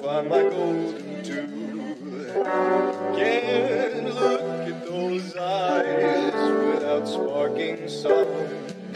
find my golden too. Can't look at those eyes without sparking song.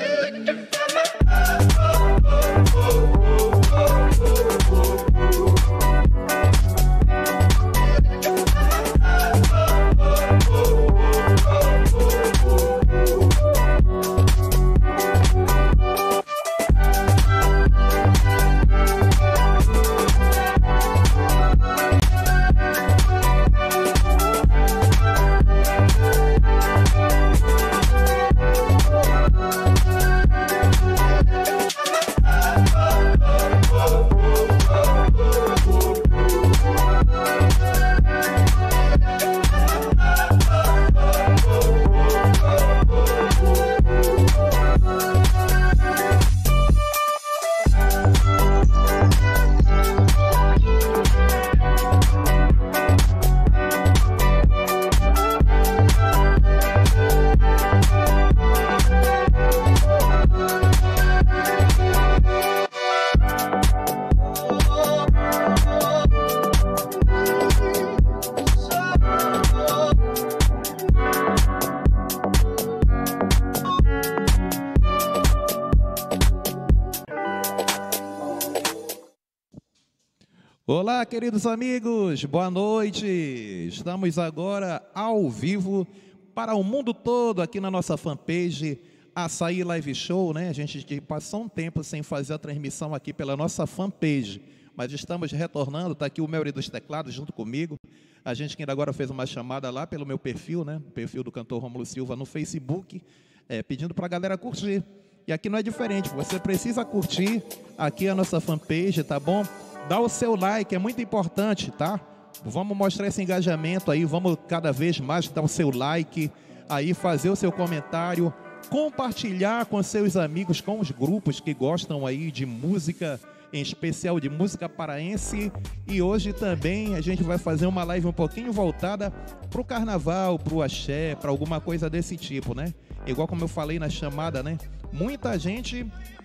Olá, queridos amigos, boa noite. Estamos agora ao vivo para o mundo todo aqui na nossa fanpage Açaí Live Show, né? A gente passou um tempo sem fazer a transmissão aqui pela nossa fanpage, mas estamos retornando. Está aqui o Melry dos teclados junto comigo. A gente que ainda agora fez uma chamada lá pelo meu perfil, né? O perfil do cantor Rômulo Silva no Facebook, pedindo para a galera curtir. E aqui não é diferente, você precisa curtir aqui a nossa fanpage, tá bom? Dá o seu like, é muito importante, tá? Vamos mostrar esse engajamento aí, vamos cada vez mais dar o seu like, aí fazer o seu comentário, compartilhar com seus amigos, com os grupos que gostam aí de música, em especial de música paraense. E hoje também a gente vai fazer uma live um pouquinho voltada para o carnaval, para o axé, para alguma coisa desse tipo, né? Igual como eu falei na chamada, né? Muita gente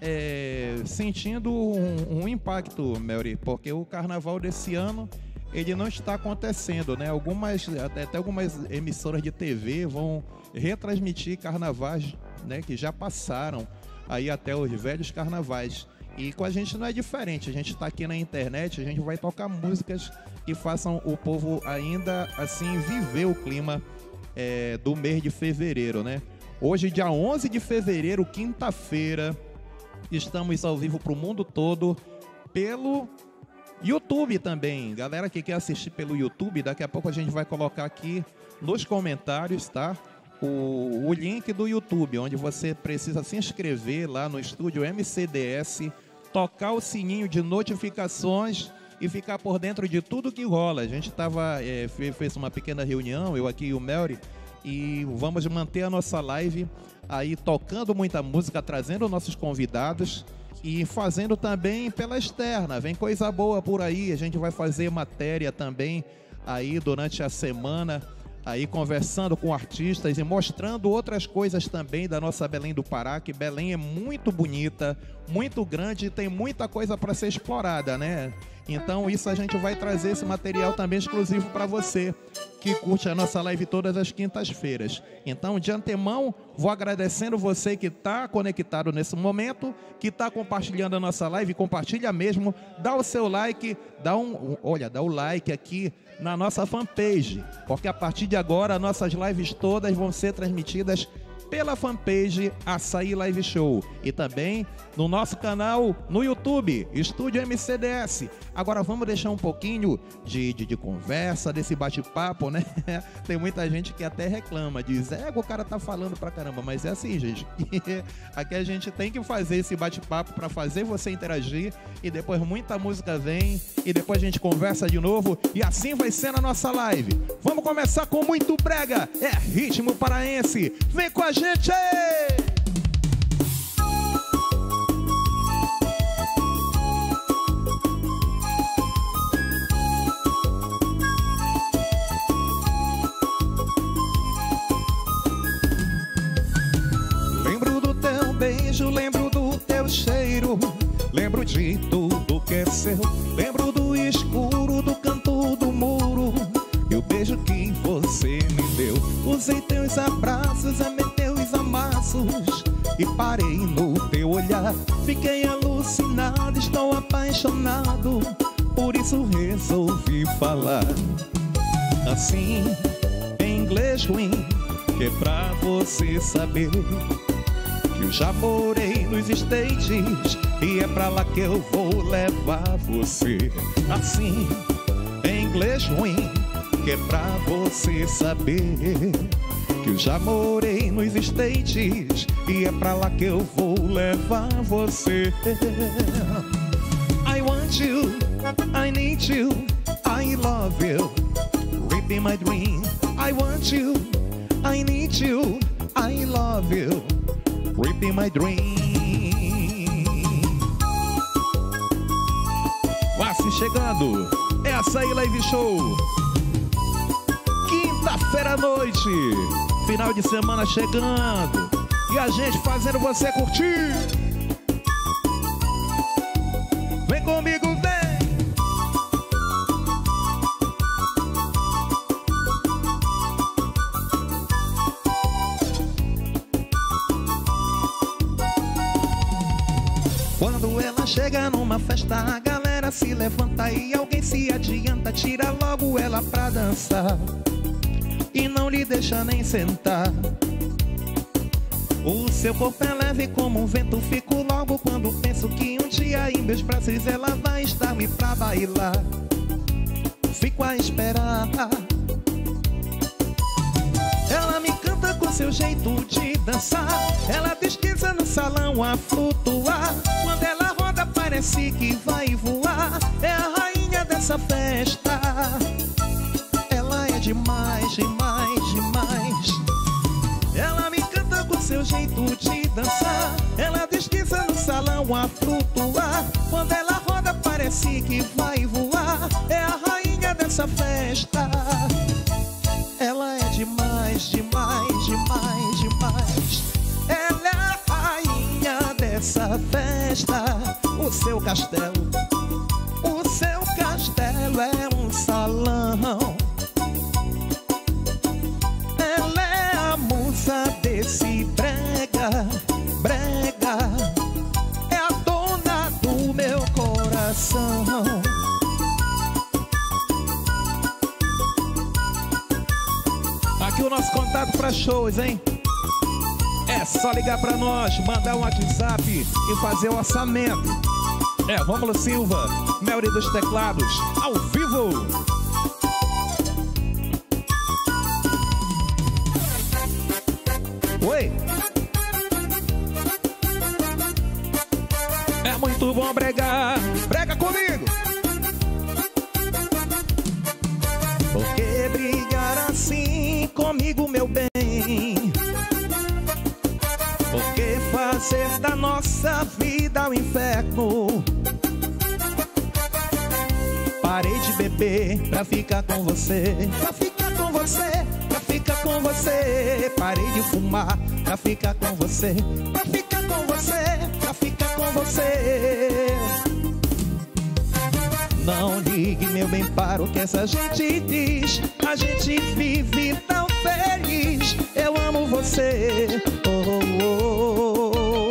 sentindo um impacto, Melry, porque o carnaval desse ano ele não está acontecendo, né? Até algumas emissoras de TV vão retransmitir carnavais, né, que já passaram aí até os velhos carnavais. E com a gente não é diferente, a gente está aqui na internet, a gente vai tocar músicas que façam o povo ainda assim viver o clima do mês de fevereiro, né? Hoje, dia 11 de fevereiro, quinta-feira, estamos ao vivo para o mundo todo pelo YouTube também. Galera que quer assistir pelo YouTube, daqui a pouco a gente vai colocar aqui nos comentários, tá? O link do YouTube, onde você precisa se inscrever lá no estúdio MCDS, tocar o sininho de notificações e ficar por dentro de tudo que rola. A gente fez uma pequena reunião, eu aqui e o Melry, e vamos manter a nossa live aí tocando muita música, trazendo nossos convidados e fazendo também pela externa. Vem coisa boa por aí, a gente vai fazer matéria também aí durante a semana, aí conversando com artistas e mostrando outras coisas também da nossa Belém do Pará, que Belém é muito bonita, muito grande e tem muita coisa para ser explorada, né? Então isso a gente vai trazer esse material também exclusivo para você que curte a nossa live todas as quintas-feiras. Então, de antemão, vou agradecendo você que está conectado nesse momento, que está compartilhando a nossa live, compartilha mesmo, dá o seu like, dá o like aqui na nossa fanpage, porque a partir de agora nossas lives todas vão ser transmitidas pela fanpage Açaí Live Show e também no nosso canal no YouTube, Estúdio MCDS. Agora vamos deixar um pouquinho de conversa, desse bate-papo, né? Tem muita gente que até reclama, diz, o cara tá falando pra caramba, mas é assim, gente. Aqui a gente tem que fazer esse bate-papo pra fazer você interagir e depois muita música vem e depois a gente conversa de novo e assim vai ser na nossa live. Vamos começar com muito brega, ritmo paraense. Vem com a gente! Lembro do teu beijo, lembro do teu cheiro, lembro de tudo que é seu, lembro do escuro passos e parei no teu olhar. Fiquei alucinado, estou apaixonado, por isso resolvi falar assim, em inglês ruim, que é pra você saber que eu já morei nos States e é pra lá que eu vou levar você. Assim, em inglês ruim, que é pra você saber que eu já morei nos States e é pra lá que eu vou levar você. I want you, I need you, I love you, repeat my dream. I want you, I need you, I love you, repeat my dream. Vá se chegando, é Açaí Live Show. Quinta-feira à noite, final de semana chegando, e a gente fazendo você curtir. Vem comigo, vem! Quando ela chega numa festa, a galera se levanta e alguém se adianta, tira logo ela pra dançar e não lhe deixa nem sentar. O seu corpo é leve como um vento, fico logo quando penso que um dia em meus braços ela vai estar-me pra bailar. Fico a esperar. Ela me canta com seu jeito de dançar, ela desliza no salão a flutuar. Quando ela roda parece que vai voar, é a rainha dessa festa. Ela é demais, demais, demais. Ela me canta com seu jeito de dançar, ela desliza no salão a flutuar. Quando ela roda parece que vai voar, é a rainha dessa festa. Ela é demais, demais, demais, demais. Ela é a rainha dessa festa. O seu castelo é um salão. Ela é a musa desse brega, brega. É a dona do meu coração. Aqui o nosso contato para shows, hein? É só ligar para nós, mandar um WhatsApp e fazer o orçamento. É Rômulo Silva, Melody dos teclados, ao vivo. Oi. É muito bom bregar, brega comigo. Por que brigar assim comigo, meu bem? Por que fazer da nossa vida um inferno? Parei de beber pra ficar com você, pra ficar com você, pra ficar com você. Parei de fumar pra ficar com você, pra ficar com você, pra ficar com você. Não ligue, meu bem, para o que essa gente diz. A gente vive tão feliz. Eu amo você. Oh, oh,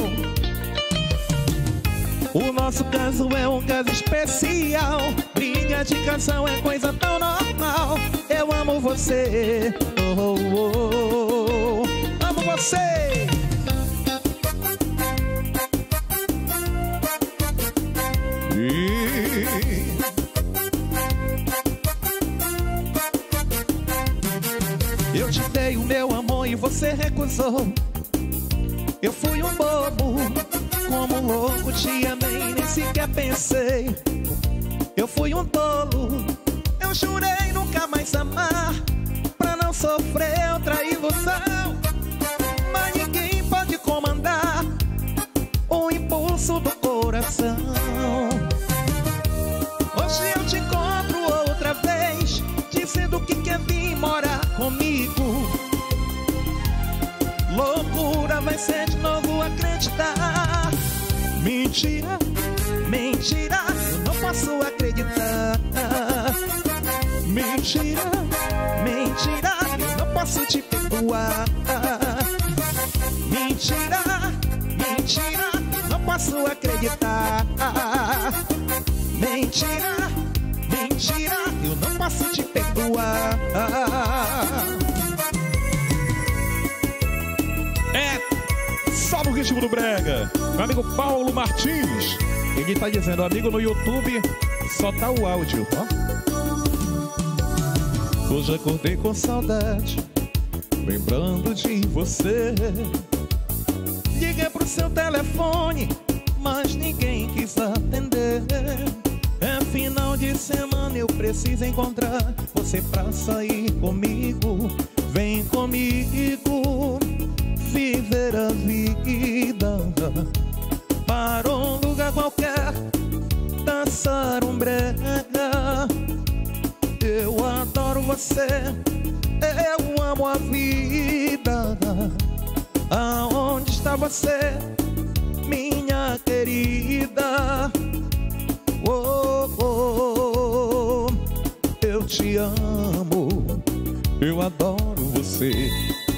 oh. O nosso caso é um caso especial. Briga de canção é coisa tão normal. Eu amo você. Oh, oh, oh. Amo você. Eu te dei o meu amor e você recusou. Eu fui um bobo, como um louco te amei, nem sequer pensei. Eu fui um tolo, eu jurei nunca mais amar, pra não sofrer outra ilusão. Mas ninguém pode comandar o impulso do coração. Hoje eu te encontro outra vez, dizendo que quer vir morar comigo. Loucura vai ser de novo acreditar. Mentira, mentira, eu não posso acreditar. Mentira, mentira, eu não posso te perdoar. Mentira. Mentira, mentira, não posso acreditar. Mentira, mentira, eu não posso te perdoar. É só no ritmo do brega. Meu amigo Paulo Martins, ele tá dizendo, amigo, no YouTube só tá o áudio, ó. Hoje acordei com saudade, lembrando de você. Liguei pro seu telefone, mas ninguém quis atender. É final de semana, eu preciso encontrar você pra sair comigo. Vem comigo, viver a vida. Para um lugar qualquer, dançar um brega. Eu adoro você, eu amo a vida. Aonde está você, minha querida? Oh, oh, oh, eu te amo, eu adoro você.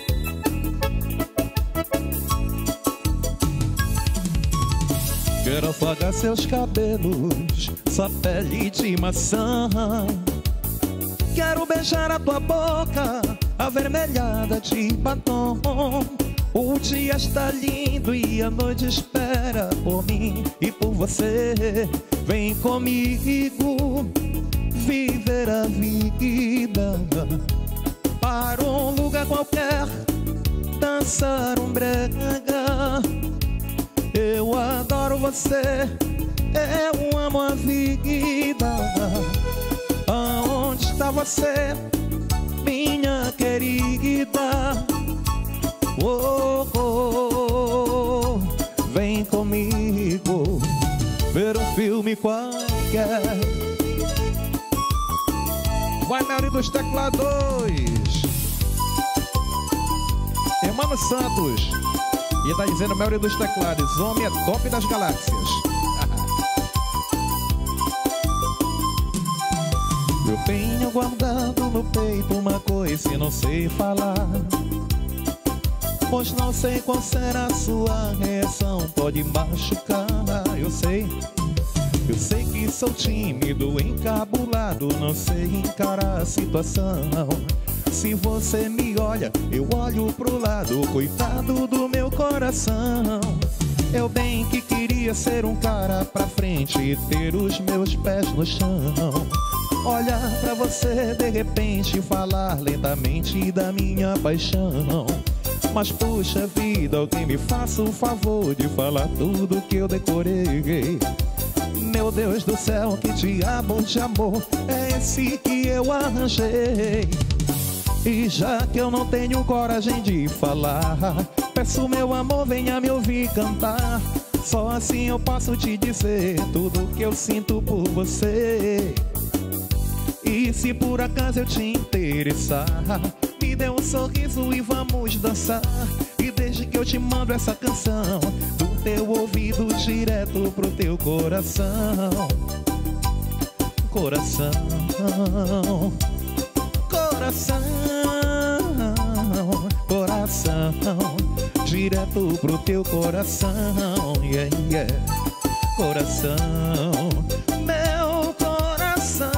Quero afagar seus cabelos, sua pele de maçã. Quero beijar a tua boca, avermelhada de batom. O dia está lindo e a noite espera por mim e por você. Vem comigo, viver a vida. Para um lugar qualquer, dançar um brega. Eu adoro você, eu amo a vida. Aonde está você, minha querida? Oh, oh, oh, vem comigo ver um filme qualquer. Vai, Mary dos Teclados, Hermano Santos. E tá dizendo Mary dos Teclados, homem é top das galáxias. Eu tenho guardado no peito uma coisa e não sei falar, pois não sei qual será a sua reação, pode machucar. Eu sei que sou tímido, encabulado, não sei encarar a situação. Se você me olha, eu olho pro lado, coitado do meu coração. Eu bem que queria ser um cara pra frente e ter os meus pés no chão. Olhar pra você de repente, falar lentamente da minha paixão. Mas puxa vida, alguém me faça o favor de falar tudo que eu decorei. Meu Deus do céu, que diabo de amor é esse que eu arranjei? E já que eu não tenho coragem de falar, peço meu amor, venha me ouvir cantar. Só assim eu posso te dizer tudo que eu sinto por você. E se por acaso eu te interessar, me dê um sorriso e vamos dançar. E desde que eu te mando essa canção, do teu ouvido direto pro teu coração. Coração, coração, coração, direto pro teu coração, yeah, yeah. Coração, meu coração,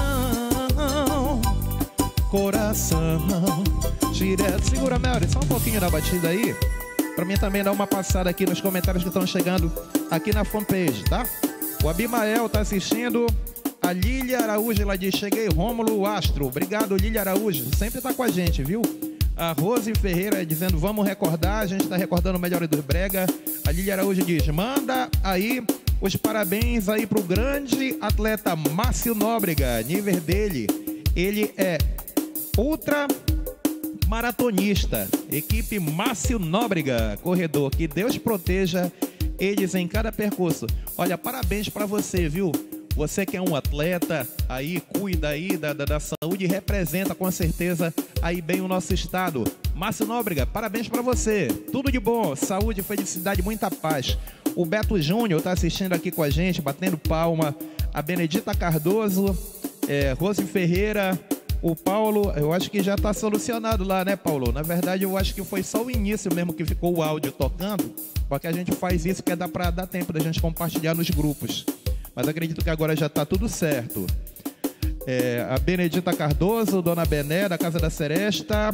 coração, direto. Segura, Mary, só um pouquinho da batida aí, pra mim também dar uma passada aqui nos comentários que estão chegando aqui na fanpage, tá? O Abimael tá assistindo. A Lília Araújo, ela diz, cheguei, Rômulo Astro. Obrigado, Lília Araújo, sempre tá com a gente, viu? A Rose Ferreira dizendo, vamos recordar, a gente tá recordando o Melhor do Brega. A Lília Araújo diz, manda aí os parabéns aí pro grande atleta Márcio Nóbrega, nível dele. Ele é ultra maratonista, equipe Márcio Nóbrega, corredor, que Deus proteja eles em cada percurso. Olha, parabéns pra você, viu? Você que é um atleta, aí cuida aí da saúde e representa com certeza aí bem o nosso estado. Márcio Nóbrega, parabéns para você. Tudo de bom, saúde, felicidade, muita paz. O Beto Júnior está assistindo aqui com a gente, batendo palma. A Benedita Cardoso, Rose Ferreira, O Paulo, eu acho que já está solucionado lá, né, Paulo? Na verdade, eu acho que foi só o início mesmo que ficou o áudio tocando, porque a gente faz isso que dá para dar tempo da gente compartilhar nos grupos. Mas acredito que agora já está tudo certo. A Benedita Cardoso, Dona Bené, da Casa da Seresta.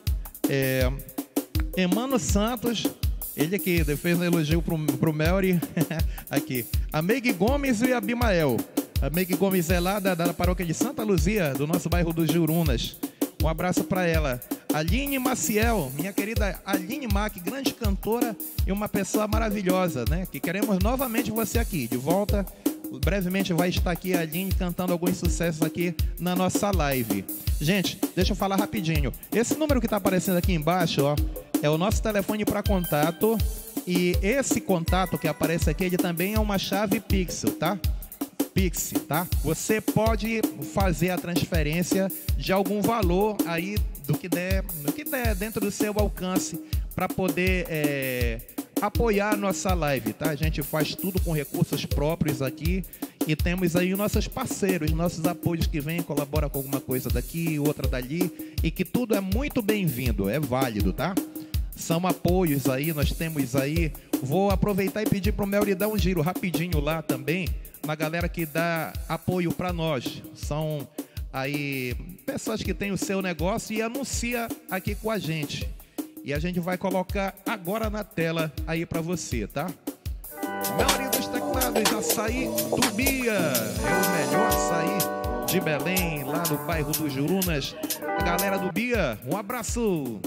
Emmanuel Santos, ele aqui fez um elogio pro Melry. Aqui. A Meig Gomes e a Abimael. A Meig Gomes é lá da paróquia de Santa Luzia, do nosso bairro dos Jurunas. Um abraço para ela. Aline Maciel, minha querida Aline Mac, grande cantora e uma pessoa maravilhosa, né? Que queremos novamente você aqui, de volta. Brevemente vai estar aqui a Aline cantando alguns sucessos aqui na nossa live. Gente, deixa eu falar rapidinho. Esse número que está aparecendo aqui embaixo, ó, é o nosso telefone para contato. E esse contato que aparece aqui, ele também é uma chave Pix, tá? Pix, tá? Você pode fazer a transferência de algum valor aí do que der dentro do seu alcance para poder apoiar a nossa live, tá? A gente faz tudo com recursos próprios aqui e temos aí nossos parceiros, nossos apoios que vêm, colaboram com alguma coisa daqui, outra dali, e que tudo é muito bem-vindo, é válido, tá? São apoios aí, nós temos aí. Vou aproveitar e pedir pro Melry dar um giro rapidinho lá também, na galera que dá apoio para nós. São aí pessoas que têm o seu negócio e anuncia aqui com a gente. E a gente vai colocar agora na tela aí para você, tá? Melry dos teclados, açaí do Bia. É o melhor açaí de Belém, lá no bairro dos Jurunas. A galera do Bia, um abraço.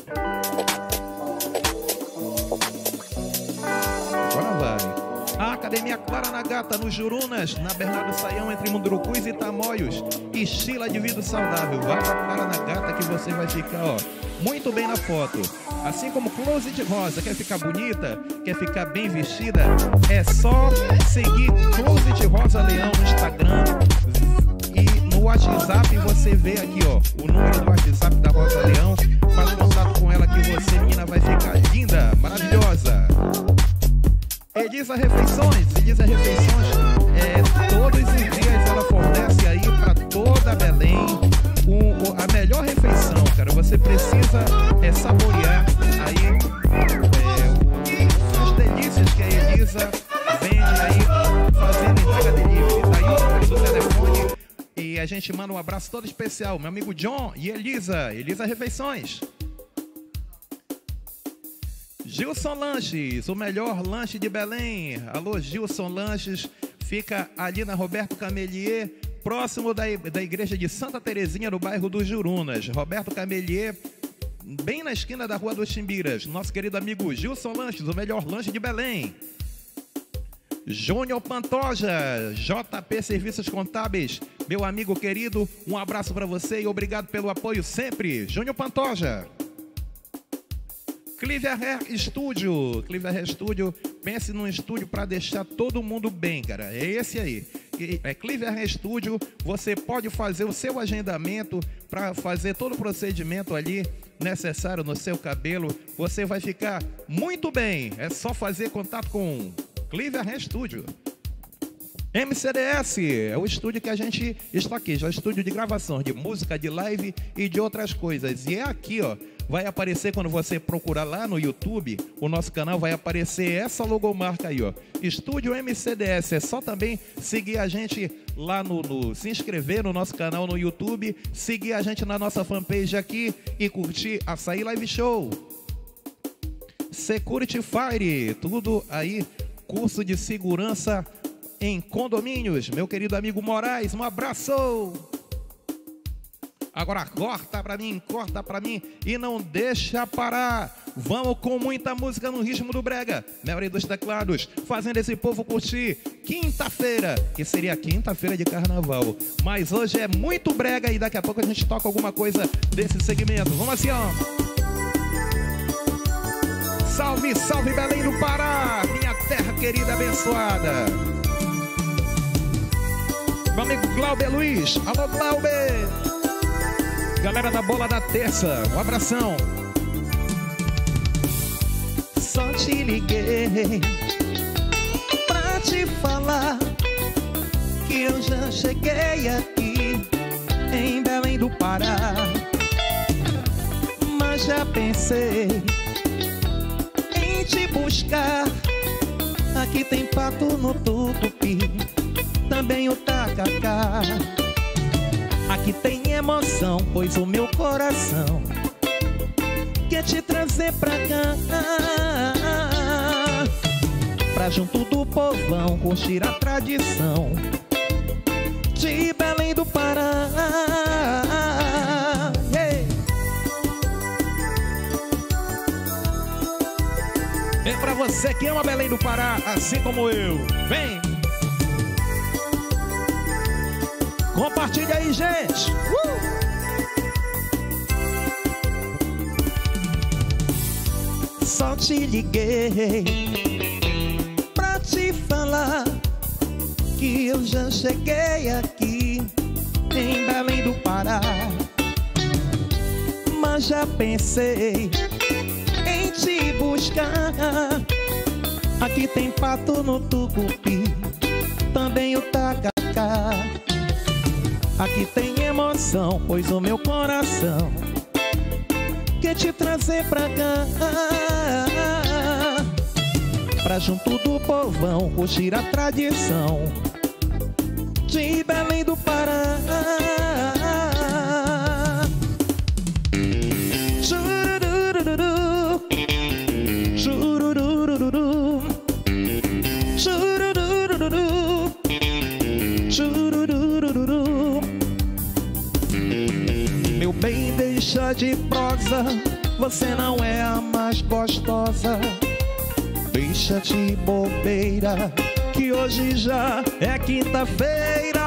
Agora vai. A Academia Clara na Gata, no Jurunas, na Bernardo Saião, entre Mundurucus e Tamoios. Estilo de vida saudável. Vai pra Clara na Gata que você vai ficar, ó, muito bem na foto. Assim como Closet Rosa, quer ficar bonita, quer ficar bem vestida, é só seguir Closet Rosa Leão no Instagram. E no WhatsApp você vê aqui, ó, o número do WhatsApp da Rosa Leão. Faz contato com ela que você, menina, vai ficar linda, maravilhosa. Elisa Refeições, todos os dias ela fornece aí para toda Belém a melhor refeição, cara. Você precisa saborear aí as delícias que a Elisa vende aí, fazendo entrega delivery. Tá aí o número do telefone e a gente manda um abraço todo especial, meu amigo John e Elisa Refeições. Gilson Lanches, o melhor lanche de Belém. Alô, Gilson Lanches, fica ali na Roberto Camelier, próximo da igreja de Santa Terezinha, no bairro dos Jurunas. Roberto Camelier, bem na esquina da Rua dos Chimbiras. Nosso querido amigo Gilson Lanches, o melhor lanche de Belém. Júnior Pantoja, JP Serviços Contábeis, meu amigo querido, um abraço para você e obrigado pelo apoio sempre. Júnior Pantoja. Cliver Hair Studio. Cliver Hair Studio, pense num estúdio para deixar todo mundo bem, cara. É esse aí. É Cliver Hair Studio. Você pode fazer o seu agendamento para fazer todo o procedimento ali necessário no seu cabelo. Você vai ficar muito bem. É só fazer contato com Cliver Hair Studio. MCDS é o estúdio que a gente está aqui, já é o estúdio de gravação de música, de live e de outras coisas. E é aqui, ó, vai aparecer quando você procurar lá no YouTube, o nosso canal vai aparecer essa logomarca aí, ó, Estúdio MCDS. É só também seguir a gente lá se inscrever no nosso canal no YouTube, seguir a gente na nossa fanpage aqui e curtir Açaí Live Show. Security Fire, tudo aí, curso de segurança em condomínios, meu querido amigo Moraes, um abraço. Agora corta pra mim e não deixa parar. Vamos com muita música no ritmo do brega. Melry dos teclados, fazendo esse povo curtir. Quinta-feira, que seria quinta-feira de carnaval, mas hoje é muito brega e daqui a pouco a gente toca alguma coisa desse segmento. Vamos assim, ó. Salve, salve Belém do Pará, minha terra querida abençoada. Meu amigo Glauber Luiz, alô Glauber. Galera da Bola da Terça, um abração. Só te liguei pra te falar que eu já cheguei aqui em Belém do Pará. Mas já pensei em te buscar. Aqui tem pato no tucupi, também o tacacá. Aqui tem emoção, pois o meu coração quer te trazer pra cá, pra junto do povão curtir a tradição de Belém do Pará. Yeah. É pra você que ama Belém do Pará, assim como eu. Vem! Compartilha aí, gente! Só te liguei pra te falar que eu já cheguei aqui em Belém do Pará. Mas já pensei em te buscar. Aqui tem pato no tucupi, também o tacacá. Aqui tem emoção, pois o meu coração quer te trazer pra cá, pra junto do povão curtir a tradição de Belém do Pará. Chururururu, chururururu, chururururu, chururururu. Meu bem, deixa de prosa, você não é a mais gostosa. Deixa de bobeira, que hoje já é quinta-feira.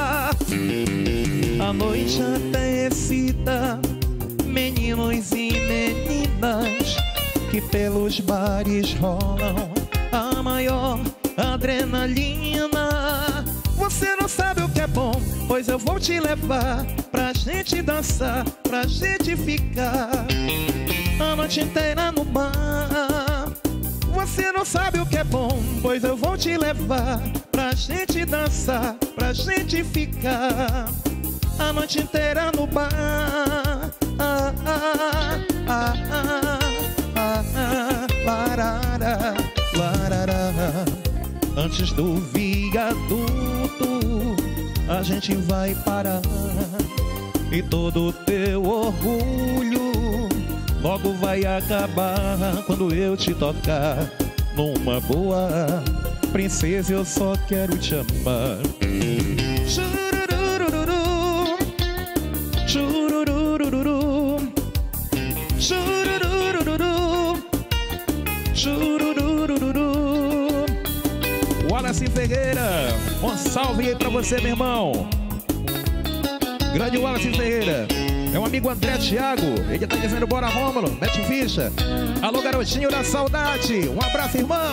A noite até excita meninos e meninas que pelos bares rolam a maior adrenalina. Você não sabe o que é bom, pois eu vou te levar pra gente dançar, pra gente ficar a noite inteira no bar. Você não sabe o que é bom, pois eu vou te levar pra gente dançar, pra gente ficar a noite inteira no bar. Ah, ah, ah, ah, ah, ah, larara, larara. Antes do viaduto a gente vai parar, e todo teu orgulho logo vai acabar quando eu te tocar numa boa. Princesa, eu só quero te amar. Chururururu, chururururu, chururururu, chururururu. Wallace Ferreira, um salve aí pra você, meu irmão. Grande Wallace Ferreira. Meu amigo André Thiago, ele tá dizendo bora Rômulo, mete ficha. Alô, garotinho da saudade, um abraço, irmão.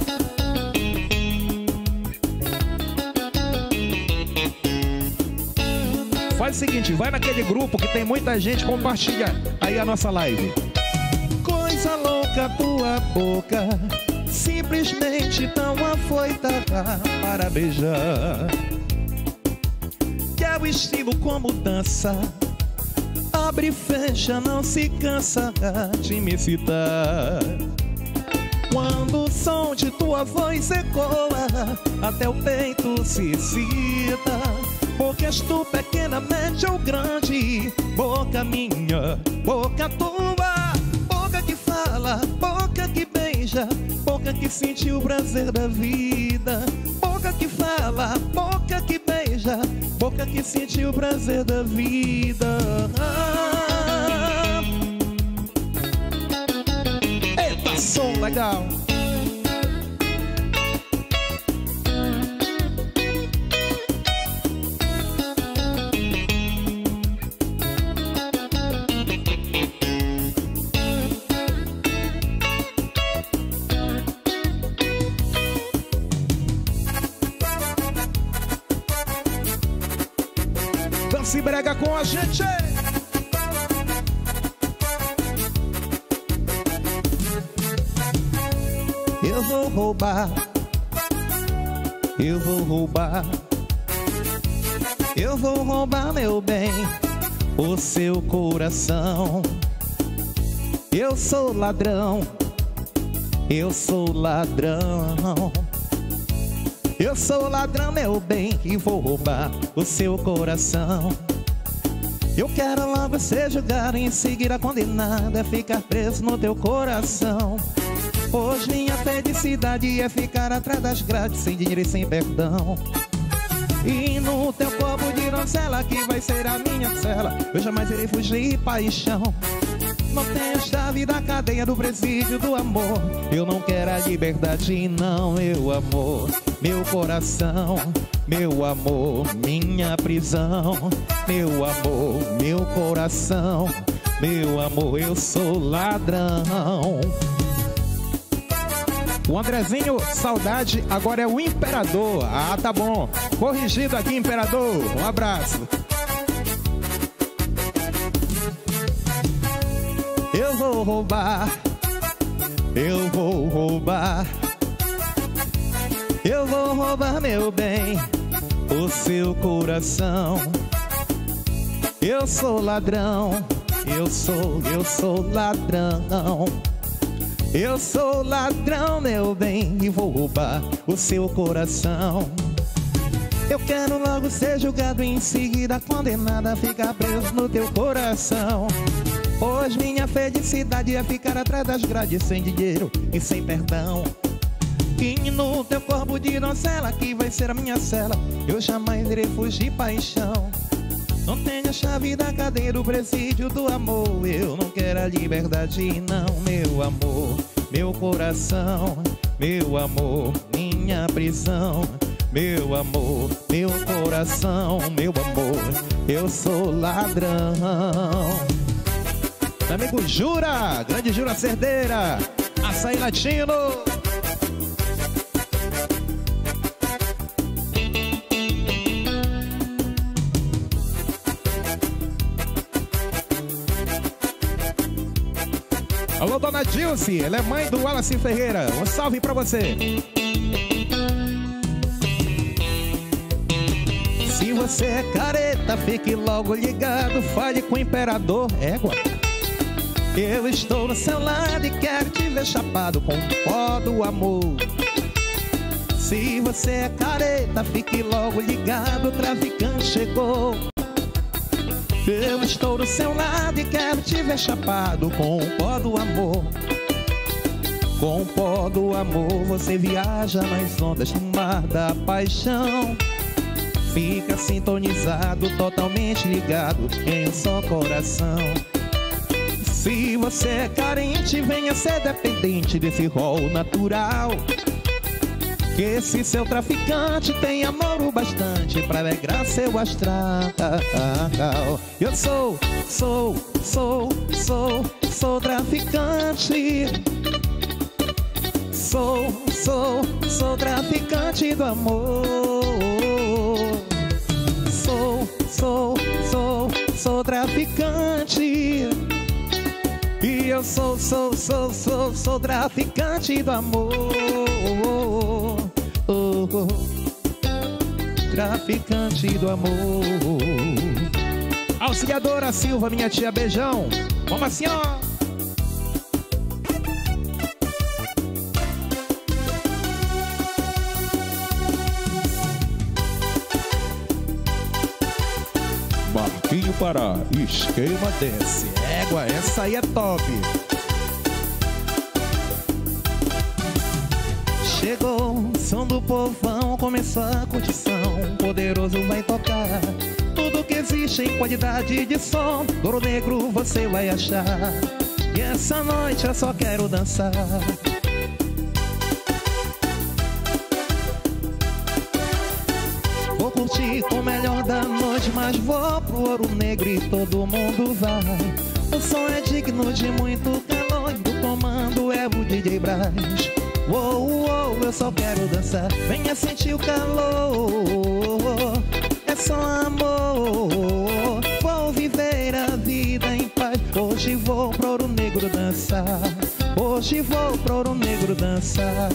Faz o seguinte, vai naquele grupo que tem muita gente, compartilha aí a nossa live. Coisa louca tua boca, simplesmente tão afoita para beijar. Que é o estilo como dança, abre e fecha, não se cansa de me citar. Quando o som de tua voz ecoa, até o peito se excita. Porque és tu pequena, média ou grande, boca minha, boca tua. Boca que fala, boca que beija, boca que sentiu o prazer da vida. Boca que fala, boca que beija, boca que sentiu o prazer da vida. Eita, som legal. Se brega com a gente. Eu vou roubar, eu vou roubar, eu vou roubar, meu bem. o seu coração. Eu sou ladrão, eu sou ladrão. Eu sou ladrão, meu bem, e vou roubar o seu coração. Eu quero logo ser julgado e em seguida condenado, é ficar preso no teu coração. Hoje minha felicidade é ficar atrás das grades, sem dinheiro e sem perdão. E no teu corpo de donzela, que vai ser a minha cela, eu jamais irei fugir, paixão. Não tenho chave da cadeia do presídio do amor. Eu não quero a liberdade, não, meu amor. Meu coração, meu amor, minha prisão. Meu amor, meu coração, meu amor, eu sou ladrão. O Andrezinho, saudade, agora é o Imperador. Ah, tá bom. Corrigido aqui, Imperador. Um abraço. Eu vou roubar, eu vou roubar, eu vou roubar, meu bem, o seu coração. Eu sou ladrão, eu sou ladrão. Eu sou ladrão, meu bem, e vou roubar o seu coração. Eu quero logo ser julgado e em seguida condenado a ficar preso no teu coração. Hoje minha felicidade é ficar atrás das grades, sem dinheiro e sem perdão. E no teu corpo de donzela, que vai ser a minha cela, eu jamais irei fugir, paixão. Não tenho a chave da cadeia do presídio do amor. Eu não quero a liberdade, não, meu amor. Meu coração, meu amor, minha prisão. Meu amor, meu coração, meu amor, eu sou ladrão. Meu amigo Jura, grande Jura Cerdeira, Açaí Latino. Alô, dona Dilce, ela é mãe do Wallace Ferreira. Um salve pra você. Se você é careta, fique logo ligado, fale com o Imperador, égua. Eu estou no seu lado e quero te ver chapado com o pó do amor. Se você é careta, fique logo ligado, o traficante chegou. Eu estou do seu lado e quero te ver chapado com o pó do amor. Com o pó do amor você viaja nas ondas do mar da paixão. Fica sintonizado, totalmente ligado em um só coração. Se você é carente, venha ser dependente desse rol natural. Que esse seu traficante tem amor o bastante pra alegrar seu astral. Eu sou traficante. Sou traficante do amor. Sou traficante. E eu sou traficante do amor. Traficante do amor. Auxiliadora Silva, minha tia, beijão. Vamos assim, ó. Marquinho para esquema desse. Égua, essa aí é top. Chegou o som do povão, começou a curtição. Poderoso vai tocar tudo que existe em qualidade de som. Ouro Negro você vai achar. E essa noite eu só quero dançar. Vou curtir com o melhor da noite, mas vou pro Ouro Negro e todo mundo vai. O som é digno de muito calor e o comando é o DJ Braz. Uou, eu só quero dançar. Venha sentir o calor, é só amor. Vou viver a vida em paz. Hoje vou pro Ouro Negro dançar. Hoje vou pro Ouro Negro dançar.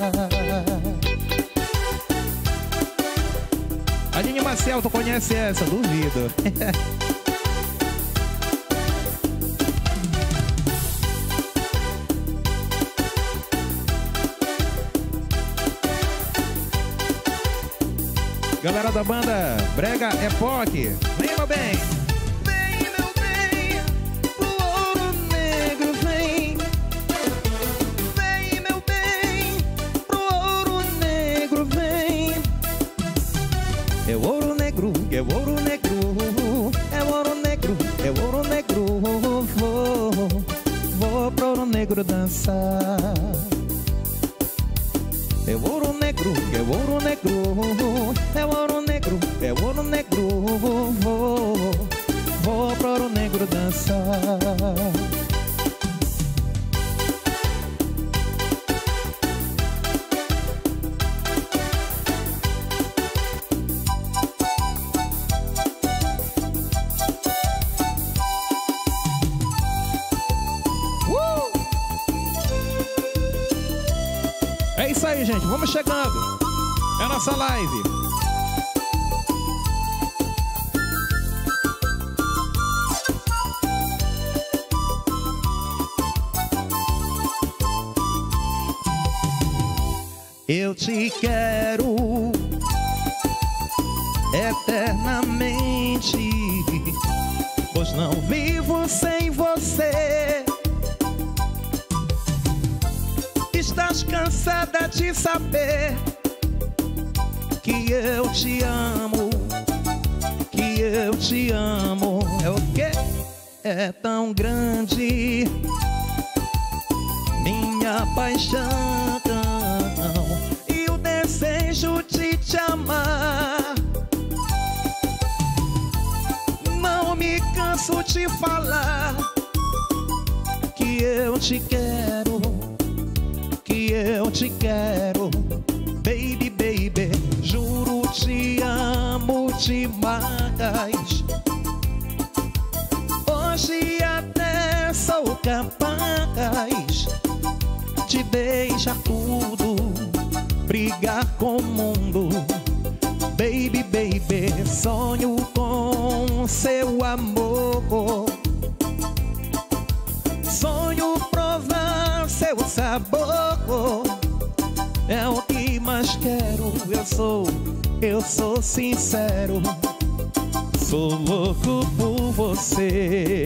Aline Marcel, tu conhece essa? Duvido. Galera da banda Brega é POC. Vem, meu bem. Vem, meu bem, pro ouro negro, vem. Vem, meu bem, pro ouro negro, vem. É o ouro negro, é o ouro negro. É o ouro negro, é o ouro negro. Vou pro ouro negro dançar. É o ouro negro, é o ouro negro. É o ouro negro, É o ouro negro. vou pro ouro negro dançar. É isso aí, gente. Vamos chegando. É a nossa live. Eu te quero eternamente, pois não vivo sem você. Estás cansada de saber que eu te amo, que eu te amo. É o que? É tão grande minha paixão e o desejo de te amar. Não me canso de falar que eu te quero, que eu te quero. Baby, baby, juro te amo demais. Hoje até sou capaz de deixar tudo, brigar com o mundo. Baby, baby, sonho com seu amor. Sonho provar seu sabor. É o que mais quero. Eu sou sincero. Sou louco por você.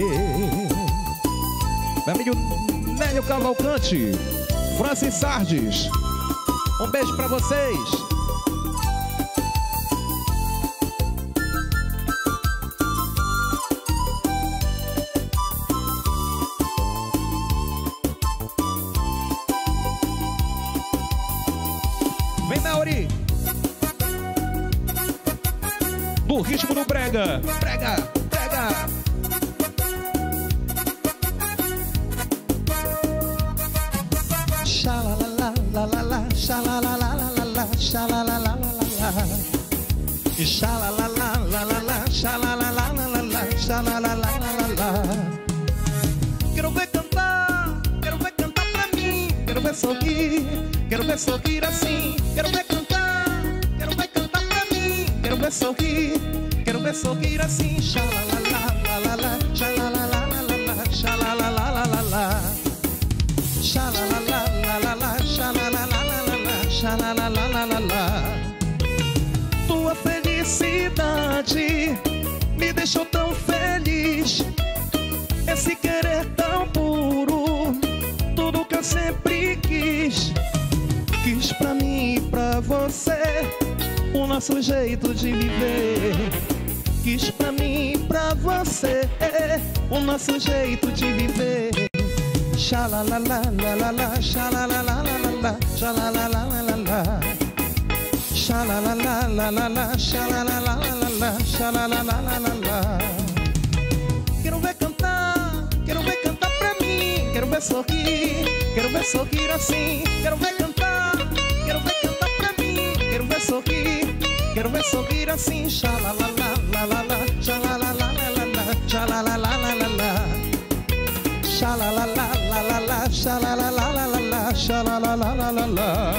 Meu amigo Nélio Cavalcante, Francis Sardes, um beijo pra vocês. Vem, Mauri, do ritmo do Brega. Prega, prega. Xalalalala, xalalalala, xalalalala, xalalalala, xalalalala, xalalalala. Quero ver cantar pra mim. Quero ver sorrir assim. Quero ver cantar pra mim. Quero ver sorrir assim. Xalalalala, xalalalala, xalalalala. Xalalalala, xalalalala, xalalalala. Tua felicidade me deixou tão feliz. Esse querer tão puro, tudo que eu sempre quis. Quis pra mim e pra você o nosso jeito de viver. Quis pra mim e pra você o nosso jeito de viver. Xalalalala, xalalalala, xalalalala, xalalalala, xalalalala, xalalalala. Quero ver cantar pra mim. Quero ver sorrir assim. Quero ver cantar pra mim. Quero ver sorrir assim. Xalalalala, xalalalala, xalalalala. Xalalalala, xalalalala, xalalalala.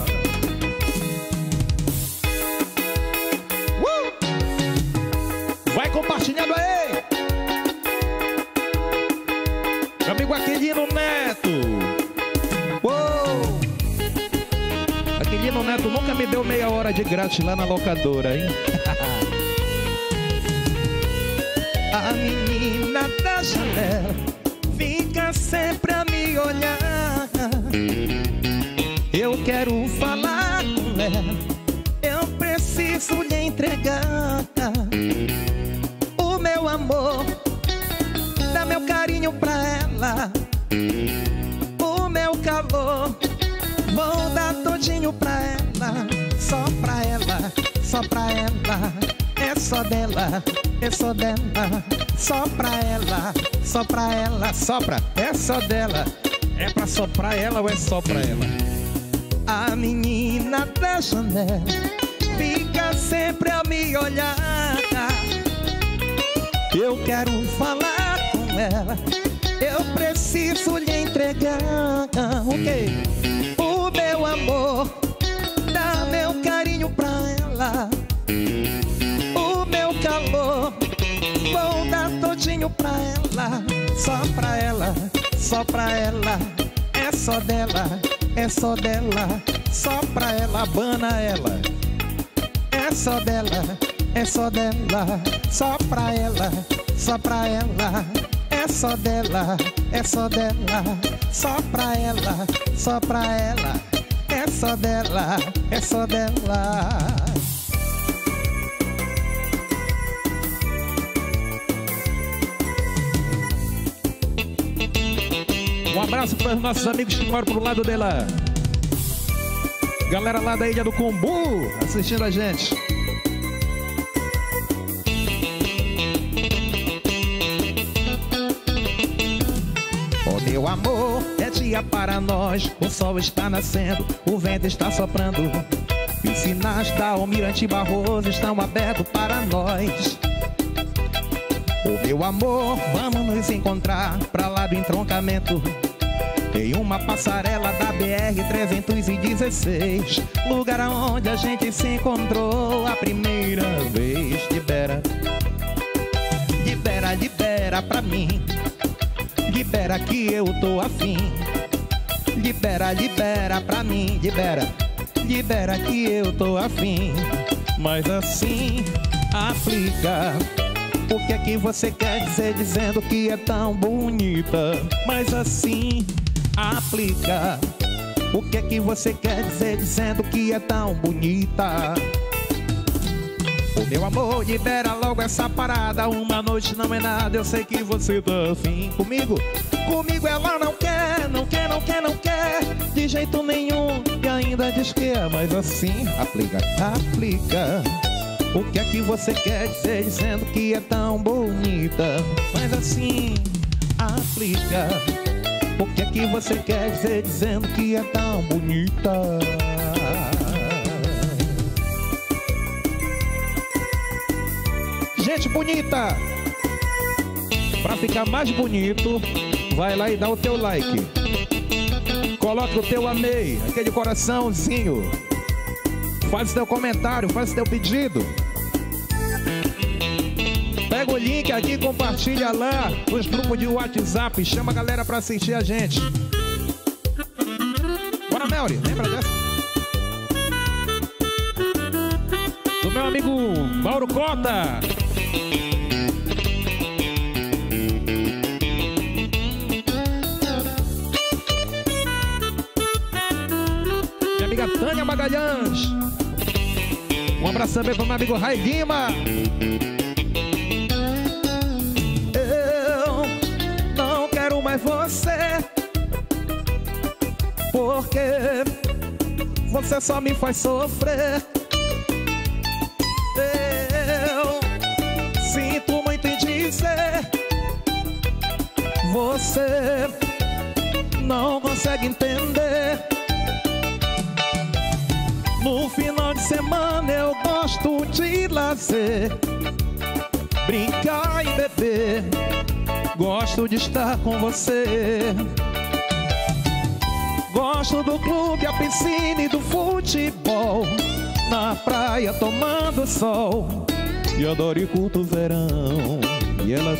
Vai compartilhando aí. Meu amigo Aquilino Neto. Uou! Aquilino Neto nunca me deu meia hora de grátis lá na locadora, hein? A menina da janela fica sempre a me olhar. Eu quero falar com ela, eu preciso lhe entregar o meu amor, dá meu carinho pra ela, o meu calor, vou dar todinho pra ela, só pra ela, só pra ela. É só dela, é só dela, só pra ela, só pra ela, sopra, é só dela. É pra soprar ela ou é só pra ela? A menina da janela fica sempre a me olhar. Eu quero falar com ela, eu preciso lhe entregar o quê? O meu amor, dá meu carinho pra ela, o meu calor, vou dar todinho pra ela, só pra ela, só pra ela. É só dela, é só dela, só pra ela, abana ela. É só dela, é só dela, só pra ela, só pra ela. É só dela, é só dela, só pra ela, só pra ela. É só dela, é só dela. Um abraço para os nossos amigos que moram pro lado dela. Galera lá da Ilha do Combu assistindo a gente. Oh, meu amor, é dia para nós. O sol está nascendo, o vento está soprando. Os sinais da Almirante Barroso estão abertos para nós. Oh, meu amor, vamos nos encontrar pra lá do entroncamento. Tem uma passarela da BR-316, lugar onde a gente se encontrou a primeira vez. Libera, libera, libera pra mim. Libera que eu tô afim. Libera, libera pra mim. Libera, libera que eu tô afim. Mas assim, aplica. O que é que você quer dizer dizendo que é tão bonita? Mas assim, aplica. O que é que você quer dizer dizendo que é tão bonita? O meu amor, libera logo essa parada. Uma noite não é nada, eu sei que você tá afim. Comigo? Comigo ela não quer, não quer, não quer, não quer de jeito nenhum. E ainda diz que é, mas assim, aplica, aplica. O que é que você quer dizer dizendo que é tão bonita? Mas assim, aplica. O que é que você quer dizer dizendo que é tão bonita? Gente bonita, pra ficar mais bonito, vai lá e dá o teu like. Coloca o teu amei, aquele coraçãozinho. Faz o teu comentário, faz o teu pedido. Pega o link aqui, compartilha lá nos grupos de WhatsApp. Chama a galera pra assistir a gente. Bora, Melry, lembra dessa? Do meu amigo Mauro Cota. Minha amiga Tânia Magalhães. Um abraço também pro meu amigo Rai Lima. Eu não quero mais você, porque você só me faz sofrer. Eu sinto muito em dizer, você não consegue entender. No final de semana eu gosto de lazer, brincar e beber. Gosto de estar com você. Gosto do clube, a piscina e do futebol, na praia tomando sol. E adoro e curto o verão. E ela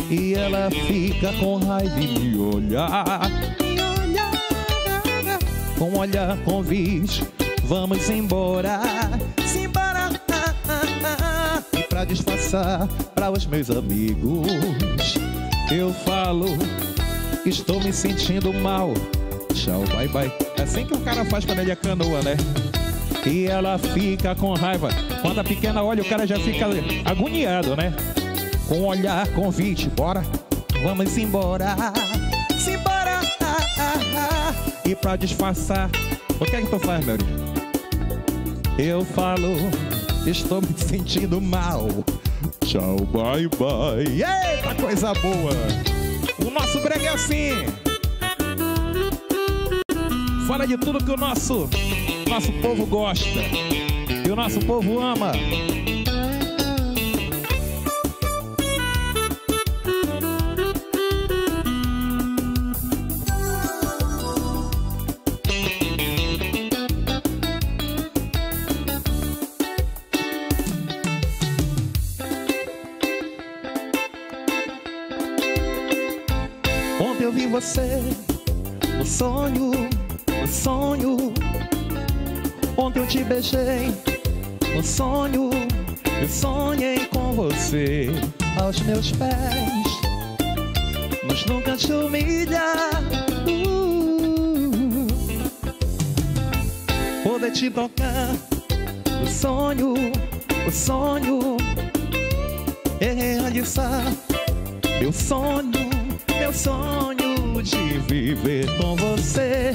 fica com raiva de me olhar. com olhar convite, vamos embora, simbora. E pra disfarçar para os meus amigos, eu falo, estou me sentindo mal. Tchau, bye, bye. É assim que o cara faz quando ele é canoa, né? E ela fica com raiva. Quando a pequena olha, o cara já fica agoniado, né? Com olhar convite, bora, vamos embora, simbora. E pra disfarçar, o que é que tu faz, meu irmão? Eu falo, estou me sentindo mal. Tchau, bye, bye. Eita, coisa boa. O nosso brega é assim. Fala de tudo que o nosso povo gosta e o nosso povo ama. Ontem eu vi você no sonho. Ontem eu te beijei no sonho. Eu sonhei com você aos meus pés, mas nunca te humilhar. Poder te tocar no sonho, realizar meu sonho de viver com você.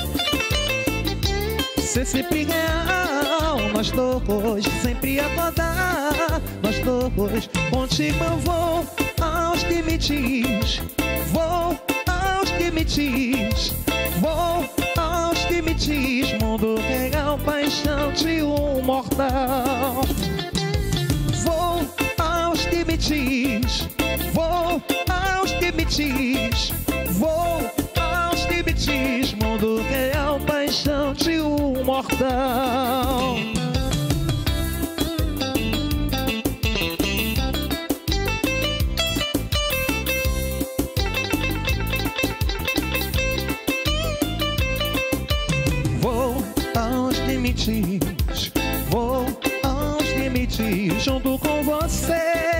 Ser sempre real, nós dois, sempre acordar, nós dois. Contigo eu vou aos limites, vou aos limites, vou aos limites. Mundo real, paixão de um mortal. Vou aos limites, vou aos limites, vou aos limites. Mundo real, paixão de um mortal. Vou aos limites, vou aos limites, junto com você.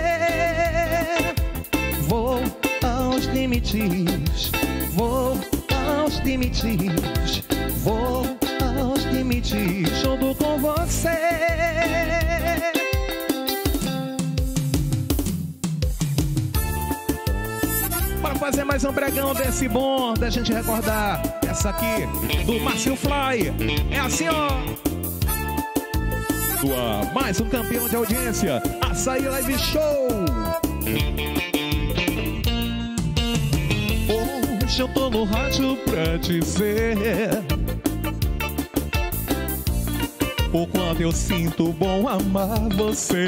Vou aos limites, vou aos limites, vou aos limites, junto com você. Para fazer mais um bregão desse bom, da gente recordar essa aqui do Márcio Fly. É assim, ó. Do ar, mais um campeão de audiência, Açaí Live Show. Hoje eu tô no rádio pra dizer o quanto eu sinto bom amar você.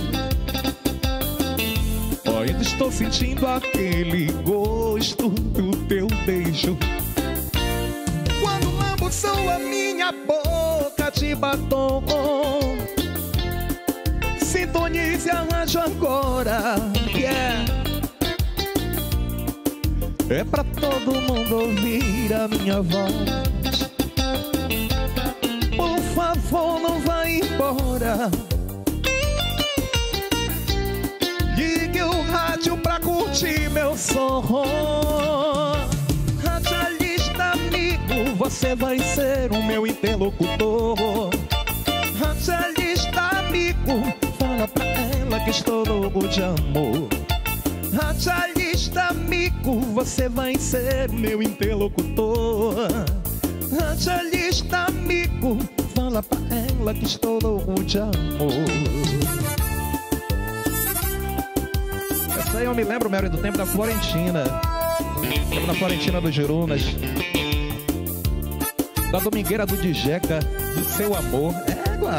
Ainda estou sentindo aquele gosto do teu beijo quando lambo sua minha boca de batom. Sintonize a rádio agora, yeah. É pra todo mundo ouvir a minha voz. Por favor, não vá embora. Ligue o rádio pra curtir meu som. Radialista amigo, você vai ser o meu interlocutor. Radialista amigo, fala pra ela que estou louco de amor. Radialista amigo, você vai ser meu interlocutor. Radialista amigo, fala pra ela que estou louco de amor. Essa aí eu me lembro, Mary, do tempo da Florentina. Tempo da Florentina dos Jurunas. Da Domingueira do Dijeca, do seu amor. Égua!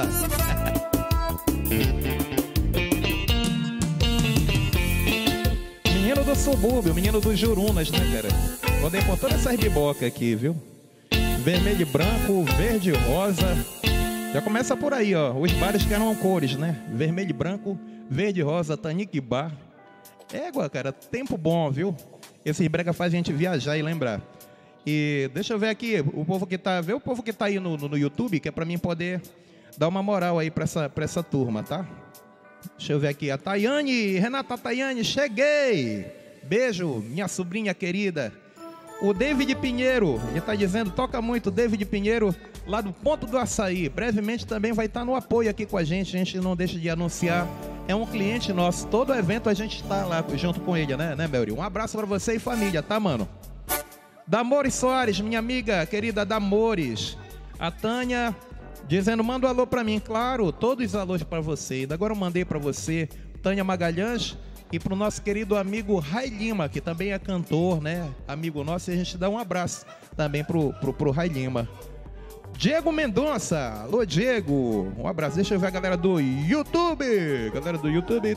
Menino do subúrbio, menino dos Jurunas, né, cara? Podem pôr todas essas bibocas aqui, viu? Vermelho e branco, verde e rosa. Já começa por aí, ó. Os bares que eram cores, né? Vermelho e branco, verde e rosa, Tanique Bar. Égua, cara, tempo bom, viu? Esses brega faz a gente viajar e lembrar. E deixa eu ver aqui, o povo que tá, vê o povo que tá aí no YouTube, que é para mim poder dar uma moral aí para essa turma, tá? Deixa eu ver aqui, a Tayane, Renata Tayane, cheguei! Beijo, minha sobrinha querida. O David Pinheiro, ele está dizendo, toca muito, David Pinheiro, lá do Ponto do Açaí. Brevemente também vai estar no apoio aqui com a gente não deixa de anunciar. É um cliente nosso, todo evento a gente está lá junto com ele, né, Melri? Um abraço para você e família, tá, mano? Damores Soares, minha amiga querida Damores. A Tânia dizendo, manda um alô para mim. Claro, todos os alôs para você. E agora eu mandei para você, Tânia Magalhães. E para o nosso querido amigo Rai Lima, que também é cantor, né? Amigo nosso, e a gente dá um abraço também pro Rai Lima. Diego Mendonça, alô Diego, um abraço. Deixa eu ver a galera do YouTube. Galera do YouTube.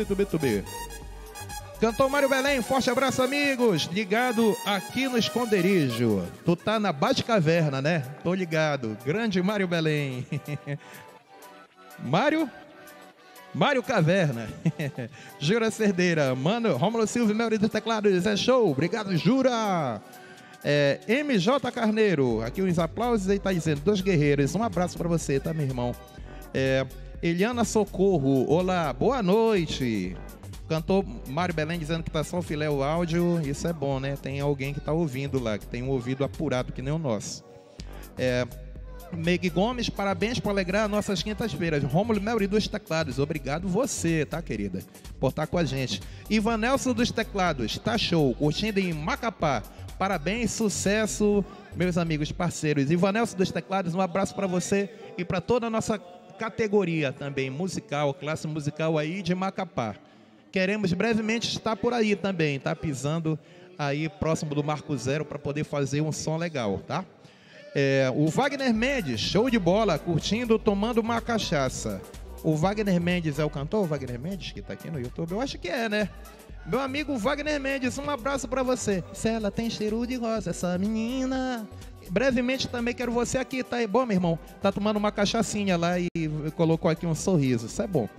Cantor Mário Belém, forte abraço, amigos. Ligado aqui no esconderijo. Tu tá na Batcaverna, né? Tô ligado. Grande Mário Belém. Mário Caverna, Jura Cerdeira, mano, Rômulo Silva, Melri dos Teclados, é show, obrigado, Jura. MJ Carneiro, aqui uns aplausos aí, tá dizendo, dois guerreiros, um abraço pra você, tá, meu irmão? Eliana Socorro, olá, boa noite. Cantor Mário Belém dizendo que tá só o filé o áudio, isso é bom, né? Tem alguém que tá ouvindo lá, que tem um ouvido apurado que nem o nosso. Meg Gomes, parabéns por alegrar nossas quintas-feiras. Rômulo Melri dos Teclados, obrigado você, tá, querida, por estar com a gente. Ivanelson dos Teclados, tá show, curtindo em Macapá. Parabéns, sucesso, meus amigos parceiros. Ivanelson dos Teclados, um abraço para você e para toda a nossa categoria também musical, classe musical aí de Macapá. Queremos brevemente estar por aí também, tá, pisando aí próximo do Marco Zero para poder fazer um som legal, tá? O Wagner Mendes, show de bola, curtindo, tomando uma cachaça. O Wagner Mendes é o cantor, o Wagner Mendes, que tá aqui no YouTube? Eu acho que é, né? Meu amigo Wagner Mendes, um abraço pra você. Se ela tem cheiro de rosa, essa menina. Brevemente também quero você aqui, tá? Bom, meu irmão, tá tomando uma cachaçinha lá e colocou aqui um sorriso, isso é bom.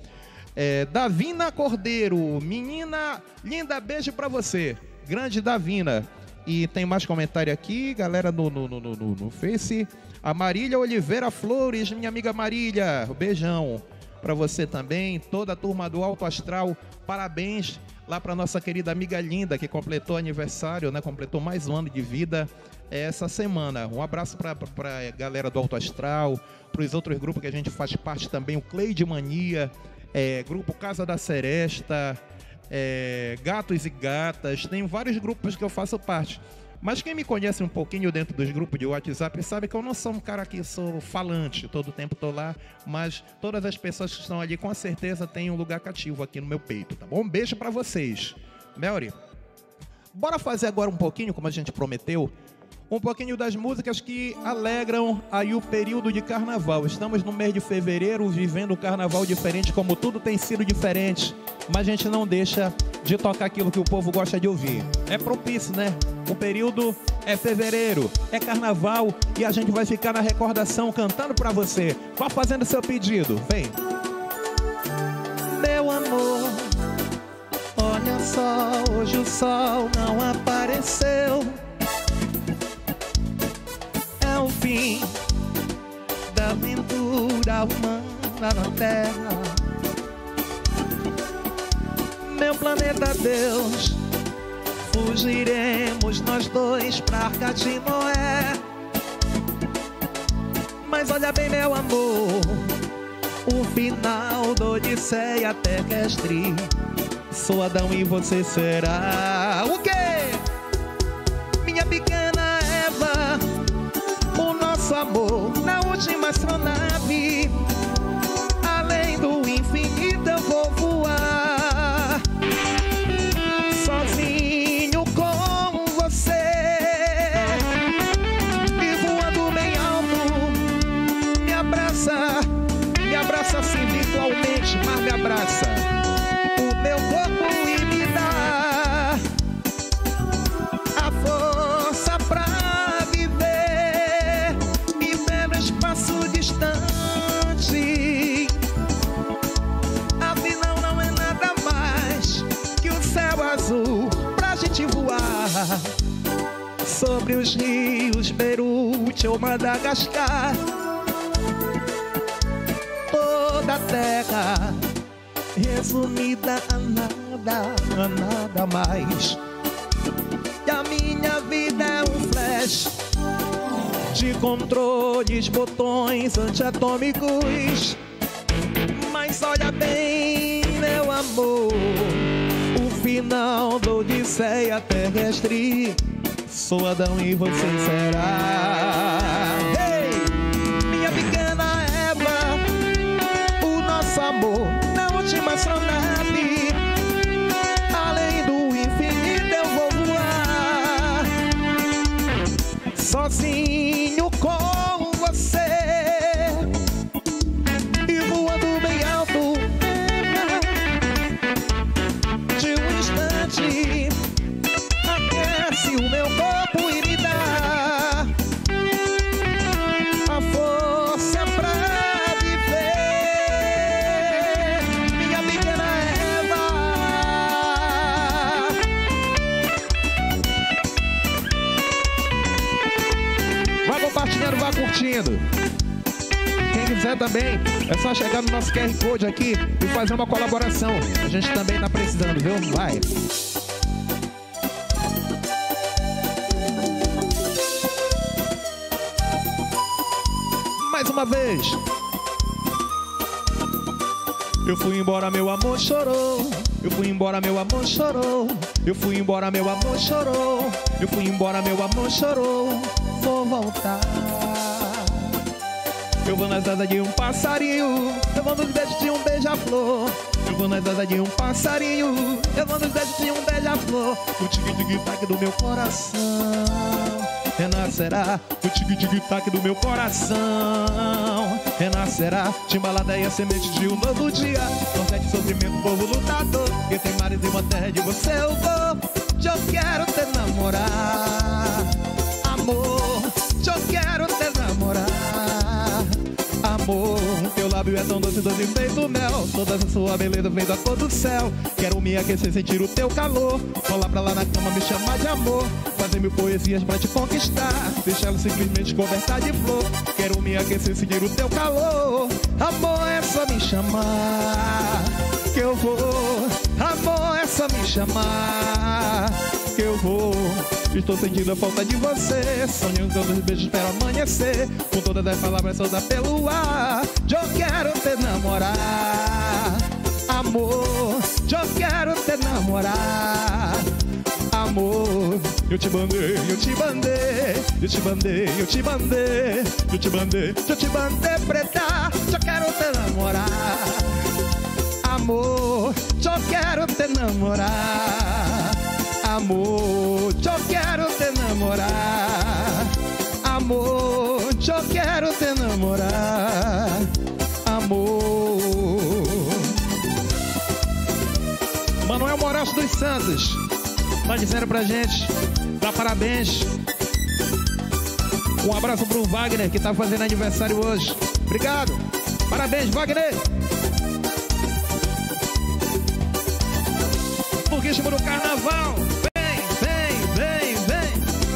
Davina Cordeiro, menina linda, beijo pra você. Grande Davina. E tem mais comentário aqui, galera no Face. A Marília Oliveira Flores, minha amiga Marília, um beijão para você também. Toda a turma do Alto Astral, parabéns lá para nossa querida amiga linda que completou aniversário, né? Completou mais um ano de vida essa semana. Um abraço para a galera do Alto Astral, para os outros grupos que a gente faz parte também, o Cleide Mania, grupo Casa da Seresta, Gatos e Gatas, tem vários grupos que eu faço parte. Mas quem me conhece um pouquinho dentro dos grupos de WhatsApp sabe que eu não sou um cara que sou falante, todo o tempo tô lá, mas todas as pessoas que estão ali com certeza têm um lugar cativo aqui no meu peito, tá bom? Um beijo pra vocês. Melri, bora fazer agora um pouquinho, como a gente prometeu, um pouquinho das músicas que alegram aí o período de carnaval. Estamos no mês de fevereiro, vivendo o carnaval diferente, como tudo tem sido diferente, mas a gente não deixa de tocar aquilo que o povo gosta de ouvir. É propício, né? O período é fevereiro, é carnaval e a gente vai ficar na recordação cantando pra você. Vá fazendo seu pedido, vem. Meu amor, olha só, hoje o sol não apareceu. É o fim da aventura humana na Terra. Meu planeta Deus, fugiremos nós dois pra Arca de Noé. Mas olha bem, meu amor, o final da Odisseia terrestre, sou Adão e você será o quê? Minha pequena Eva, o nosso amor na última astronave. Além do infinito eu vou voar, sozinho com você, e voando bem alto. Me abraça assim virtualmente, mas me abraça o meu corpo e me dá a força pra viver no espaço distante. Afinal não é nada mais que o céu azul pra gente voar. sobre os rios Beirute ou Madagascar. Toda a terra resumida a nada mais. E a minha vida é um flash de controles, botões antiatômicos. Mas olha bem, meu amor, o final da odisseia terrestre, sou Adão e você será. Hey! Minha pequena Eva, o nosso amor na última sonate. Além do infinito eu vou voar, sozinho com você. Aquece o meu corpo e me dá a força pra viver, minha pequena Eva. Vai compartilhando, vai curtindo. Quem quiser também, é só chegar no nosso QR Code aqui e fazer uma colaboração. A gente também tá precisando, viu? Vai! Mais uma vez. Eu fui embora, meu amor chorou. Eu fui embora, meu amor chorou. Eu fui embora, meu amor chorou. Eu fui embora, meu amor chorou. Vou voltar. Eu vou nas asas de um passarinho, eu vou nos beijos de um beija-flor. Eu vou nas asas de um passarinho, eu vou nos beijos de um beija-flor. O tic-tic-tac do meu coração renascerá. O tic-tic-tac do meu coração renascerá. Timbalada e a semente de um novo dia. Confete sofrimento, povo lutador. Que tem mares e uma terra de você eu vou. Eu quero te namorar, amor. Eu quero te namorar, amor. Teu lábio é tão doce, doce feito mel. Toda a sua beleza vem da cor do céu. Quero me aquecer, sentir o teu calor. Rolar pra lá na cama, me chamar de amor. Fazer mil poesias pra te conquistar. Deixar ela simplesmente conversar de flor. Quero me aquecer, sentir o teu calor. Amor, é só me chamar que eu vou. Amor, é só me chamar que eu vou. Estou sentindo a falta de você. Sonhando todos os beijos, espero amanhecer. Com todas as palavras soltas pelo ar. Eu quero te namorar, amor. Eu quero te namorar, amor. Eu te bandei, eu te bandei. Eu te bandei, eu te bandei. Eu te bandei, eu te bandei, preta. Eu quero te namorar, amor. Eu quero te namorar, amor. Eu quero te namorar, amor. Eu quero te namorar, amor. Manuel Moraes dos Santos tá dizendo pra gente, dá parabéns. Um abraço pro Wagner, que tá fazendo aniversário hoje. Obrigado. Parabéns, Wagner. O ritmo do carnaval. Vem, vem, vem, vem.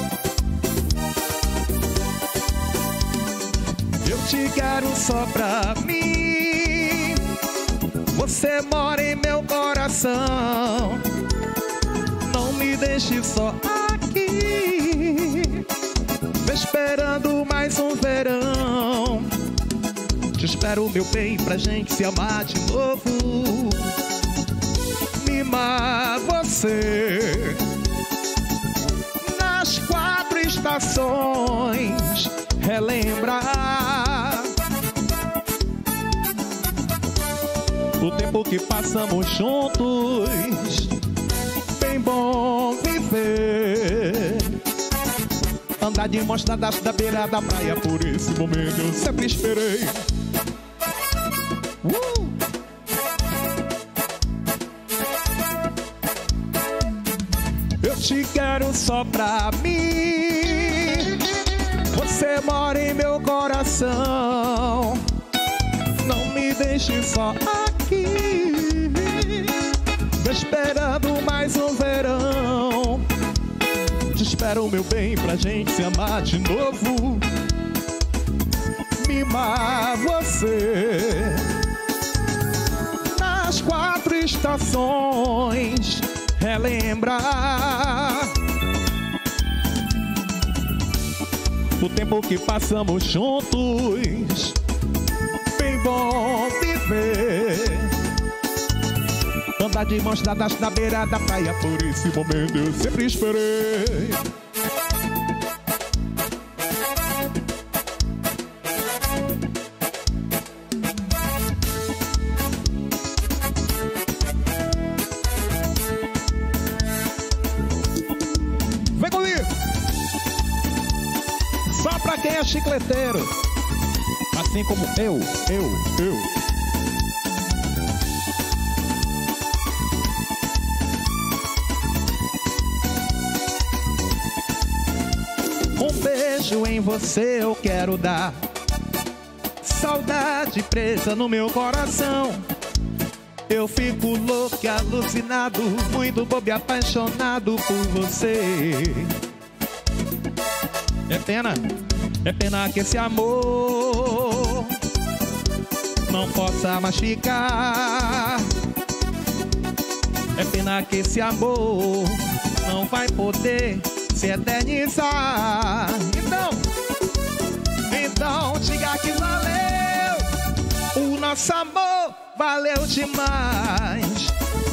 Eu te quero só pra mim. Você mora em meu coração. Não me deixe só aqui, esperando mais um verão. Te espero, meu bem, pra gente se amar de novo. Mimar você nas 4 estações. Relembrar o tempo que passamos juntos. Bem bom viver. Andar de mãos dadas da beira da praia. Por esse momento eu sempre esperei. Eu te quero só pra mim. Você mora em meu coração. Não me deixe só aqui, esperando mais um verão. Te espero o meu bem pra gente se amar de novo. Mimar você nas 4 estações, relembrar o tempo que passamos juntos. Bem bom viver, andar de mãos dadas na beira da praia. Por esse momento eu sempre esperei. Vem comigo! Só pra quem é chicleteiro, assim como eu. Um beijo em você eu quero dar, saudade presa no meu coração. Eu fico louco e alucinado, muito bobo e apaixonado por você. É pena que esse amor não possa mais ficar. É pena que esse amor não vai poder se eternizar. Então diga que valeu. O nosso amor valeu demais.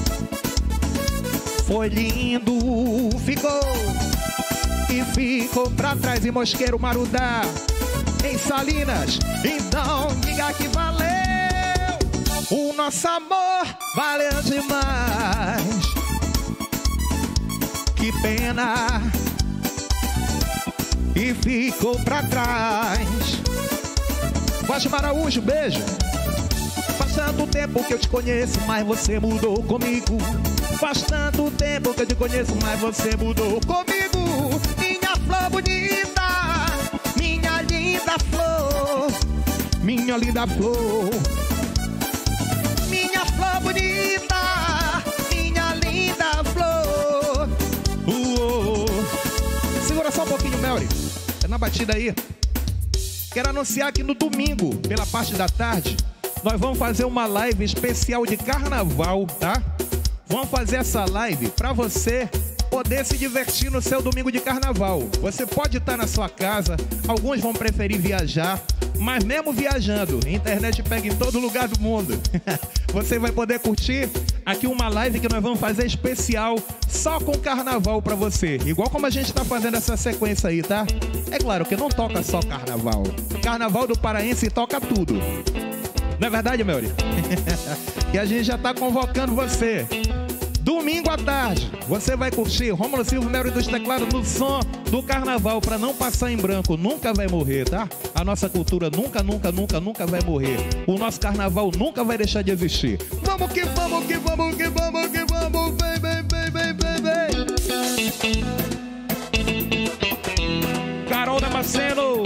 Foi lindo, ficou. E ficou pra trás em Mosqueiro, Marudá, em Salinas. Então diga que valeu. O nosso amor valeu demais. Que pena. E ficou pra trás. Voz de Maraújo, beijo. Faz tanto tempo que eu te conheço, mas você mudou comigo. Faz tanto tempo que eu te conheço, mas você mudou comigo. Minha flor bonita, minha linda flor, minha linda flor. Minha flor bonita, minha linda flor. Segura só um pouquinho, Melry. É na batida aí. Quero anunciar que no domingo, pela parte da tarde, nós vamos fazer uma live especial de carnaval, tá? Vamos fazer essa live para você poder se divertir no seu domingo de carnaval. Você pode estar na sua casa, alguns vão preferir viajar, mas mesmo viajando, a internet pega em todo lugar do mundo. Você vai poder curtir aqui uma live que nós vamos fazer especial só com carnaval para você. Igual como a gente está fazendo essa sequência aí, tá? É claro que não toca só carnaval. Carnaval do Paraense toca tudo. Não é verdade, Melry? E a gente já está convocando você. Domingo à tarde, você vai curtir Rômulo Silva, Melry dos Teclados no som do carnaval, para não passar em branco. Nunca vai morrer, tá? A nossa cultura nunca vai morrer. O nosso carnaval nunca vai deixar de existir. Vamos que vamos, que vamos, que vamos, que vamos. Vem, vem, vem, vem, vem, vem. Carol Damasceno.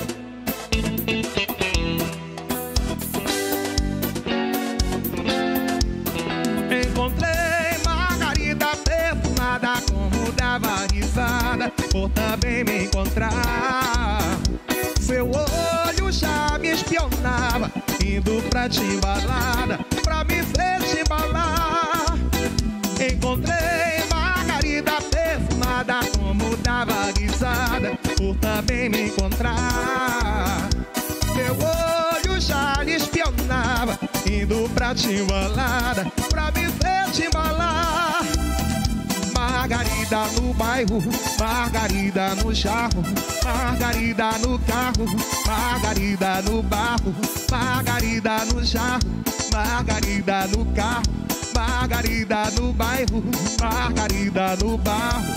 Encontrei Margarida perfumada como dava risada por também me encontrar. Seu olho já me espionava, indo pra te embalada, pra me ver te embalar. Encontrei Margarida perfumada como dava risada por também me encontrar. Seu olho já lhe espionava, indo pra te embalada, pra me ver te embalar. Margarida no bairro, Margarida no jarro, Margarida no carro, Margarida no barro, Margarida no jarro, Margarida no carro, Margarida no bairro, Margarida no barro.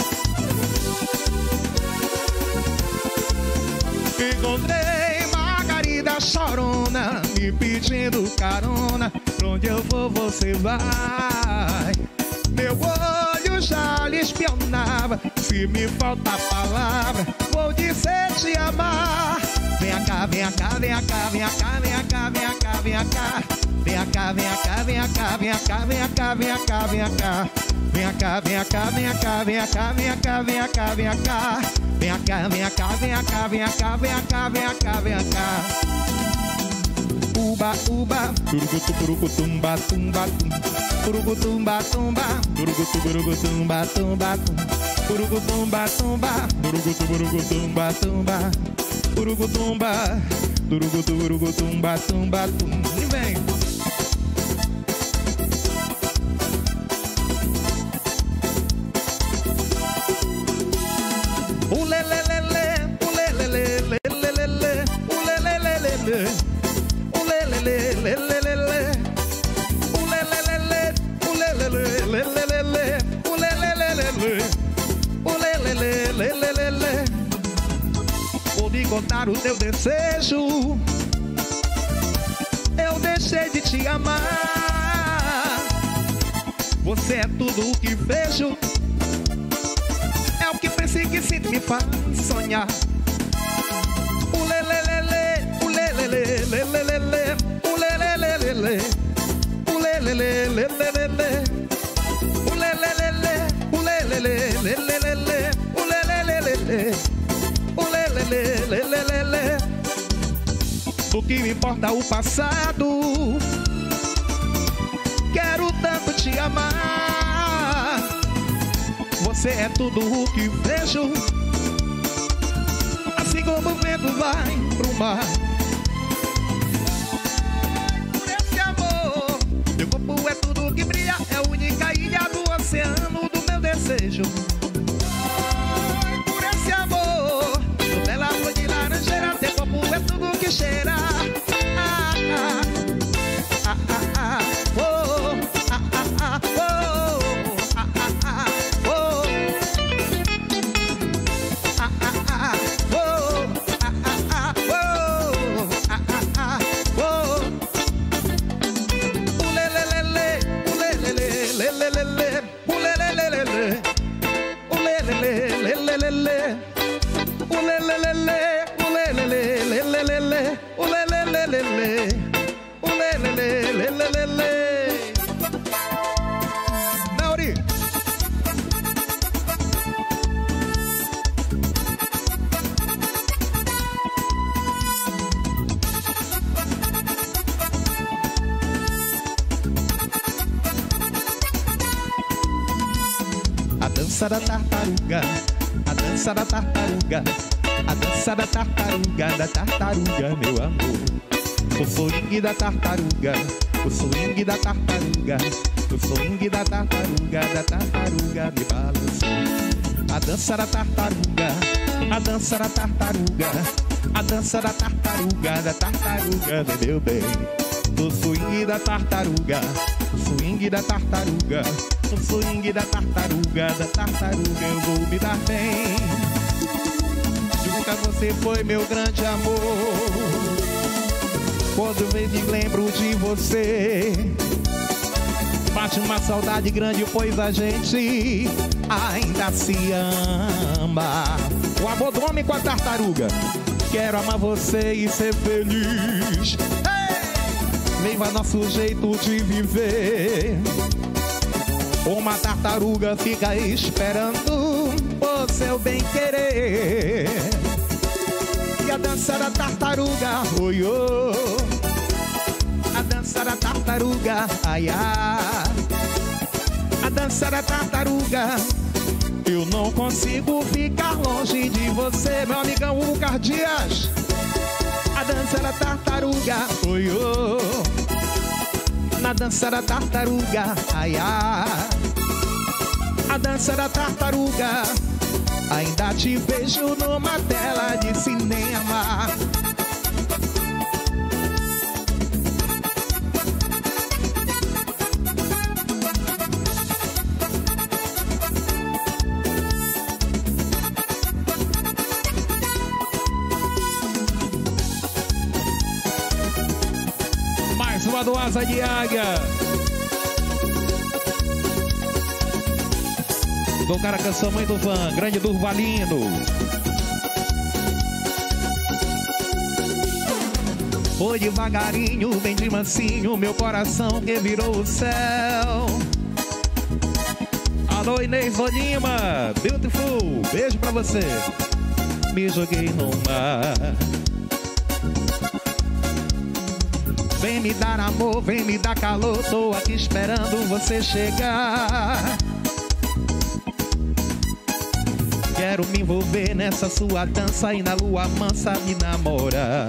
Encontrei Margarida chorona, me pedindo carona, pra onde eu vou você vai. Meu olho já lhe espionava, se me falta palavra, vou dizer te amar. Vem cá, vem cá, vem cá, vem cá, vem cá, vem cá, vem cá. Vem cá, vem cá, vem cá, vem cá, vem cá, vem cá, vem cá. Vem cá, vem cá, vem cá, vem cá, vem cá, vem cá, vem cá. Vem cá, vem cá, vem cá, vem cá, vem cá, vem cá, vem cá. Uba, uba, turugutu, turugutumba, tumba, tum. Turugutumba, tumba, turugutu, turugutumba, tumba, tum. Turugutumba, tumba, turugutu, turugutumba, tumba. Turugutumba, turugutu, turugutumba, tumba, tum. E vem. Ulelelele, ulelelele, ulelelele, ulelelele. Ulelelele, ulelelele, ulelelele, ulelelele, ulelelele. Vou lhe contar o teu desejo. Eu deixei de te amar. Você é tudo o que vejo. É o que penso e que sinto me faz sonhar. Ulelelele, ulelelele, ulelelele, ulelelele, ulelelele, ulelelele, ulelelele, ulelelele, ulelelele. O que me importa o passado. Quero tanto te amar. Você é tudo o que vejo. Assim como o vento vai pro mar. Por esse amor, meu corpo é tudo que brilha. É a única ilha do oceano do meu desejo. Por esse amor, meu bela flor de laranjeira. Teu corpo é tudo que cheira. A dança da tartaruga, a dança da tartaruga, a dança da tartaruga, meu amor. O swing da tartaruga, o swing da tartaruga, o swing da tartaruga me balançou. A dança da tartaruga, a dança da tartaruga, a dança da tartaruga, meu bem. O swing da tartaruga, o swing da tartaruga, o swing da tartaruga, eu vou me dar bem. Nunca você foi meu grande amor. Quando vezes lembro de você, bate uma saudade grande, pois a gente ainda se ama. O amor do homem com a tartaruga. Quero amar você e ser feliz. Viva nosso jeito de viver. Uma tartaruga fica esperando o seu bem querer. E a dança da tartaruga, oi, oh. A dança da tartaruga, ai, ai. A dança da tartaruga. Eu não consigo ficar longe de você, meu amigão Hugo Dias. A dança da tartaruga, oi, oh. Na dança da tartaruga, ai, ai. A dança da tartaruga. Ainda te vejo numa tela de cinema. Mais uma do Asa de Águia. Do cara canção mãe do fã, grande Durvalino. Foi devagarinho, bem de mansinho, meu coração que virou o céu. Alô, Inês Lima, beautiful, beijo pra você. Me joguei no mar. Vem me dar amor, vem me dar calor, tô aqui esperando você chegar. Quero me envolver nessa sua dança e na lua mansa me namorar.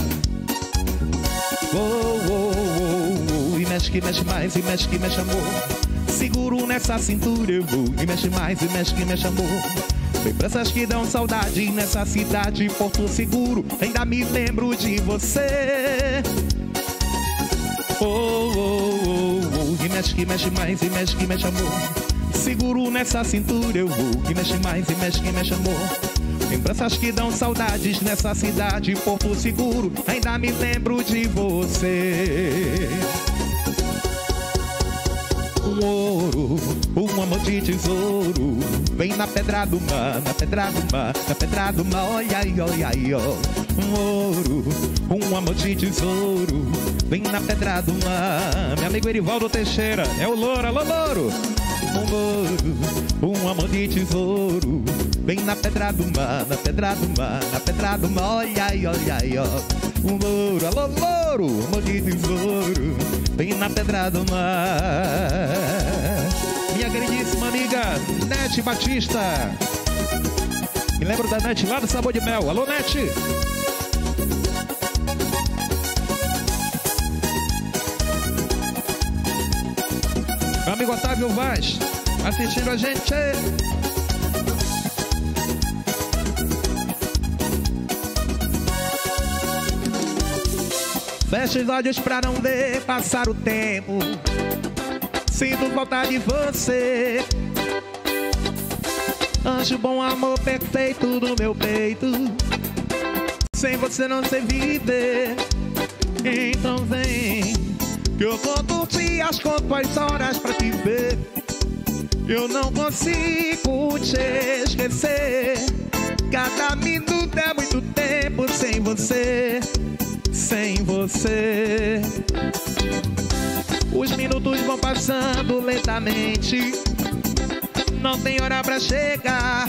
Oh, oh, oh, oh. E mexe que mexe mais, e mexe que mexe amor. Seguro nessa cintura eu vou. E mexe mais, e mexe que mexe amor. Lembranças que dão saudade nessa cidade, Porto Seguro. Ainda me lembro de você. Oh, oh, oh, oh. E mexe que mexe mais, e mexe que mexe amor. Seguro nessa cintura eu vou. E mexe mais, e mexe que mexe amor. Lembranças que dão saudades nessa cidade, Porto Seguro. Ainda me lembro de você. Um ouro, um amor de tesouro. Vem na pedra do mar, na pedra do mar, na pedra do mar. Olha aí, olha aí, ó. Um ouro, um amor de tesouro. Vem na pedra do mar. Meu amigo Erivaldo Teixeira, é o louro, alô louro. Um ouro, um amor de tesouro. Vem na pedra do mar, na pedra do mar, na pedra do mar. Olha aí, olha aí, ó. Um louro, alô louro, amor de tesouro. Vem na pedra do mar. Minha queridíssima amiga Nete Batista. Me lembro da Nete lá do Sabor de Mel. Alô, Nete. Meu amigo Otávio Vaz assistindo a gente. Feche os olhos pra não ver passar o tempo. Sinto falta de você. Anjo bom, amor perfeito no meu peito. Sem você não sei viver. Então vem, que eu conto dias, conto as horas pra te ver. Eu não consigo te esquecer. Cada minuto é muito tempo sem você. Sem você. Os minutos vão passando lentamente. Não tem hora pra chegar.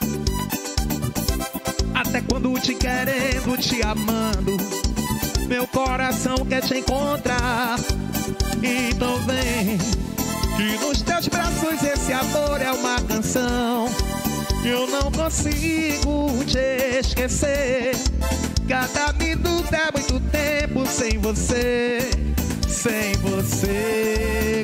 Até quando te querendo, te amando, meu coração quer te encontrar. Então vem, que nos teus braços esse amor é uma canção. Eu não consigo te esquecer. Cada minuto é muito tempo sem você. Sem você.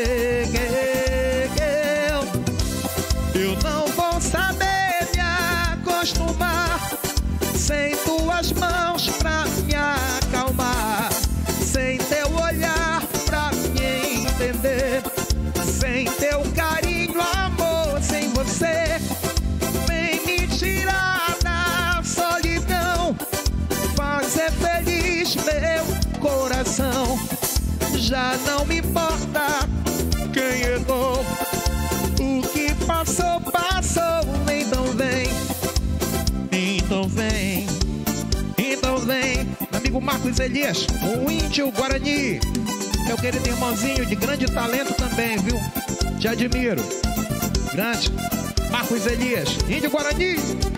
Eu não vou saber me acostumar sem tuas mãos pra me acalmar, sem teu olhar pra me entender, sem teu carinho, amor, sem você. Vem me tirar da solidão, fazer feliz meu coração. Já não me importa quem errou, o que passou, passou. Então vem, então vem, então vem. Meu amigo Marcos Elias, o índio Guarani, meu querido irmãozinho de grande talento também, viu? Te admiro. Grande Marcos Elias, índio Guarani.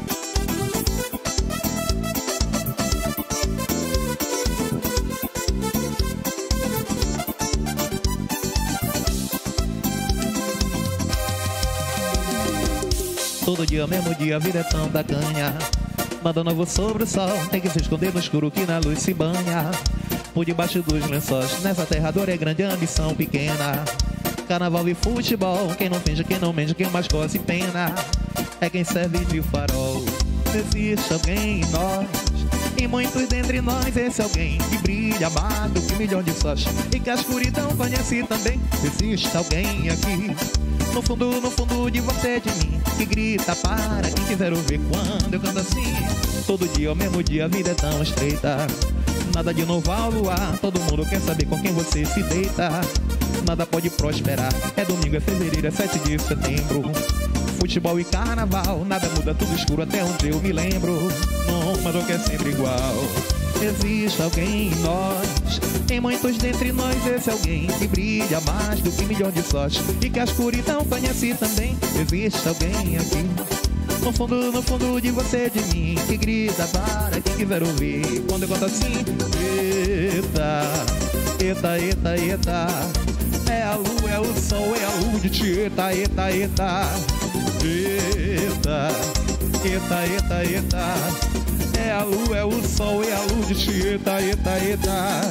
Todo dia, mesmo dia, a vida é tão da canha. Nada novo sobre o sol, tem que se esconder no escuro que na luz se banha. Por debaixo dos lençóis, nessa terra dor é grande, a ambição pequena. Carnaval e futebol, quem não finge, quem não mente, quem mais gosta e pena é quem serve de farol. Existe alguém em nós, e muitos dentre nós, esse alguém que brilha mais do que 1 milhão de sóis e que a escuridão conhece também. Existe alguém aqui, no fundo de você, de mim, que grita para quem quiser ouvir quando eu canto assim. Todo dia, ao mesmo dia, a vida é tão estreita. Nada de novo ao luar, todo mundo quer saber com quem você se deita. Nada pode prosperar, é domingo, é fevereiro, é 7 de setembro. Futebol e carnaval, nada muda, tudo escuro até onde eu me lembro. Não mas o que é sempre igual. Existe alguém em nós, em muitos dentre nós, esse alguém que brilha mais do que milhões de sóis e que a escuridão conhece também. Existe alguém aqui, no fundo de você, de mim, que grita para quem quiser ouvir. Quando eu canto assim, eita, eita, eita, eita, é a lua, é o sol, é a luz de Tieta, eita, eita, eita, eita, eita, eita, é a lua, é o sol, é a luz de Tieta, eita, eita,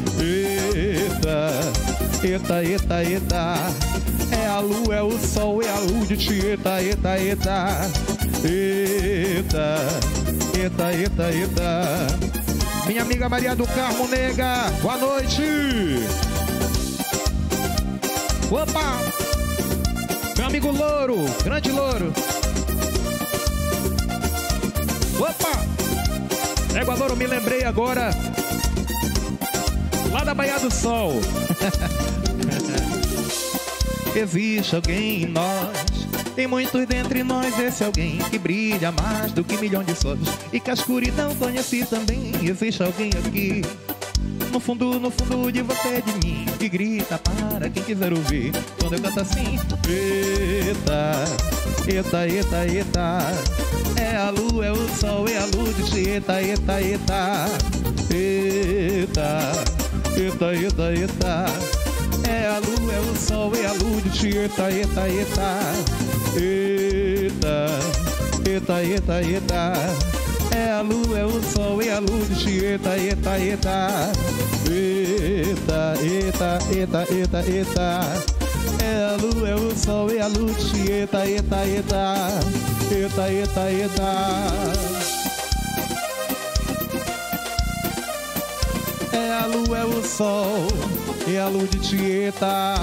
eita, eita, eita, eita, é a lua, é o sol, é a luz de Tieta, eita, eita, eita, eita, eita, eita. Minha amiga Maria do Carmo Nega, boa noite. Opa! Meu amigo Louro, grande Louro. Opa! Égua Louro, me lembrei agora lá da Baía do Sol. Existe alguém em nós, tem muitos dentre nós, esse alguém que brilha mais do que milhões de sóis e que a escuridão conhece também. Existe alguém aqui, no fundo de você, de mim, que grita para quem quiser ouvir. Quando eu canto assim, eita, eita, eita, eita, é a lua, é o sol, é a luz de Tieta, eita, eita, eita, eita, eita, eita, é a lua, é o sol, é a luz de Tieta, eita, eita, eita, eita, eita, eita, é a lua, é o sol, é a luz de Tieta, eita, eita, eita, eita, eita, eita, eita, é a lua, é o sol, é a luz de Tieta, eita, eita, eita, eita, eita, é a lua, é o sol, é a luz de Tieta.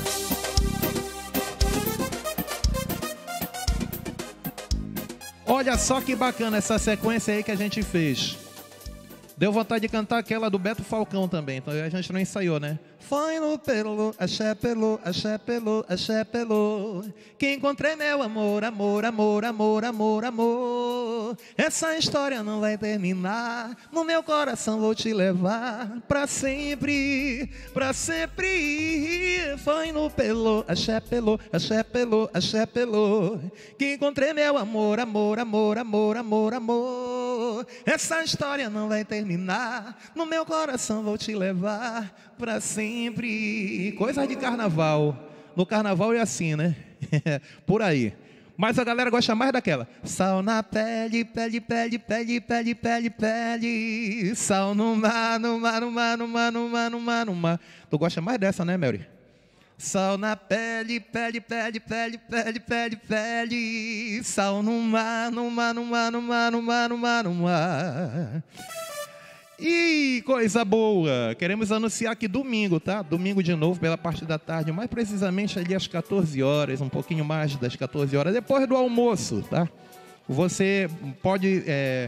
Olha só que bacana essa sequência aí que a gente fez. Deu vontade de cantar aquela do Beto Falcão também, então a gente não ensaiou, né? Foi no pelo, axé pelo, axé pelo, axé pelo, que encontrei meu amor, amor, amor, amor, amor, amor. Essa história não vai terminar, no meu coração vou te levar pra sempre, pra sempre. Foi no pelo, axé pelo, axé pelo, axé pelo, que encontrei meu amor, amor, amor, amor, amor, amor. Essa história não vai terminar, no meu coração vou te levar pra sempre. Coisa de carnaval. No carnaval é assim, né? Por aí. Mas a galera gosta mais daquela. Sal na pele, pele, pele, pele, pele, pele, pele. Sal no mar, no mar, no mar, no mar, no mar, no mar, no mar. Tu gosta mais dessa, né, Mary? Sal na pele, pele, pele, pele, pele, pele, pele. Sal no mar, no mar, no mar, no mar, no mar, no mar, no mar. E coisa boa, queremos anunciar que domingo, tá? Domingo de novo, pela parte da tarde, mais precisamente ali às 14 horas, um pouquinho mais das 14 horas, depois do almoço, tá? Você pode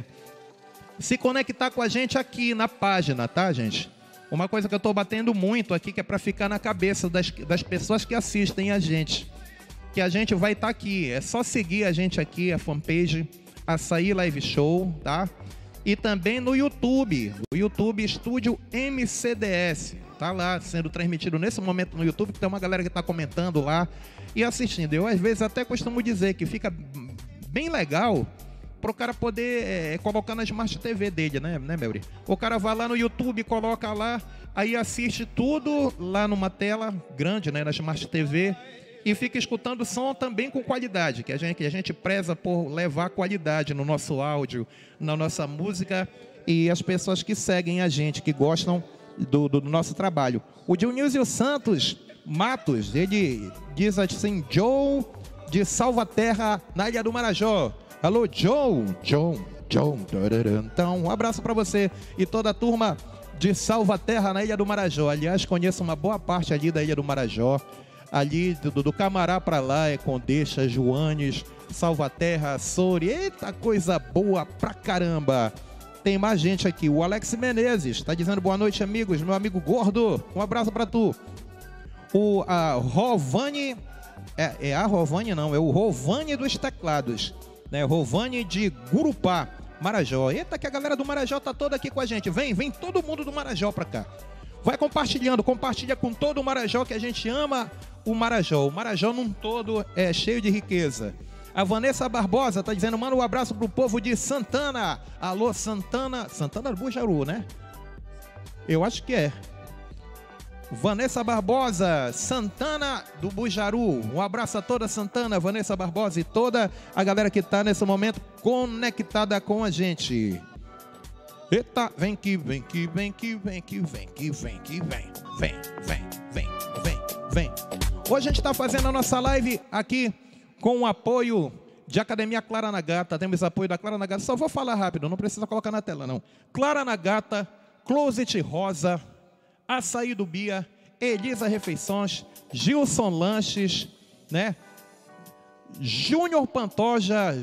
se conectar com a gente aqui na página, tá, gente? Uma coisa que eu estou batendo muito aqui, que é para ficar na cabeça das pessoas que assistem a gente, que a gente vai estar aqui, é só seguir a gente aqui, a fanpage Açaí Live Show, tá? E também no YouTube, o YouTube Estúdio MCDS. Tá lá sendo transmitido nesse momento no YouTube, que tem uma galera que está comentando lá e assistindo. Eu às vezes até costumo dizer que fica bem legal para o cara poder colocar na Smart TV dele, né, Melri? O cara vai lá no YouTube, coloca lá, aí assiste tudo lá numa tela grande, né, na Smart TV, e fica escutando o som também com qualidade, que a gente preza por levar qualidade no nosso áudio, na nossa música, e as pessoas que seguem a gente, que gostam do nosso trabalho. O Dionísio Santos Matos, ele diz assim: Joe de Salvaterra, na Ilha do Marajó. Alô, Joe. Então, um abraço para você e toda a turma de Salvaterra, na Ilha do Marajó. Aliás, conheço uma boa parte ali da Ilha do Marajó. Ali do Camará para lá é Condeixa, Joanes, Salvaterra, Açores. Eita, coisa boa pra caramba. Tem mais gente aqui. O Alex Menezes está dizendo boa noite, amigos. Meu amigo gordo, um abraço para tu. A Rovani, a Rovani não, é o Rovani dos teclados, né? Rovani de Gurupá. Marajó. Eita, que a galera do Marajó tá toda aqui com a gente. Vem todo mundo do Marajó pra cá. Vai compartilhando, compartilha com todo o Marajó, que a gente ama o Marajó. O Marajó num todo é cheio de riqueza. A Vanessa Barbosa tá dizendo, manda um abraço pro povo de Santana. Alô, Santana. Santana do Bujaru, né? Eu acho que é. Vanessa Barbosa, Santana do Bujaru. Um abraço a toda Santana, Vanessa Barbosa e toda a galera que está nesse momento conectada com a gente. Eita, vem que vem que vem que vem que vem que vem que vem. Vem. Hoje a gente está fazendo a nossa live aqui com o apoio de Academia Clara Nagata. Temos apoio da Clara Nagata. Só vou falar rápido, não precisa colocar na tela não. Clara Nagata, Closet Rosa, Açaí do Bia, Elisa Refeições, Gilson Lanches, né? Júnior Pantoja,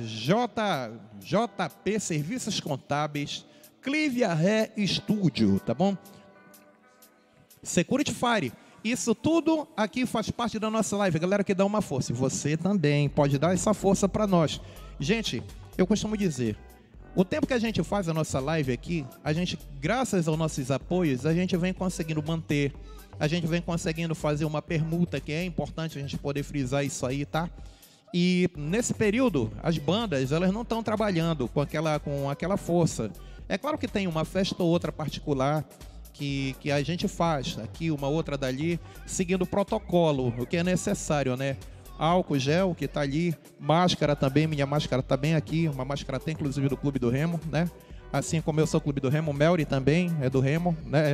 JP Serviços Contábeis, Clivia Ré Estúdio, tá bom? Security Fire. Isso tudo aqui faz parte da nossa live, galera que dá uma força. E você também pode dar essa força para nós. Gente, eu costumo dizer, o tempo que a gente faz a nossa live aqui, a gente, graças aos nossos apoios, a gente vem conseguindo manter, a gente vem conseguindo fazer uma permuta, que é importante a gente poder frisar isso aí, tá? E nesse período, as bandas, elas não estão trabalhando com aquela força. É claro que tem uma festa ou outra particular que a gente faz, aqui, uma outra dali, seguindo o protocolo, o que é necessário, né? Álcool gel, que tá ali, máscara também, minha máscara tá bem aqui, uma máscara até inclusive do Clube do Remo, né? Assim como eu sou Clube do Remo, o Melry também é do Remo, né?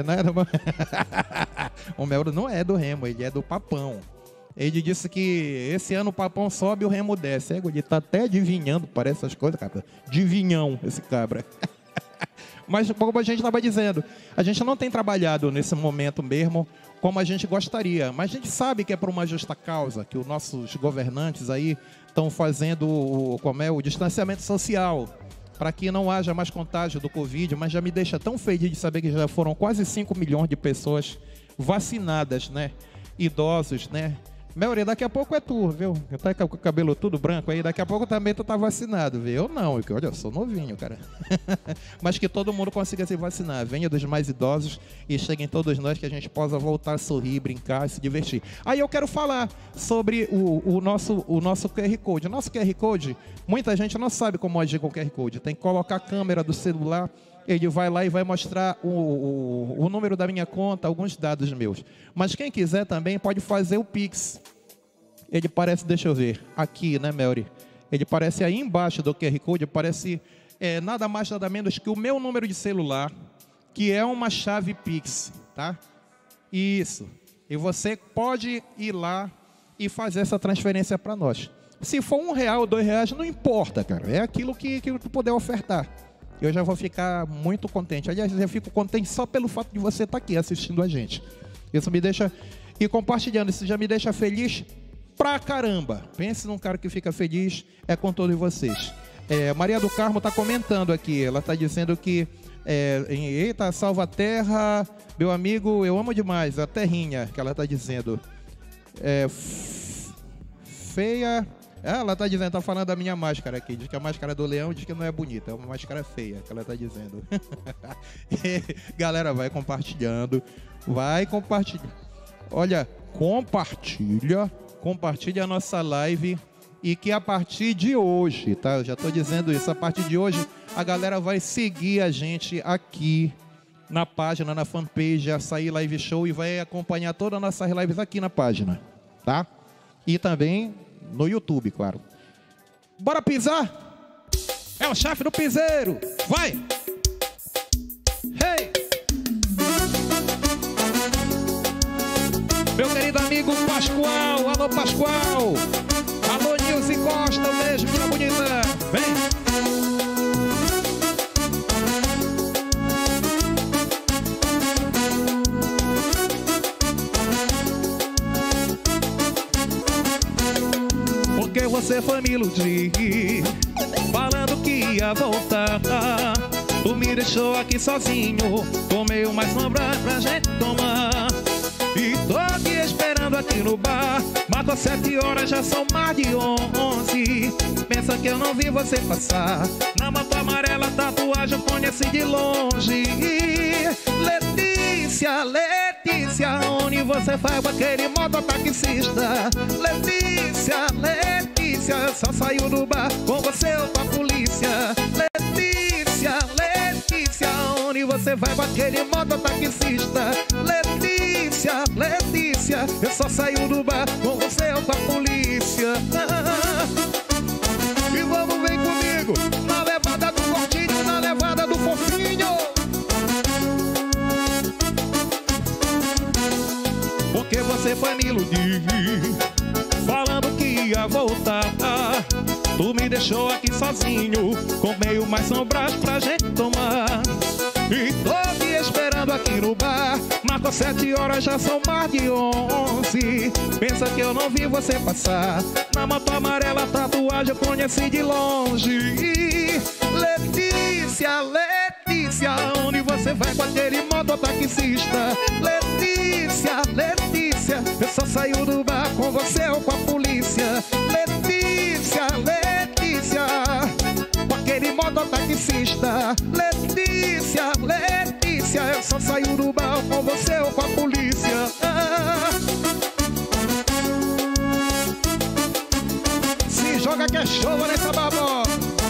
O Melry não é do Remo, ele é do Papão. Ele disse que esse ano o Papão sobe e o Remo desce. Ele tá até adivinhando, parece essas coisas, cara. Divinhão, esse cabra. Mas como a gente estava dizendo, a gente não tem trabalhado nesse momento mesmo como a gente gostaria. Mas a gente sabe que é por uma justa causa, que os nossos governantes aí estão fazendo o distanciamento social, para que não haja mais contágio do Covid. Mas já me deixa tão feliz de saber que já foram quase 5 milhões de pessoas vacinadas, né? Idosos, né? Melry, daqui a pouco é tu, viu? Tá com o cabelo tudo branco aí, daqui a pouco também tu tá vacinado, viu? Eu não, olha, eu sou novinho, cara. Mas que todo mundo consiga se vacinar. Venha dos mais idosos e cheguem todos nós, que a gente possa voltar a sorrir, brincar, se divertir. Aí eu quero falar sobre o nosso QR Code. O nosso QR Code, muita gente não sabe como agir com o QR Code. Tem que colocar a câmera do celular, ele vai lá e vai mostrar o número da minha conta, alguns dados meus. Mas quem quiser também pode fazer o Pix. Ele parece, deixa eu ver, aqui, né, Melry? Ele parece aí embaixo do QR Code, parece nada mais, nada menos que o meu número de celular, que é uma chave Pix, tá? Isso. E você pode ir lá e fazer essa transferência para nós. Se for R$1 ou R$2, não importa, cara. É aquilo que tu puder ofertar. Eu já vou ficar muito contente. Aliás, eu já fico contente só pelo fato de você estar aqui assistindo a gente. Isso me deixa... E compartilhando, isso já me deixa feliz pra caramba. Pense num cara que fica feliz, é com todos vocês. Maria do Carmo está comentando aqui. Ela está dizendo que... Eita, salva a terra. Meu amigo, eu amo demais. A terrinha, que ela está dizendo. Feia... ela está dizendo, está falando da minha máscara aqui. Diz que a máscara do leão diz que não é bonita. É uma máscara feia, que ela está dizendo. Galera, vai compartilhando. Vai compartilhando. Olha, compartilha a nossa live. E que a partir de hoje, tá? Eu já estou dizendo isso. A partir de hoje, a galera vai seguir a gente aqui na página, na fanpage Açaí Live Show. E vai acompanhar todas as nossas lives aqui na página, tá? E também... no YouTube, claro. Bora pisar? É o chefe do piseiro. Vai! Hey! Meu querido amigo Pascoal. Alô, Pascoal. Alô, Nilce Costa. Um beijo, minha bonita. Vem! Porque você foi me iludir, falando que ia voltar. Tu me deixou aqui sozinho, tomei uma sombra pra gente tomar. E tô aqui esperando aqui no bar. Marcou 7 horas, já são mais de 11. Pensa que eu não vi você passar. Na moto amarela, tatuagem eu conheci de longe. Letícia, Letícia, onde você vai com aquele mototaxista? Letícia, Letícia, só saiu do bar com você ou com a polícia? Letícia, Letícia, onde você vai com aquele mototaxista? Letícia, Letícia, eu só saio do bar com você ou com a polícia? E vamos, vem comigo, na levada do fortinho, na levada do fofinho. Porque você foi me iludir, falando que ia voltar. Tu me deixou aqui sozinho, com meio mais sombras pra gente tomar. E tô te esperando aqui no bar. Marcou 7 horas, já são mais de 11. Pensa que eu não vi você passar. Na moto amarela, tatuagem eu conheci de longe. Letícia, Letícia, onde você vai com aquele mototaxista? Letícia, Letícia, eu só saio do bar com você ou com a polícia? Letícia, Letícia, com aquele mototaxista? Letícia, Letícia, eu só saio do bar com você ou com a polícia? Se joga que é show nessa babosa.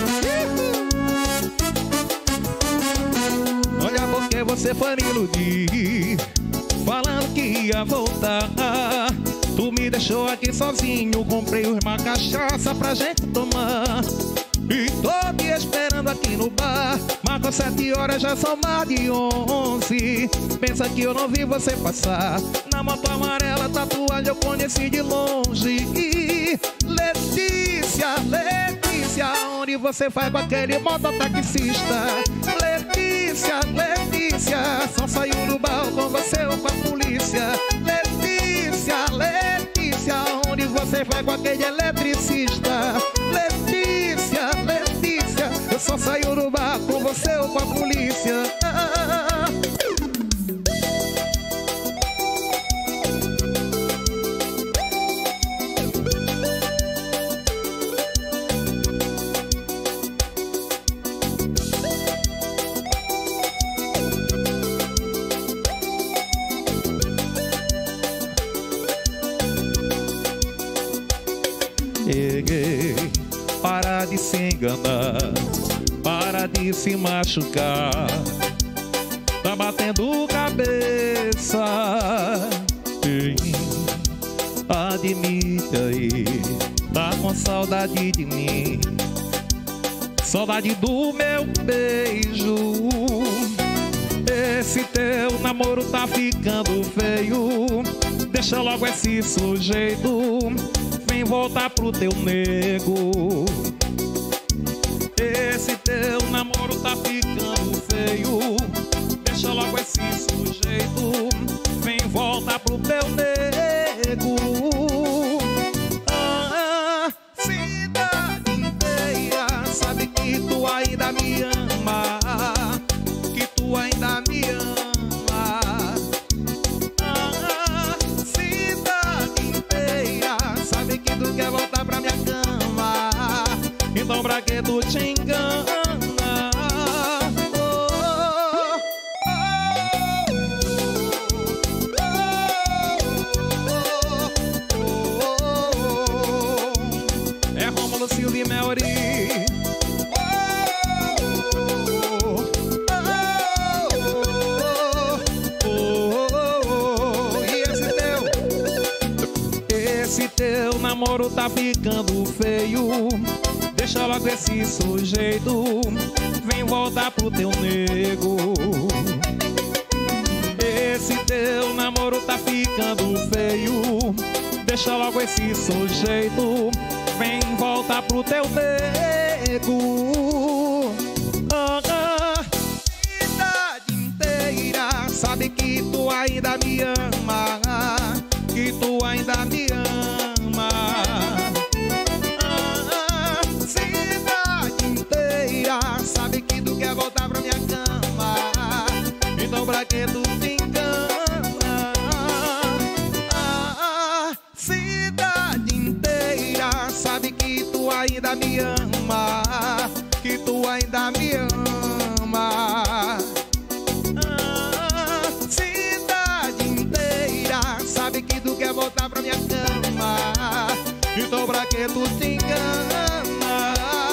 Olha porque você foi me iludir, falando que ia voltar. Tu me deixou aqui sozinho, comprei uma cachaça pra gente tomar. E tô te esperando aqui no bar. Marcou 7 horas, já são mais de 11. Pensa que eu não vi você passar. Na moto amarela, tatuagem eu conheci de longe. Letícia, Letícia, onde você vai com aquele mototaxista? Letícia, Letícia, só saiu do bar com você ou com a polícia? Letícia, Letícia, onde você vai com aquele eletricista? Letícia, Letícia, eu só saio do bar com você ou com a polícia? Para de se enganar, para de se machucar. Tá batendo cabeça, ei, admite aí, tá com saudade de mim, saudade do meu beijo. Esse teu namoro tá ficando feio, deixa logo esse sujeito, vem voltar pro teu nego. Esse teu namoro tá ficando feio, deixa logo esse sujeito, vem voltar pro teu nego. Cidade inteira sabe que tu ainda me ama, que tu ainda me ama. Cidade inteira sabe que tu quer voltar pra minha cama, então pra que tu te engana? É Rômulo, Silvio e Melody. E esse teu namoro tá ficando feio, deixa logo esse sujeito, vem voltar pro teu nego. Esse teu namoro tá ficando feio, deixa logo esse sujeito, vem voltar pro teu nego. Cidade inteira sabe que tu ainda me ama, que tu ainda me ama. Sabe que tu quer voltar pra minha cama, então pra que tu te engana? Cidade inteira sabe que tu ainda me cama, que tu ainda me ama. Cidade inteira sabe que tu quer voltar pra minha cama, então pra que tu te engana?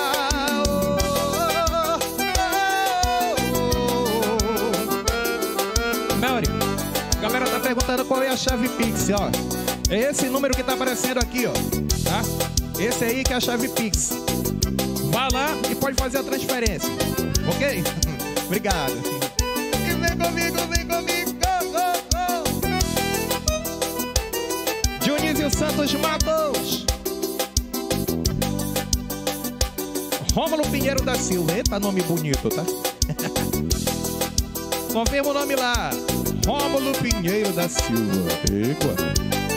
Melody, a galera tá perguntando qual é a chave Pix, ó. É esse número que tá aparecendo aqui, ó, tá? Esse aí que é a chave Pix. Vá lá e pode fazer a transferência, ok? Obrigado. E vem comigo, vem comigo, go, go, go. Dionísio Santos Matos, Rômulo Pinheiro da Silva. Eita, nome bonito, tá? Confirma o nome lá, Rômulo Pinheiro da Silva. Eita.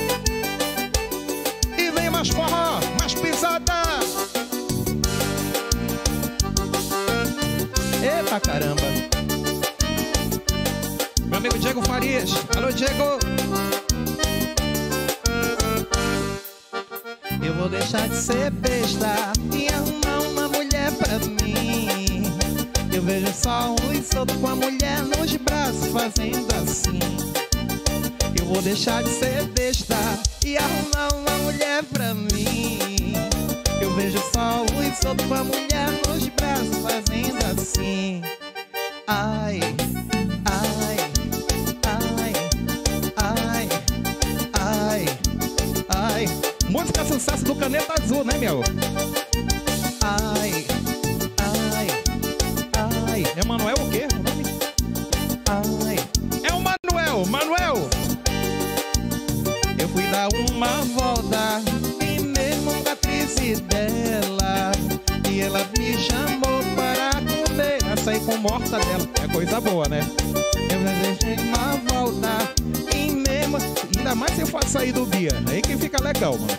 E vem mais forró, mais pisada. Eita caramba. Meu amigo Diego Farias. Alô, Diego. Eu vou deixar de ser besta e arrumar uma mulher pra mim. Eu vejo só um e solto com a mulher nos braços fazendo assim. Eu vou deixar de ser besta e arrumar uma mulher pra mim. Eu vejo só um e solto com a mulher nos braços fazendo assim. Ai, ai, ai, ai, ai, ai. Música sucesso do Caneta Azul, né, meu? Ai, ai, ai. É Manuel o quê? O nome? Ai. É o Manuel, Manuel. Eu fui dar uma volta e mesmo com a crise dela, e ela me chamou para comer açaí com mortadela. É coisa boa, né? Eu deixei uma volta e mesmo, ainda mais se eu for sair do Bia, aí que fica legal, mano.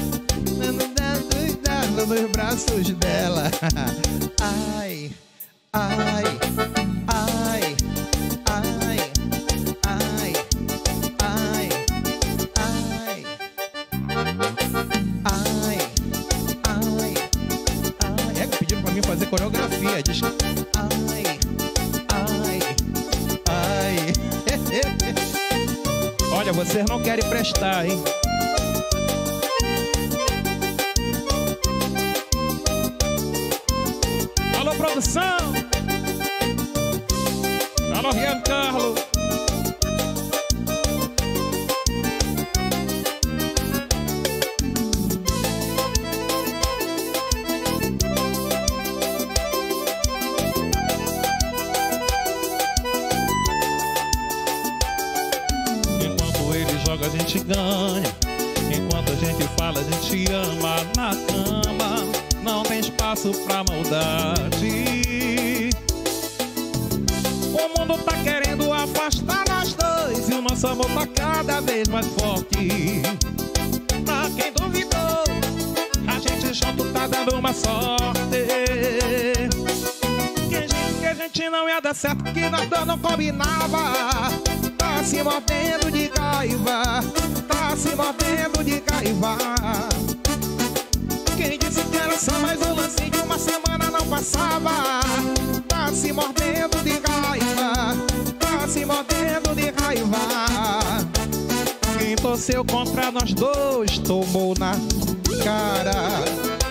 Nos braços dela. Ai, ai, ai, ai, ai, ai, ai, ai, ai, ai. É que pediram pra mim fazer coreografia. Diz ai, ai, ai. Olha, vocês não querem prestar, hein? Alô, produção! Alô, Rian Carlos! Enquanto ele joga, a gente ganha. Enquanto a gente fala, a gente ama. Na cama não tem espaço pra maldade. O mundo tá querendo afastar nós dois e o nosso amor tá cada vez mais forte. Pra quem duvidou, a gente junto tá dando uma sorte. Que a gente não ia dar certo, que nós dois não combinava. Tá se mordendo de raiva, tá se mordendo de raiva. Quem disse que era só mais um lance de uma semana não passava. Tá se mordendo de raiva, tá se mordendo de raiva. Quem torceu contra nós dois tomou na cara.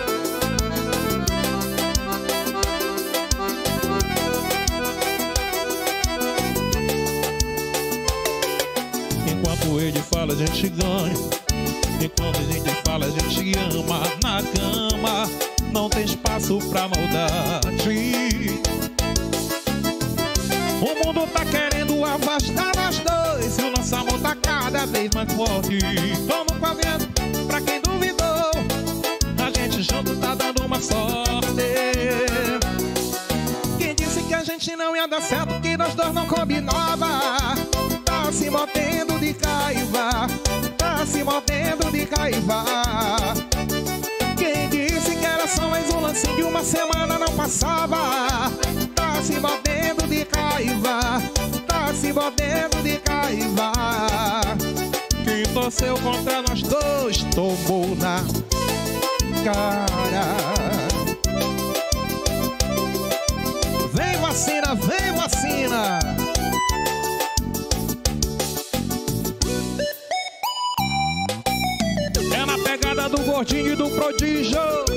Enquanto ele fala, a gente ganha. Enquanto a gente fala, a gente ama. Na cama não tem espaço pra maldade. O mundo tá querendo afastar nós dois e o nosso amor tá cada vez mais forte. Vamos com a vento, pra quem duvidou, a gente junto tá dando uma sorte. Quem disse que a gente não ia dar certo, que nós dois não combinava. Tá se mordendo de raiva, tá se mordendo de raiva. Quem disse que era só mais um lance de uma semana não passava. Tá se mordendo de raiva, tá se mordendo de raiva. Quem torceu contra nós dois tomou na cara. gordinho do prodígio.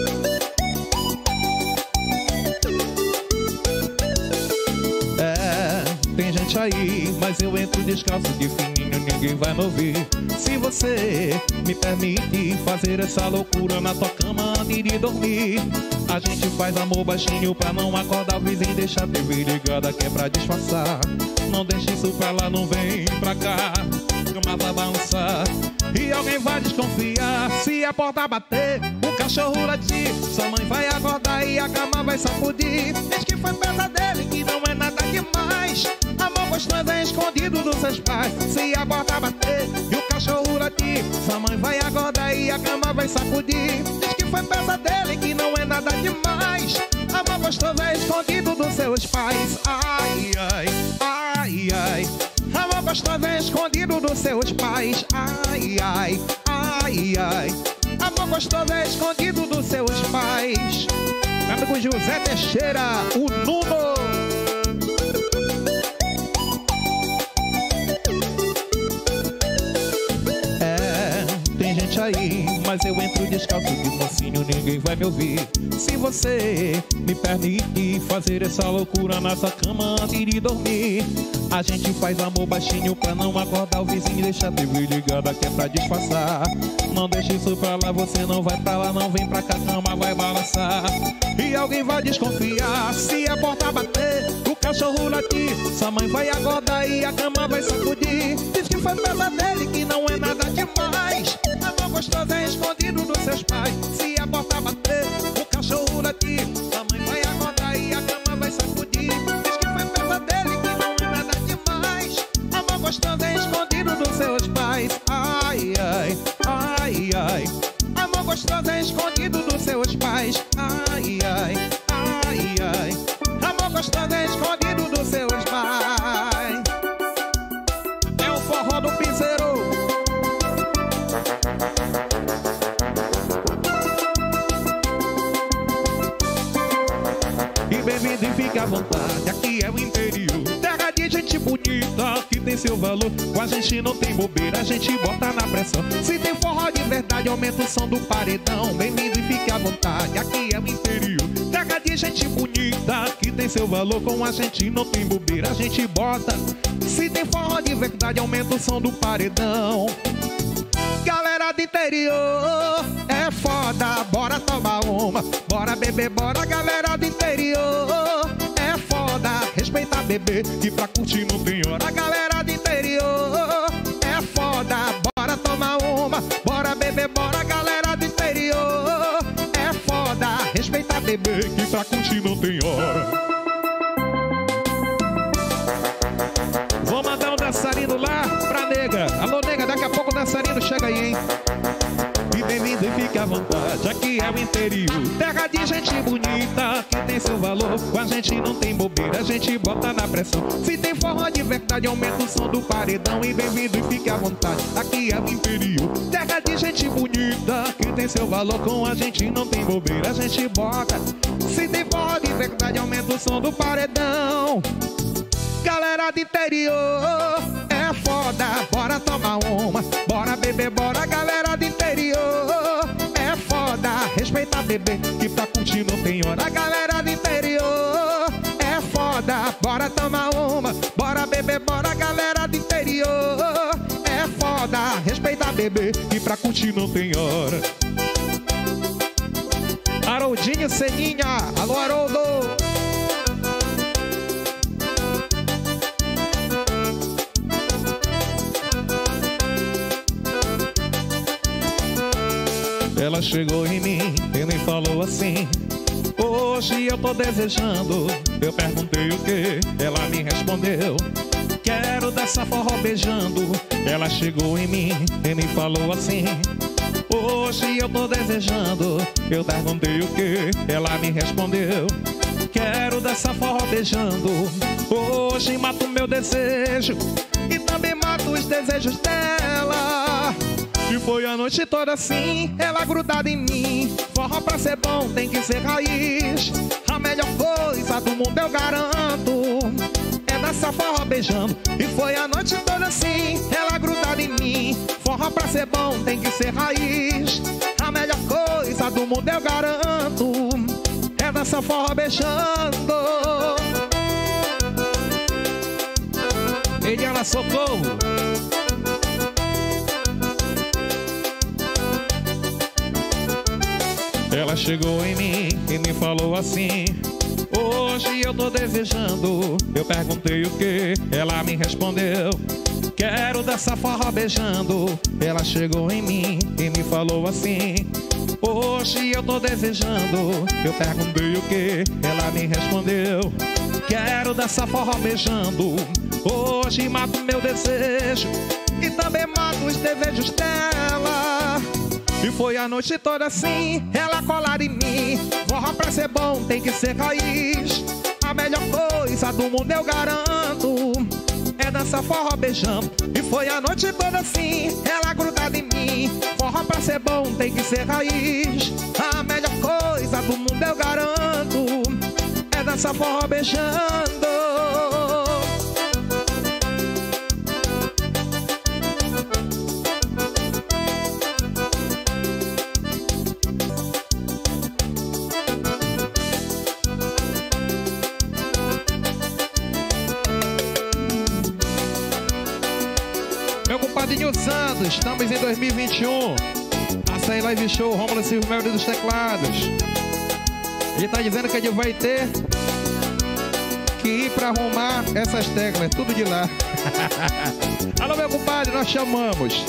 Tem gente aí, mas eu entro descalço de fininho, ninguém vai me ouvir. Se você me permite fazer essa loucura na tua cama antes de dormir, a gente faz amor baixinho pra não acordar o vizinho, deixa a TV ligada que é pra disfarçar. Não deixa isso pra lá, não vem pra cá, cama vai balançar e alguém vai desconfiar. Se a porta bater, o cachorro latir, sua mãe vai acordar e a cama vai sacudir. Diz que foi pesadelo e que não é nada demais, amor gostoso é escondido dos seus pais. Se a porta bater e o cachorro latir, sua mãe vai acordar e a cama vai sacudir. Diz que foi pesadelo e que não é nada demais, amor gostoso é escondido dos seus pais. Ai, ai, ai, ai, amor gostoso é escondido dos seus pais. Ai, ai, ai, ai, amor gostoso é escondido dos seus pais. Amigo José Teixeira, o Nuno. Tem gente aí, mas eu entro descalço de mocinho, ninguém vai me ouvir. Se você me permite fazer essa loucura na sua cama antes de dormir, a gente faz amor baixinho pra não acordar o vizinho, deixa a TV ligada que é pra disfarçar. Não deixa isso pra lá, você não vai pra lá, não vem pra cá, a cama vai balançar e alguém vai desconfiar. Se a porta bater, o cachorro latir, sua mãe vai acordar e a cama vai sacudir. Diz que foi pesadelo e que não é nada demais, amor gostoso é escondido dos seus pais. Se a porta bater, o cachorro latir, sua mãe vai acordar e a cama vai sacudir. Diz que foi pesadelo e que não é nada demais, amor gostoso é escondido dos seus pais. Ai, ai, ai, ai, amor gostoso é escondido dos seus pais. Ai, ai, ai, ai, amor gostoso é escondido dos seus pais. É o forró do piseiro. E bem-vindo e fique à vontade, aqui é o interior, terra de gente bonita que tem seu valor. Com a gente não tem bobeira, a gente bota na pressão. Se tem forró de verdade, aumenta o som do paredão. Bem-vindo e fique à vontade, aqui é o interior, terra de gente bonita que tem seu valor. Com a gente não tem bobeira, a gente bota. Se tem forró de verdade, aumenta o som do paredão. Galera do interior é foda, bora tomar uma, bora beber, bora. Galera do interior é foda, respeita bebê, que pra curtir não tem hora. Galera do interior é foda, bora tomar uma, bora beber, bora. Galera do interior é foda, respeita bebê, que pra curtir não tem hora. Vou mandar um dançarino lá pra nega. Alô, nega, daqui a pouco o dançarino chega aí, hein? E bem-vindo e fique à vontade, aqui é o interior, terra de gente bonita que tem seu valor. Com a gente não tem bobeira, a gente bota na pressão. Se tem forró de verdade, aumenta o som do paredão. E bem-vindo e fique à vontade, aqui é o interior, terra de gente bonita que tem seu valor. Com a gente não tem bobeira, a gente bota. Se tem forró de verdade, aumenta o som do paredão. Galera do interior é foda, bora tomar uma, bora beber, bora. Galera do interior é foda, respeita bebê, que pra curtir não tem hora. Galera do interior é foda, bora tomar uma, bora beber, bora. Galera do interior é foda, respeita bebê, que pra curtir não tem hora. Haroldinho Seninha, alô Haroldo. Ela chegou em mim e me falou assim: hoje eu tô desejando. Eu perguntei o que, ela me respondeu: quero dessa forró beijando. Ela chegou em mim e me falou assim: hoje eu tô desejando. Eu perguntei o que, ela me respondeu: quero dessa forró beijando. Hoje mato meu desejo e também mato os desejos dela. E foi a noite toda assim, ela grudada em mim. Forró pra ser bom tem que ser raiz. A melhor coisa do mundo eu garanto é dançar forró beijando. E foi a noite toda assim, ela grudada em mim. Forró pra ser bom tem que ser raiz. A melhor coisa coisa do mundo eu garanto é dançar forró beijando. Eliana, socorro. Ela chegou em mim e me falou assim: hoje eu tô desejando. Eu perguntei o que, ela me respondeu: quero dançar forró beijando. Ela chegou em mim e me falou assim: hoje eu tô desejando. Eu perguntei o que, ela me respondeu: quero dançar forró beijando. Hoje mato meu desejo e também mato os desejos dela. E foi a noite toda assim, ela colar em mim. Forró pra ser bom tem que ser raiz. A melhor coisa do mundo eu garanto é dançar forró beijando. E foi a noite toda assim, ela grudada em mim. Forró pra ser bom tem que ser raiz. A melhor coisa do mundo eu garanto é dançar forró beijando. Santos, estamos em 2021. Açaí Live Show, Rômulo Silvio Melo dos teclados. Ele tá dizendo que ele vai ter que ir pra arrumar essas teclas, tudo de lá. Alô, meu compadre, nós chamamos.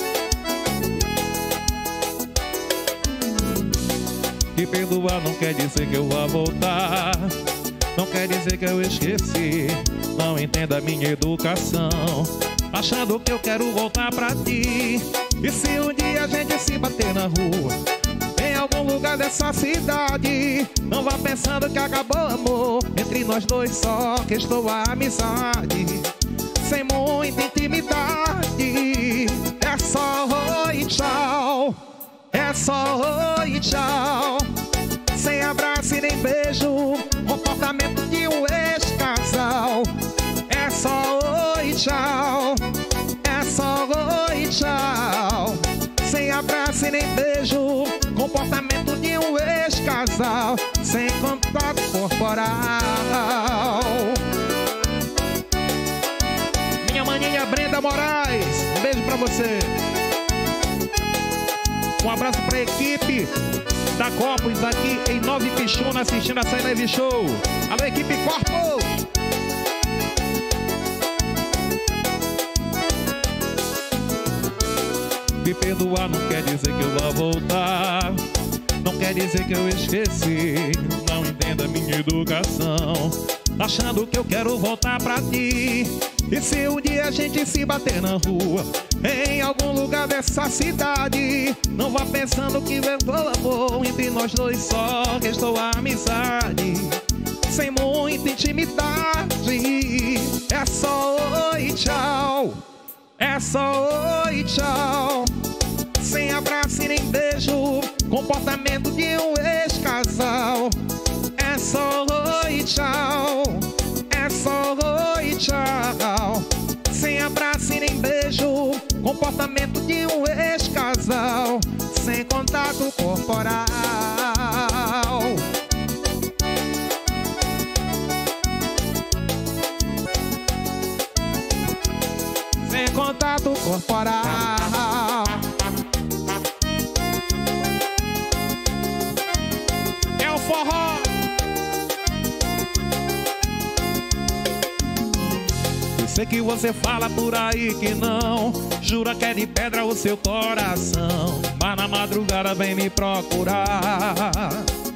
Que perdoar não quer dizer que eu vá voltar, não quer dizer que eu esqueci. Não entenda a minha educação, achando que eu quero voltar pra ti. E se um dia a gente se bater na rua, em algum lugar dessa cidade, não vá pensando que acabou o amor. Entre nós dois só restou a amizade, sem muita intimidade. É só oi e tchau, é só oi e tchau, sem abraço e nem beijo, comportamento de um ex-casal. É só oi e tchau, é só oi e tchau, sem abraço e nem beijo, comportamento de um ex-casal, sem contato corporal. Minha maninha Brenda Moraes, um beijo pra você. Um abraço pra equipe da Copos aqui em Nova Ipixuna, assistindo a Açaí Live Show. Alô, equipe Corpo! Me perdoar não quer dizer que eu vou voltar, não quer dizer que eu esqueci. Não entenda minha educação, achando que eu quero voltar pra ti. E se um dia a gente se bater na rua, em algum lugar dessa cidade, não vá pensando que levou amor. Entre nós dois só restou a amizade, sem muita intimidade. É só oi e tchau, é só oi e tchau, sem abraço e nem beijo, comportamento de um ex-casal. É só oi e tchau, é só oi e tchau, sem abraço e nem beijo, comportamento de um ex-casal, sem contato corporal. Sem contato corporal. É o forró. Eu sei que você fala por aí que não, jura que é de pedra o seu coração, mas na madrugada vem me procurar.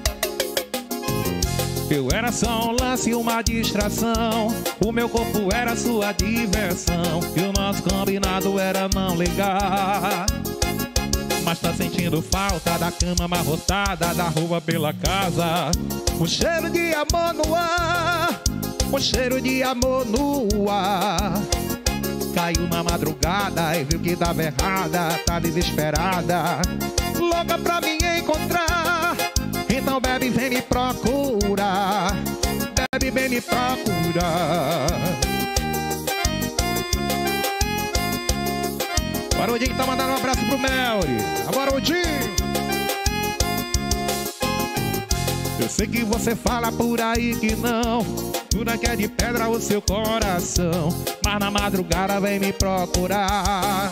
Eu era só um lance, uma distração, o meu corpo era sua diversão, e o nosso combinado era não ligar. Mas tá sentindo falta da cama amarrotada, da rua pela casa, o cheiro de amor no ar, o cheiro de amor no ar. Caiu na madrugada e viu que tava errada, tá desesperada, louca pra me encontrar. Então bebe, vem me procurar, bebe, vem me procurar. Barudinho tá mandando um abraço pro Melry. A Barudinho. Eu sei que você fala por aí que não, tudo que é de pedra o seu coração, mas na madrugada vem me procurar.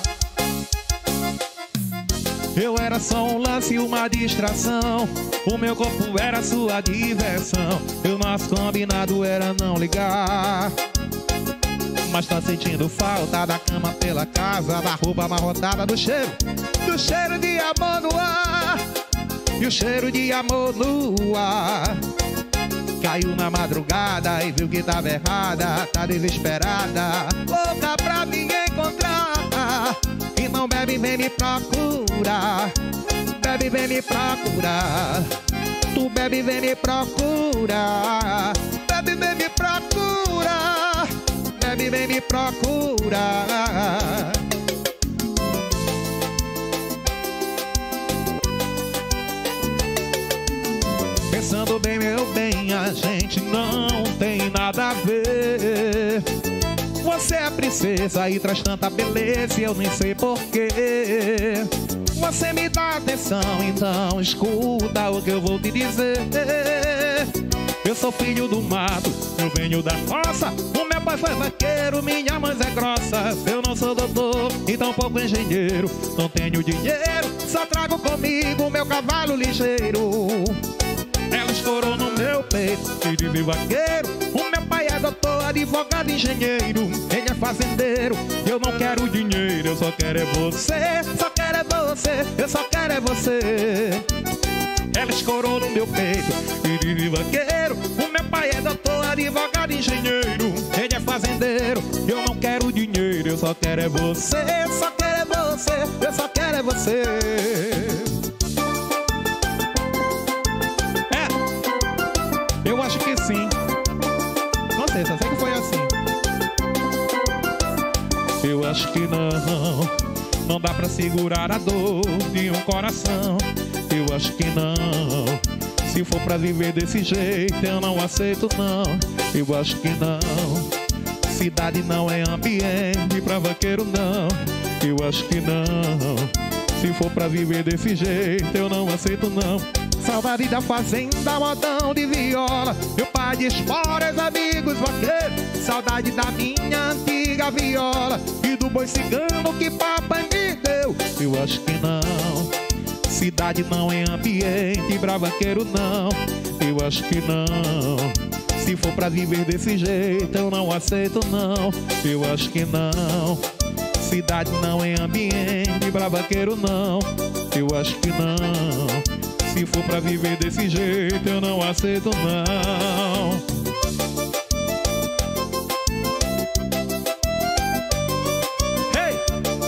Eu era só um lance e uma distração, o meu corpo era sua diversão, e o nosso combinado era não ligar. Mas tá sentindo falta da cama pela casa, da roupa amarrotada, do cheiro de amor no ar, e o cheiro de amor no ar. Caiu na madrugada e viu que tava errada, tá desesperada, louca pra me encontrar. Então bebe, vem me procurar, bebe, vem me procurar. Tu bebe, vem me procurar, bebe, vem me procurar, bebe, vem me procurar. Pensando bem, meu bem, a gente não tem nada a ver. Você é princesa e traz tanta beleza e eu nem sei porquê. Você me dá atenção, então escuta o que eu vou te dizer. Eu sou filho do mato, eu venho da roça, o meu pai foi vaqueiro, minha mãe é grossa. Eu não sou doutor e tão pouco engenheiro, não tenho dinheiro, só trago comigo meu cavalo ligeiro. Ela escorou no meu peito e disse vaqueiro, o meu pai é doutor, advogado, engenheiro, ele é fazendeiro. Eu não quero dinheiro, eu só quero é você, só quero é você, eu só quero é você. Ela escorou no meu peito e disse vaqueiro, o meu pai é doutor, advogado, engenheiro, ele é fazendeiro. Eu não quero dinheiro, eu só quero é você, só quero é você, eu só quero é você. Eu acho que sim. Não sei, só sei que foi assim. Eu acho que não dá pra segurar a dor de um coração. Eu acho que não. Se for pra viver desse jeito, eu não aceito não. Eu acho que não. Cidade não é ambiente pra vaqueiro não. Eu acho que não. Se for pra viver desse jeito, eu não aceito não. Saudade da fazenda, modão de viola, meu pai de esporas, amigos vaqueiros. Saudade da minha antiga viola e do boi cigano que papai me deu. Eu acho que não. Cidade não é ambiente pra vaqueiro não. Eu acho que não. Se for pra viver desse jeito, eu não aceito não. Eu acho que não. Cidade não é ambiente pra vaqueiro não. Eu acho que não. Se for pra viver desse jeito, eu não aceito não. Hey!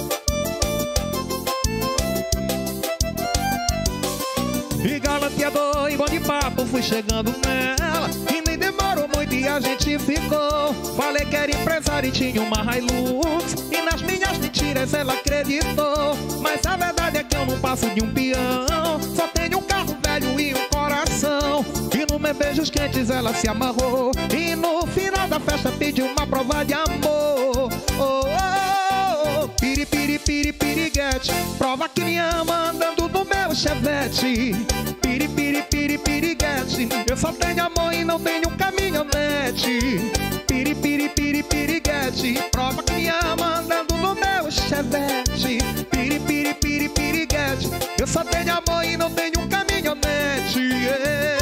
E galanteador e bom de papo, fui chegando nela e nem demorou muito e a gente ficou. Falei que era empresário e tinha uma Hilux, e nas minhas mentiras ela acreditou. Mas a verdade é que eu não passo de um peão, só tenho um carro velho e um coração. E no meus beijos quentes ela se amarrou, e no final da festa pediu uma prova de amor. Oh, oh, oh, piri, piri, piri, piriguete, prova que me ama andando no meu chevette. Piri, piri, piri, piriguete, eu só tenho amor e não tenho caminhonete. Piri, piri, piri, piriguete, prova que me ama andando no meu chevette. Piri, piri, piri, piriguete, eu só tenho amor e não tenho caminhonete. Yeah.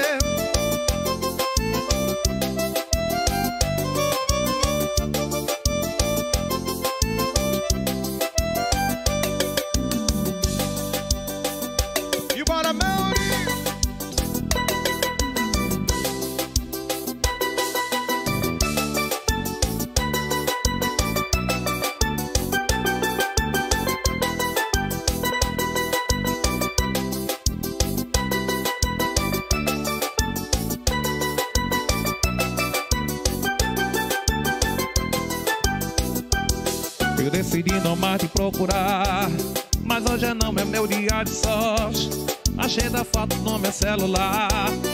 E bora, meu. Eu decidi não mais te procurar, mas hoje não é meu dia de sorte. Achei da foto no meu celular.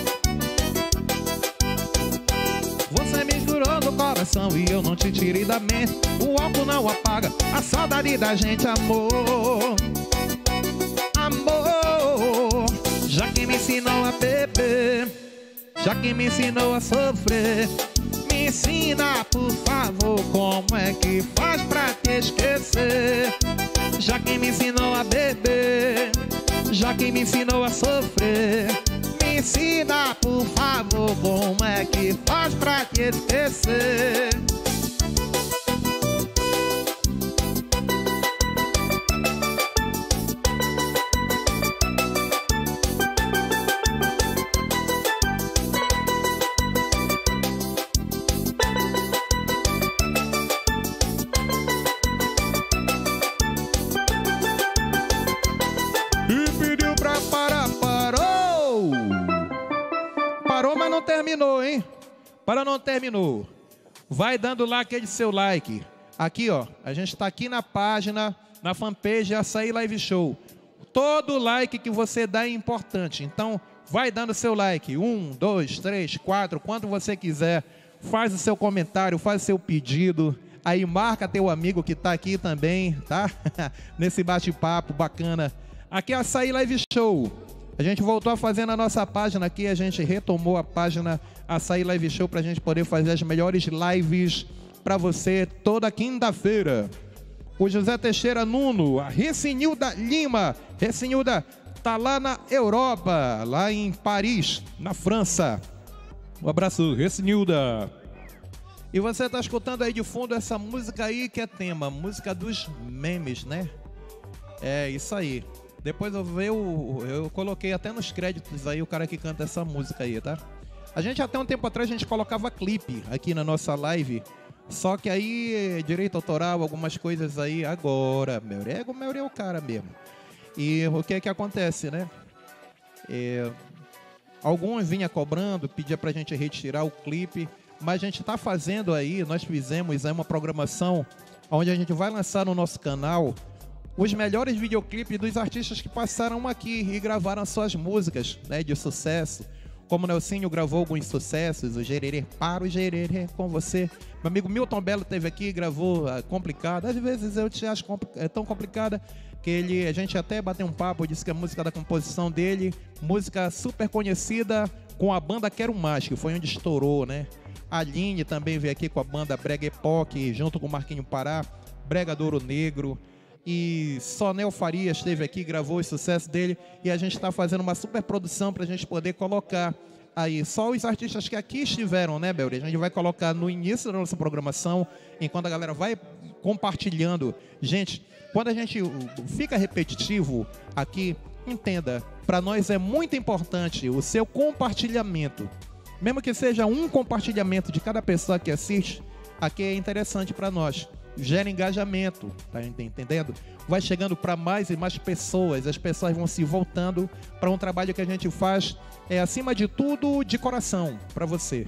Você me jurou no coração e eu não te tirei da mente. O álcool não apaga a saudade da gente, amor. Amor, Já que me ensinou a beber, já que me ensinou a sofrer, me ensina, por favor, como é que faz pra te esquecer. Já que me ensinou a beber, já que me ensinou a sofrer, me ensina, por favor, como é que faz pra te esquecer. Não terminou, hein? Para não terminou. Vai dando lá aquele seu like. Aqui, ó, a gente está aqui na página, na fanpage Açaí Live Show. Todo like que você dá é importante. Então, vai dando seu like. 1, 2, 3, 4, quanto você quiser. Faz o seu comentário, faz o seu pedido. Aí marca teu amigo que está aqui também, tá? Nesse bate-papo bacana. Aqui é Açaí Live Show. A gente voltou a fazer na nossa página aqui, a gente retomou a página Açaí Live Show para a gente poder fazer as melhores lives para você toda quinta-feira. O José Teixeira Nuno, a Recinilda Lima. Recinilda tá lá na Europa, lá em Paris, na França. Um abraço, Recinilda. E você tá escutando aí de fundo essa música aí que é tema, música dos memes, né? É isso aí. Depois eu coloquei até nos créditos aí o cara que canta essa música aí, tá? A gente até um tempo atrás a gente colocava clipe aqui na nossa live. Só que aí, direito autoral, algumas coisas aí agora. Meu é o cara mesmo. E o que é que acontece, né? Alguns vinham cobrando, pedia pra gente retirar o clipe. Mas a gente tá fazendo aí, nós fizemos aí uma programação onde a gente vai lançar no nosso canal os melhores videoclipes dos artistas que passaram aqui e gravaram suas músicas, né, de sucesso. Como o Nelsinho gravou alguns sucessos, o Gererê, para o Gererê com você. Meu amigo Milton Belo esteve aqui e gravou Complicada. Às vezes eu te acho tão complicada que a gente até bateu um papo, disse que a música da composição dele, música super conhecida com a banda Quero Mais, que foi onde estourou, né? A Aline também veio aqui com a banda Brega Epoque, junto com o Marquinho Pará, Brega Douro Negro. E Sonel Farias esteve aqui, gravou o sucesso dele. E a gente está fazendo uma super produção para a gente poder colocar aí só os artistas que aqui estiveram, né, Belri? A gente vai colocar no início da nossa programação, enquanto a galera vai compartilhando. Gente, quando a gente fica repetitivo aqui, entenda, para nós é muito importante o seu compartilhamento. Mesmo que seja um compartilhamento de cada pessoa que assiste, aqui é interessante para nós. Gera engajamento, tá entendendo? Vai chegando para mais e mais pessoas, as pessoas vão se voltando para um trabalho que a gente faz, acima de tudo, de coração, para você.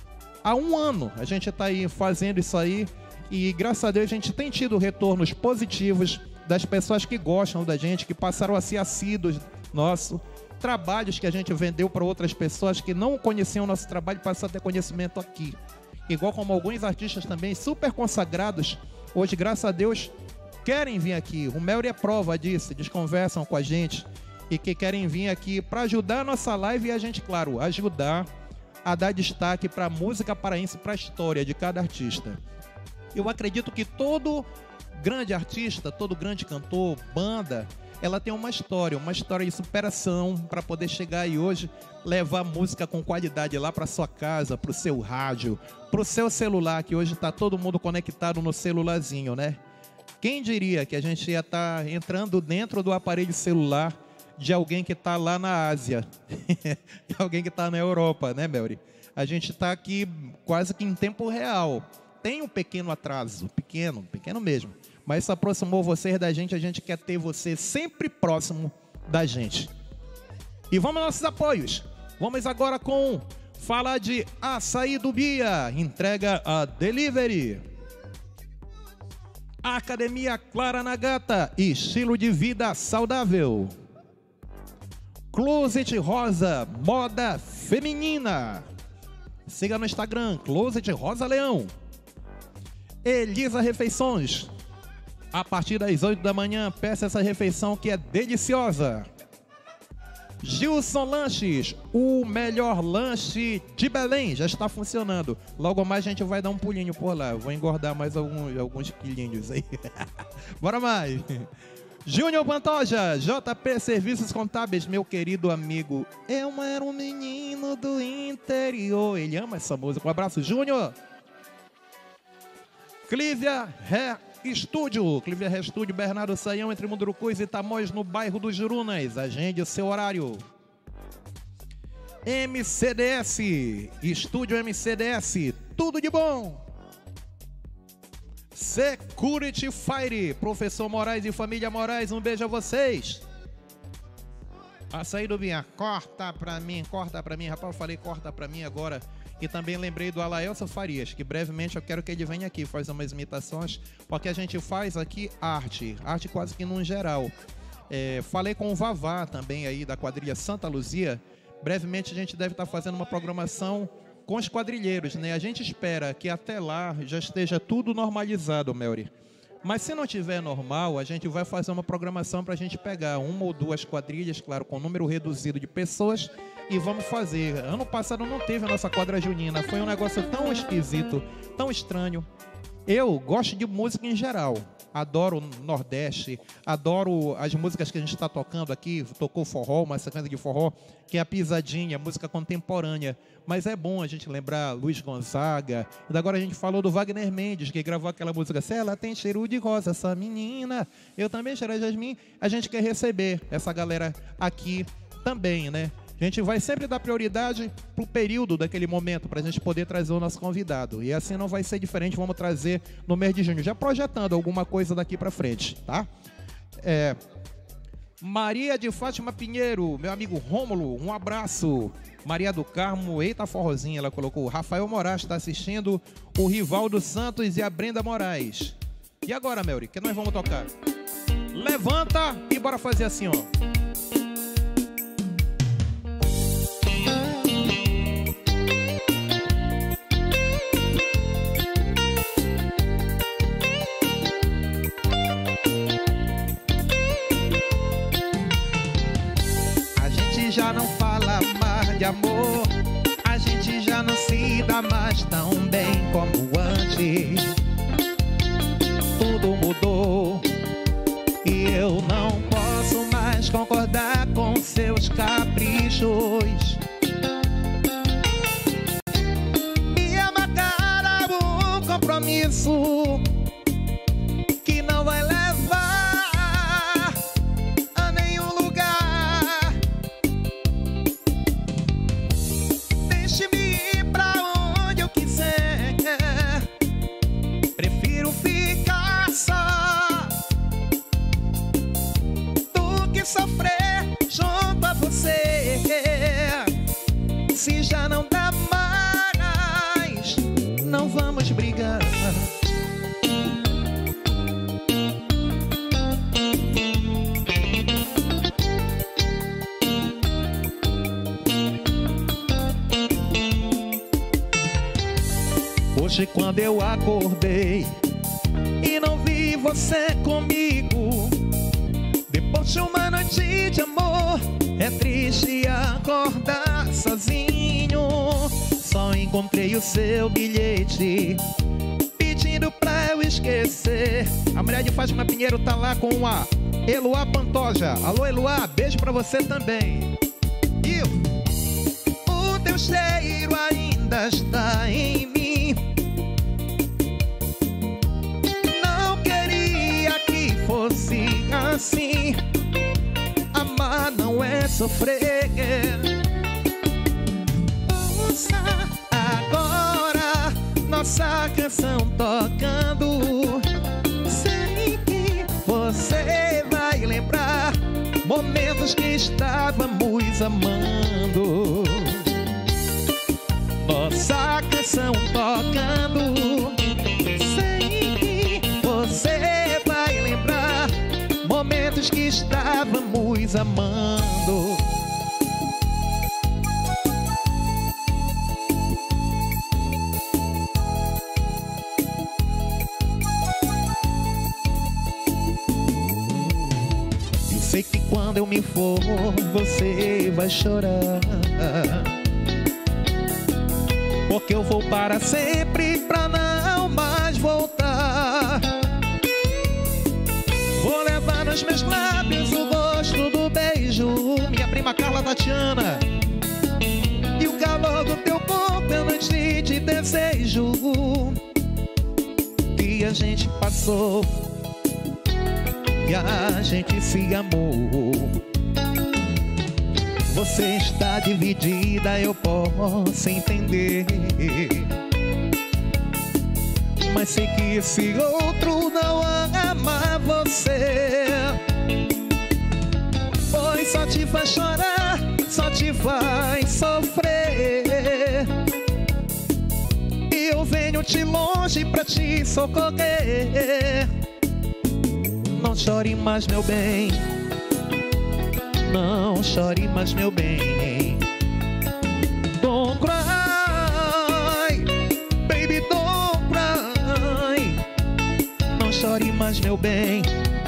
Há um ano a gente está aí fazendo isso aí e, graças a Deus, a gente tem tido retornos positivos das pessoas que gostam da gente, que passaram a ser assíduos nosso. Trabalhos que a gente vendeu para outras pessoas que não conheciam o nosso trabalho, passaram a ter conhecimento aqui. Igual como alguns artistas também super consagrados, hoje, graças a Deus, querem vir aqui. O Melry é prova disso, eles conversam com a gente e que querem vir aqui para ajudar a nossa live e a gente, claro, ajudar a dar destaque para a música paraense, para a história de cada artista. Eu acredito que todo grande artista, todo grande cantor, banda, ela tem uma história de superação para poder chegar e hoje levar música com qualidade lá para sua casa, para o seu rádio, para o seu celular, que hoje está todo mundo conectado no celularzinho, né? Quem diria que a gente ia estar entrando dentro do aparelho celular de alguém que está lá na Ásia, de alguém que está na Europa, né, Melry? A gente está aqui quase que em tempo real. Tem um pequeno atraso, pequeno mesmo. Mas isso aproximou vocês da gente, a gente quer ter você sempre próximo da gente. E vamos aos nossos apoios. Vamos agora falar de Açaí do Bia, entrega a delivery. Academia Clara Nagata, estilo de vida saudável. Closet Rosa, moda feminina. Siga no Instagram, Closet Rosa Leão. Elisa Refeições. A partir das 8 da manhã, peça essa refeição que é deliciosa. Gilson Lanches, o melhor lanche de Belém, já está funcionando. Logo mais a gente vai dar um pulinho por lá. Eu vou engordar mais alguns quilinhos aí. Bora mais. Júnior Pantoja, JP Serviços Contábeis, meu querido amigo. Eu era um menino do interior. Ele ama essa música. Um abraço, Júnior. Clívia Estúdio, Bernardo Saião, entre Mundurucus e Tamoios, no bairro dos Jurunas. Agende o seu horário. MCDS, Estúdio MCDS, tudo de bom. Security Fire, Professor Moraes e Família Moraes, um beijo a vocês. Açaí do Binha, corta pra mim, rapaz, eu falei corta pra mim agora. E também lembrei do Alaelson Farias, que brevemente eu quero que ele venha aqui fazer umas imitações, porque a gente faz aqui arte quase que num geral. Falei com o Vavá também aí da quadrilha Santa Luzia. Brevemente a gente deve estar fazendo uma programação com os quadrilheiros, né? A gente espera que até lá já esteja tudo normalizado, Melry. Mas se não tiver normal, a gente vai fazer uma programação para a gente pegar uma ou duas quadrilhas, claro, com número reduzido de pessoas, e vamos fazer. Ano passado não teve a nossa quadra junina, foi um negócio tão esquisito, tão estranho. Eu gosto de música em geral, adoro o Nordeste, adoro as músicas que a gente está tocando aqui, tocou forró, uma sequência de forró, que é a pisadinha, música contemporânea. Mas é bom a gente lembrar Luiz Gonzaga. E agora a gente falou do Wagner Mendes, que gravou aquela música, se ela tem cheiro de rosa, essa menina, eu também cheiro de jasmim. A gente quer receber essa galera aqui também, né? A gente vai sempre dar prioridade pro período daquele momento, para a gente poder trazer o nosso convidado. E assim não vai ser diferente, vamos trazer no mês de junho, já projetando alguma coisa daqui para frente, tá? Maria de Fátima Pinheiro, meu amigo Rômulo, um abraço. Maria do Carmo, eita forrozinha, ela colocou. Rafael Moraes está assistindo, o Rivaldo Santos e a Brenda Moraes. E agora, Melry, que nós vamos tocar? Levanta e bora fazer assim, ó. Já não fala mais de amor, a gente já não se dá mais tão bem como antes. Tudo mudou e eu não posso mais concordar com seus caprichos. Me amargar a um compromisso que não vai levar sofrer junto a você. Se já não dá mais, não vamos brigar. Hoje quando eu acordei e não vi você comigo, depois de uma noite de amor, é triste acordar sozinho. Só encontrei o seu bilhete pedindo pra eu esquecer. A mulher de Fátima Pinheiro tá lá com a Eloá Pantoja. Alô, Eloá, beijo pra você também. E o teu cheiro ainda está em mim. Não queria que fosse assim. Amar não é sofrer. Ouça agora nossa canção tocando. Sei que você vai lembrar momentos que estávamos amando. Nossa canção tocando. Sei que você vai lembrar momentos que estávamos amando. sei que quando eu me for, você vai chorar, porque eu vou para sempre pra não mais voltar. Vou levar nos meus lábios o gosto do beijo, minha prima Carla Tatiana, e o calor do teu corpo eu não te desejo. Que a gente passou e a gente se amou. Você está dividida, eu posso entender, mas sei que esse outro não ama você, pois só te faz chorar, só te faz sofrer. E eu venho de longe pra te socorrer. Não chore mais, meu bem, não chore mais, meu bem. Don't cry, baby, don't cry. Não chore mais, meu bem,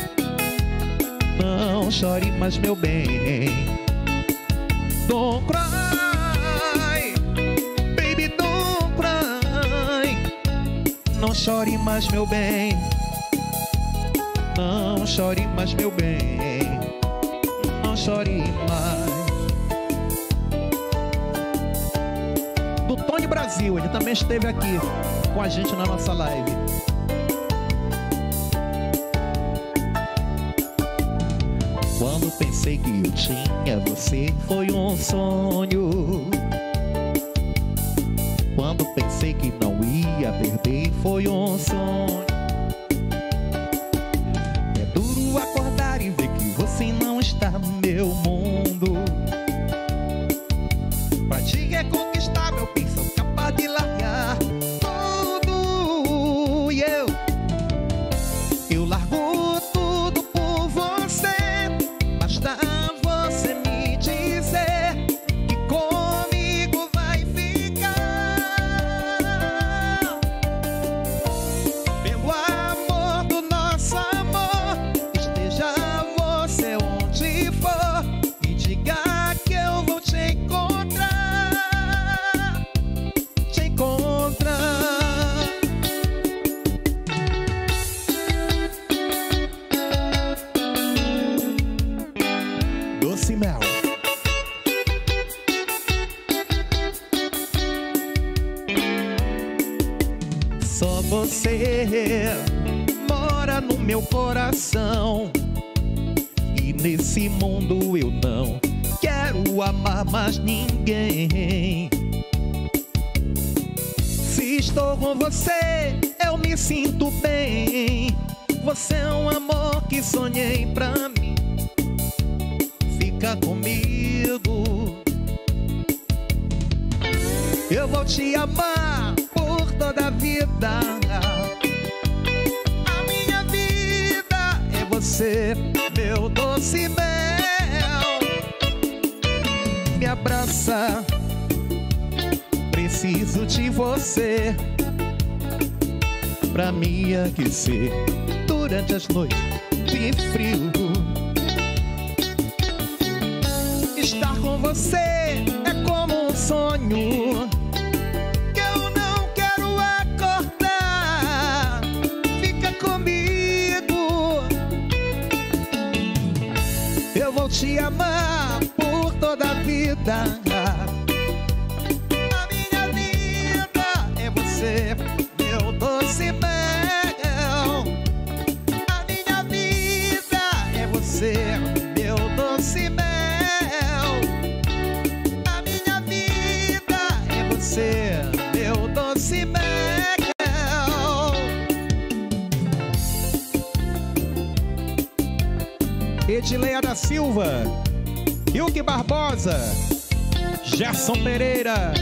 não chore mais, meu bem. Don't cry, baby, don't cry. Não chore mais, meu bem, não chore mais, meu bem. Não chore mais. Do Tony Brasil, ele também esteve aqui com a gente na nossa live. Quando pensei que eu tinha você, foi um sonho. Quando pensei que não ia perder, foi um sonho. É duro acordar e ver que você não está no meu mundo. Pra te reconquistar, meu bem, sou capaz de largar tudo. E eu largo tudo por você. Basta você me dizer que comigo vai ficar. Pelo amor do nosso amor, esteja você onde for, e diga que eu vou te encontrar, te encontrar. Doce mel. Só você mora no meu coração, e nesse mundo eu não quero amar mais ninguém. Se estou com você, eu me sinto bem. Você é um amor que sonhei pra mim. Fica comigo, eu vou te amar por toda a vida. A minha vida é você, meu doce mel. Me abraça, preciso de você pra me aquecer durante as noites de frio. Estar com você é como um sonho que eu não quero acordar. Fica comigo, eu vou te amar por toda a vida. A minha vida é você, meu doce mel. A minha vida é você, meu doce mel. A minha vida é você, meu doce mel. Edileia da Silva, Hilke Barbosa, Gerson Pereira.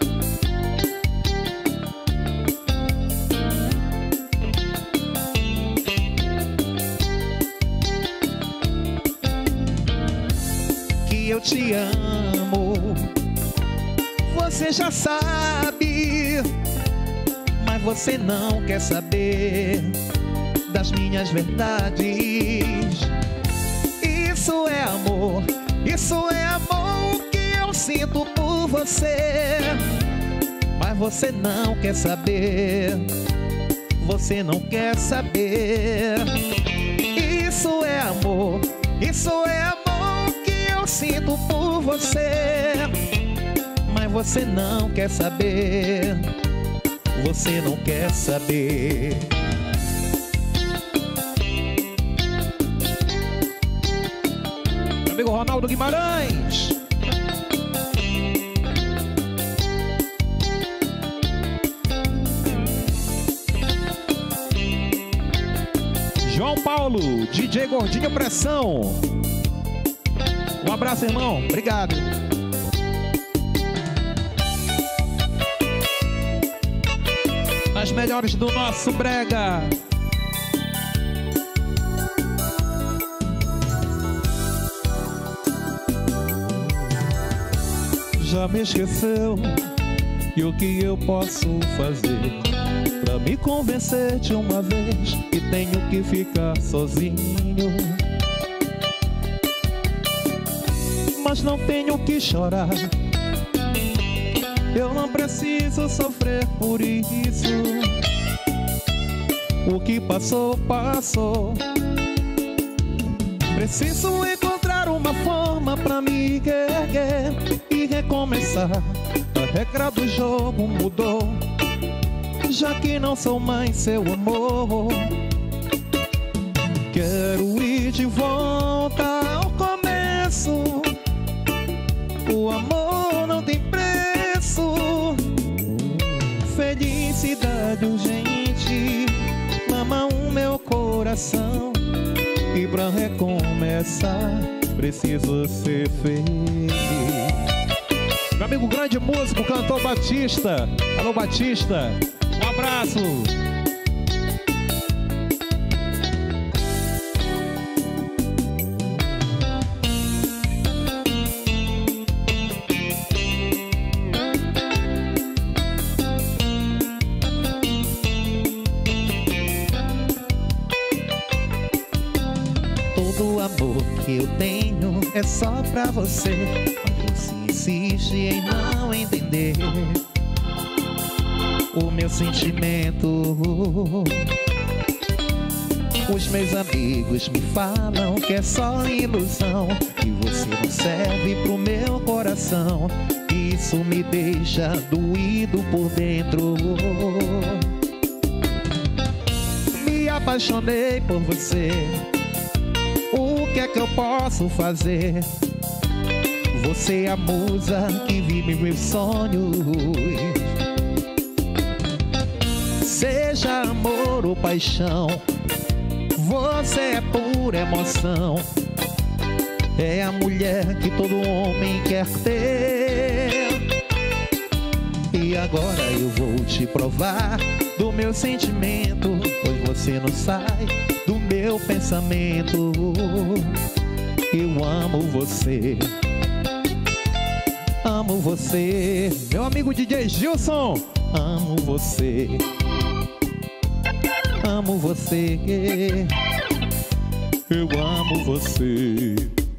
Que eu te amo, você já sabe, mas você não quer saber das minhas verdades. E Isso é amor, isso é amor que eu sinto por você. Mas você não quer saber, você não quer saber. Isso é amor, isso é amor que eu sinto por você. Mas você não quer saber, você não quer saber. Meu amigo Ronaldo Guimarães. João Paulo, DJ Gordinho Pressão. Um abraço, irmão. Obrigado. As melhores do nosso brega. Já me esqueceu? E o que eu posso fazer pra me convencer de uma vez que tenho que ficar sozinho? Mas não tenho que chorar, eu não preciso sofrer por isso. O que passou, passou. Preciso encontrar uma forma pra me erguer e recomeçar. A regra do jogo mudou, já que não sou mais seu amor. Quero ir de volta ao começo. O amor não tem preço. Felicidade urgente clama o meu coração. E pra recomeçar preciso ser feliz. Meu amigo grande músico, cantor Batista. Alô Batista, um abraço. Todo o amor que eu tenho é só pra você. Mas você insiste em não entender o meu sentimento. Os meus amigos me falam que é só ilusão, que você não serve pro meu coração. Isso me deixa doído por dentro. Me apaixonei por você, o que é que eu posso fazer? Você é a musa que vive meus sonhos. Seja amor ou paixão, você é pura emoção. É a mulher que todo homem quer ter. E agora eu vou te provar do meu sentimento, pois você não sai do meu pensamento. Eu amo você, amo você. Meu amigo DJ Gilson, amo você, amo você. Eu amo você.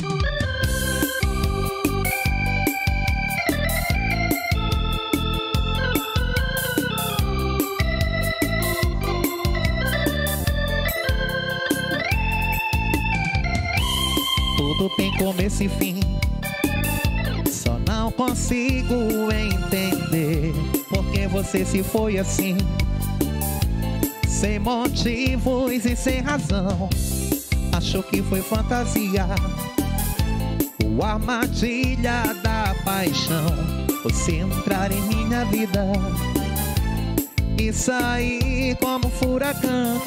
Tudo tem começo e fim, só não consigo entender porque você se foi assim, sem motivos e sem razão. Achou que foi fantasia, ou armadilha da paixão. Você entrar em minha vida e sair como furacão.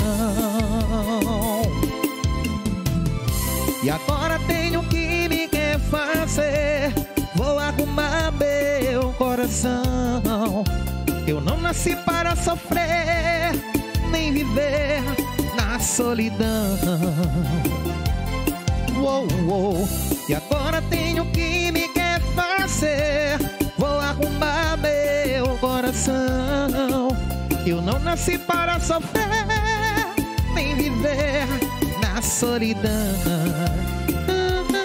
E agora tenho que me refazer, vou arrumar meu coração. Eu não nasci para sofrer, nem viver na solidão. E agora tenho que me refazer, vou arrumar meu coração. Eu não nasci para sofrer, nem viver na solidão.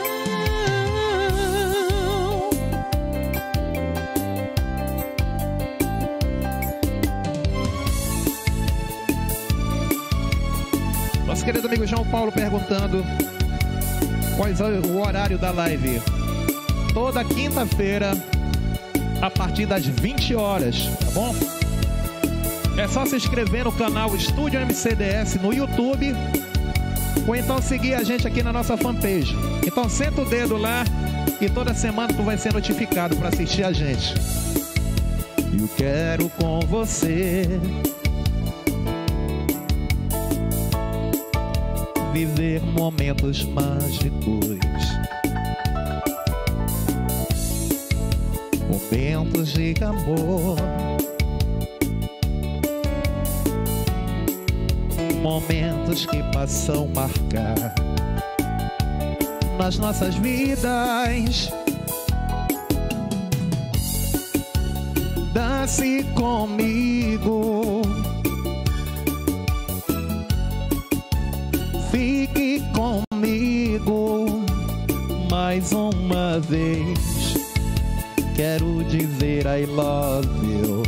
Nosso querido amigo João Paulo perguntando qual é o horário da live. Toda quinta-feira, a partir das 20 horas, tá bom? É só se inscrever no canal Estúdio MCDS no YouTube, ou então seguir a gente aqui na nossa fanpage. Então senta o dedo lá e toda semana tu vai ser notificado para assistir a gente. Eu quero com você viver momentos mágicos, momentos de amor, momentos que passam a marcar nas nossas vidas. Dance comigo, fique comigo mais uma vez. Quero dizer I love you,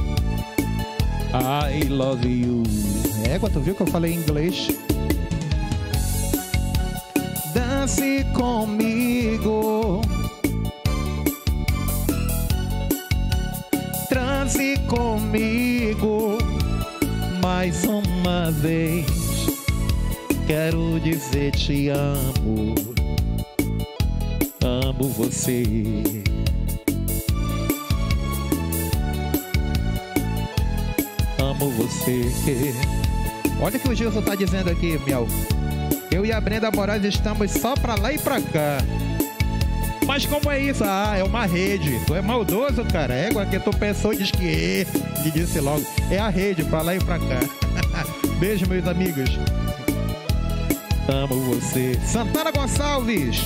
I love you. Égua, tu viu que eu falei em inglês? Dance comigo, transe comigo mais uma vez. Quero dizer te amo, amo você. Amo você. Olha o que o Gilson tá dizendo aqui, Miau. Eu e a Brenda Moraes estamos só pra lá e pra cá. Mas como é isso? Ah, é uma rede. Tu é maldoso, cara. Égua que tu pensou e diz que ele disse logo. É a rede, pra lá e pra cá. Beijo, meus amigos. Amo você. Santana Gonçalves.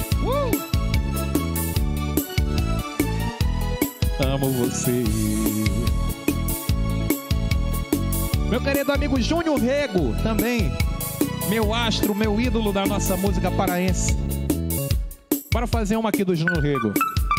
Amo você. Meu querido amigo Júnior Rego, também. Meu astro, meu ídolo da nossa música paraense. Bora fazer uma aqui do Júnior Rego.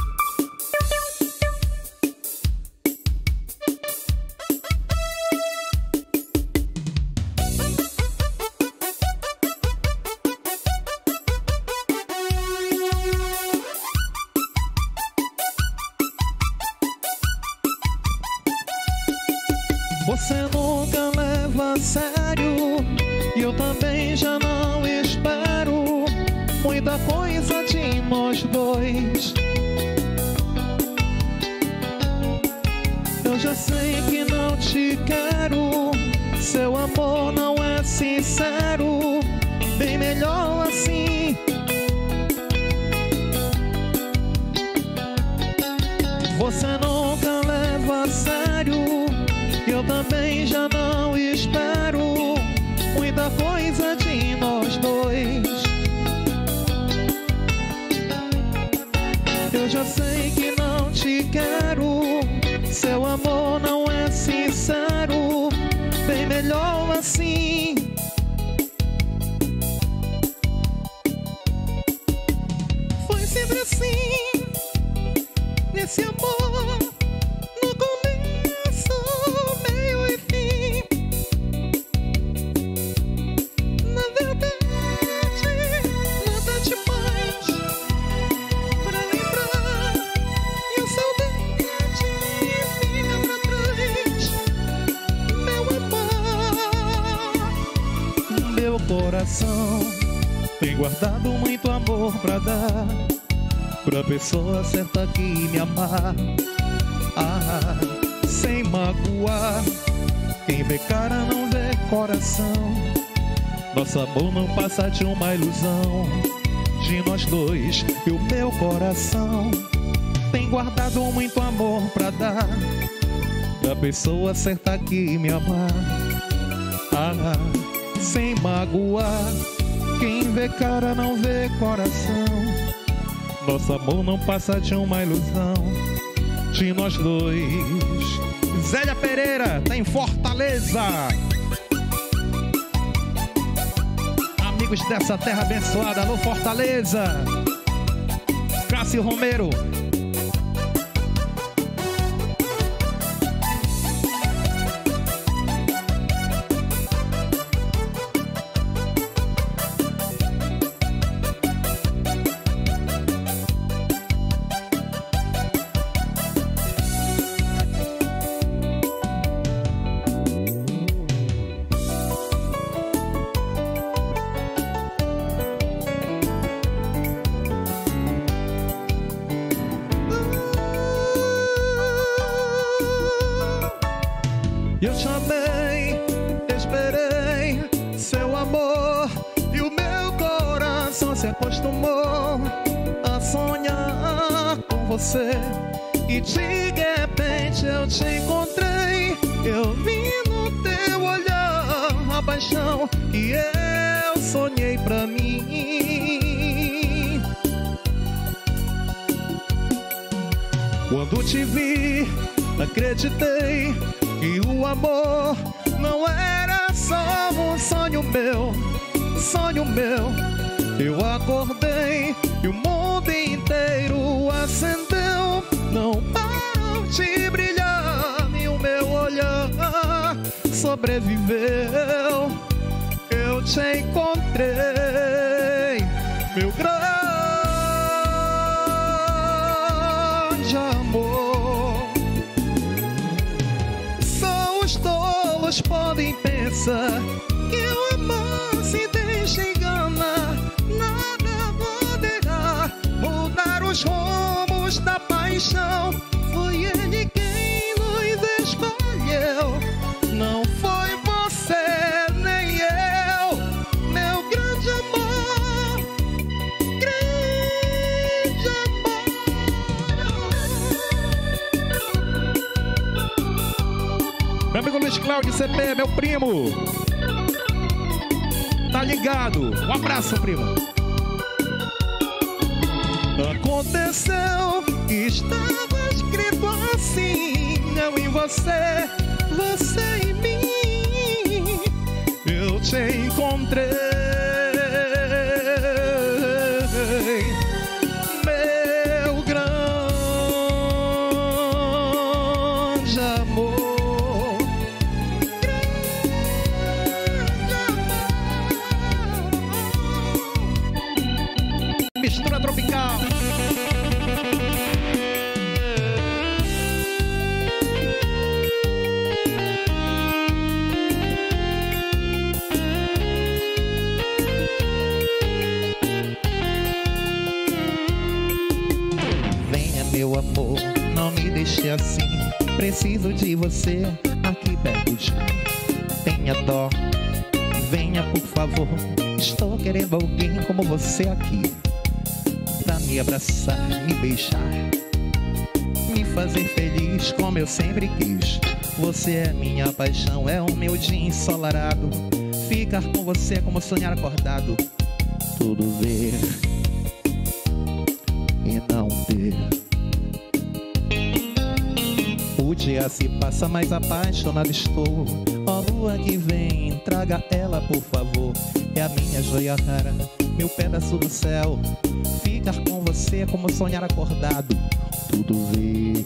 Você nunca leva a sério e eu também já não espero muita coisa de nós dois. Eu já sei que não te quero, seu amor não é sincero, bem melhor assim. Você nunca leva a sério, eu também já não espero muita coisa de nós dois. Eu já sei que não te quero, seu amor não é sincero, bem melhor assim. Foi sempre assim, nesse amor, no começo, meio e fim. Na verdade, nada demais pra lembrar, e a saudade fica pra trás. Meu amor, meu coração tem guardado muito amor pra dar pra pessoa certa que me amar. Ah, sem magoar. Quem vê cara não vê coração. Nosso amor não passa de uma ilusão de nós dois. E o meu coração tem guardado muito amor pra dar pra pessoa certa que me amar. Ah, sem magoar. Quem vê cara não vê coração. Nosso amor não passa de uma ilusão de nós dois. Zélia Pereira, tá em Fortaleza. Amigos dessa terra abençoada, alô Fortaleza. Cássio Romero. se acostumou a sonhar com você, e de repente eu te encontrei. Eu vi no teu olhar a paixão que eu sonhei pra mim. Quando te vi, acreditei que o amor não era só um sonho meu, sonho meu. Eu acordei e o mundo inteiro acendeu. Não parou de brilhar e o meu olhar sobreviveu. Eu te encontrei, meu grande amor. Só os tolos podem pensar que o amor se deixa enganar. Nada poderá mudar os rumos da paixão. Foi ele quem nos escolheu, não foi você nem eu, meu grande amor, grande amor. Meu amigo Luiz Cláudio CP, meu primo, tá ligado? Um abraço, primo. Aconteceu, estava escrito assim, eu em você, você em mim. Eu te encontrei, meu grande amor, grande amor. Mistura tropical. Meu amor, não me deixe assim. Preciso de você aqui perto de mim. Tenha dó, venha por favor. Estou querendo alguém como você aqui, pra me abraçar, me beijar, me fazer feliz como eu sempre quis. Você é minha paixão, é o meu dia ensolarado. Ficar com você é como sonhar acordado. Tudo ver e não ter. O dia se passa, mas apaixonado estou. Ó lua que vem, traga ela por favor. É a minha joia rara, meu pedaço do céu. Ficar com você é como sonhar acordado. Tudo ver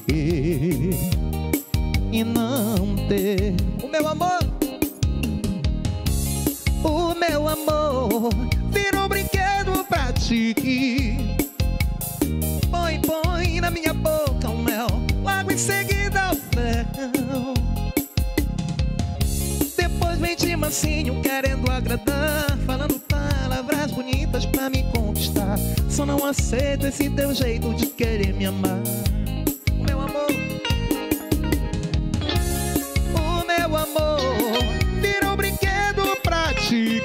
e não ter. O meu amor virou um brinquedo pra ti. Põe na minha boca o mel, logo em seguida o fel. Depois vem de mansinho querendo agradar, falando palavras bonitas pra me conquistar. Só não aceito esse teu jeito de querer me amar. O meu amor virou um brinquedo pra ti.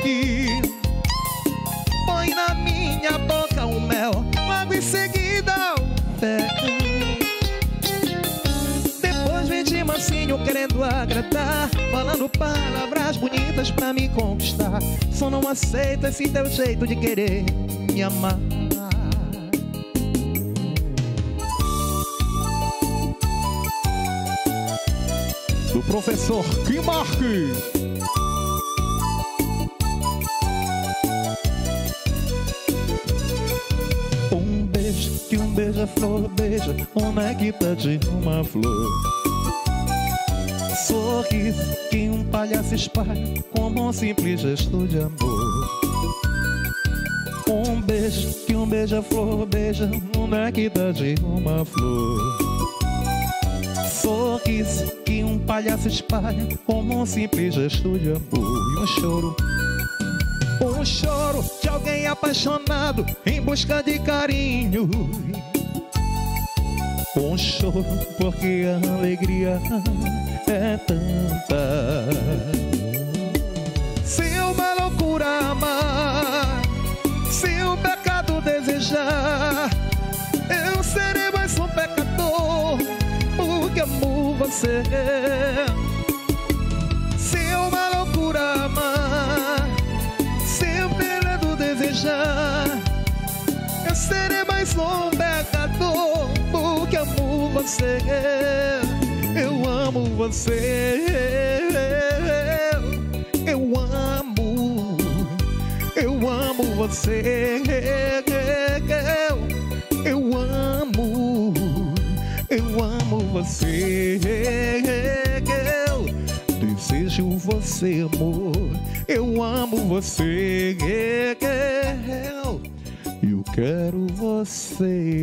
Põe na minha boca o mel, logo em seguida o fel. Depois vem de mansinho querendo agradar, falando palavras bonitas pra me conquistar. Só não aceito esse teu jeito de querer me amar. Do professor Kim Marques. Que um beija-flor beija o néctar de uma flor. Sorriso que um palhaço espalha como um simples gesto de amor. Um beijo que um beija-flor beija o néctar de uma flor. Sorriso que um palhaço espalha como um simples gesto de amor. E um choro de alguém apaixonado em busca de carinho. Um choro porque a alegria é tanta. Se uma loucura amar, se o pecado você. Se é uma loucura amar, se eu querendo desejar, eu serei mais um pecador, porque amo você. Eu amo você. Eu amo você. Eu amo você. Eu desejo você, amor. Eu amo você. Eu quero você,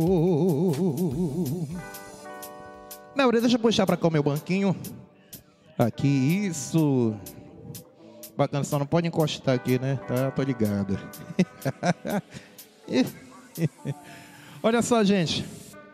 amor. Não, deixa eu puxar pra cá o meu banquinho. Aqui, isso. Bacana, só não pode encostar aqui, né? Tá, tô ligado. Olha só, gente.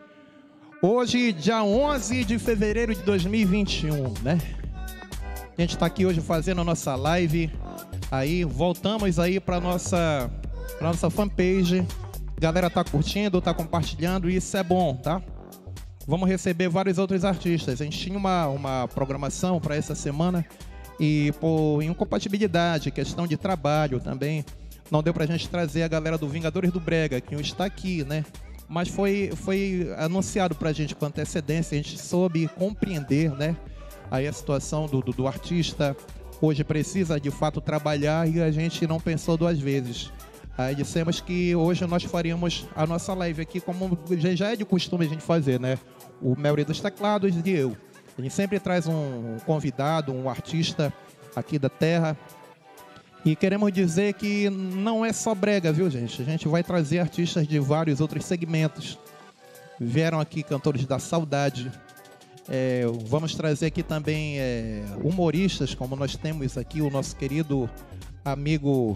Hoje, dia 11 de fevereiro de 2021, né? A gente tá aqui hoje fazendo a nossa live. Aí, voltamos aí pra nossa fanpage. A galera tá curtindo, tá compartilhando, e isso é bom, tá? Vamos receber vários outros artistas. A gente tinha uma programação para essa semana e por incompatibilidade, questão de trabalho também, não deu pra gente trazer a galera do Vingadores do Brega, que está aqui, né? Mas foi anunciado pra gente com antecedência, a gente soube compreender, né? Aí a situação do artista hoje precisa de fato trabalhar e a gente não pensou duas vezes. Aí dissemos que hoje nós faríamos a nossa live aqui, como já é de costume a gente fazer, né? O Melry dos teclados e eu. A gente sempre traz um convidado, um artista aqui da terra. E queremos dizer que não é só brega, viu, gente? A gente vai trazer artistas de vários outros segmentos. Vieram aqui cantores da saudade. Vamos trazer aqui também humoristas, como nós temos aqui o nosso querido amigo,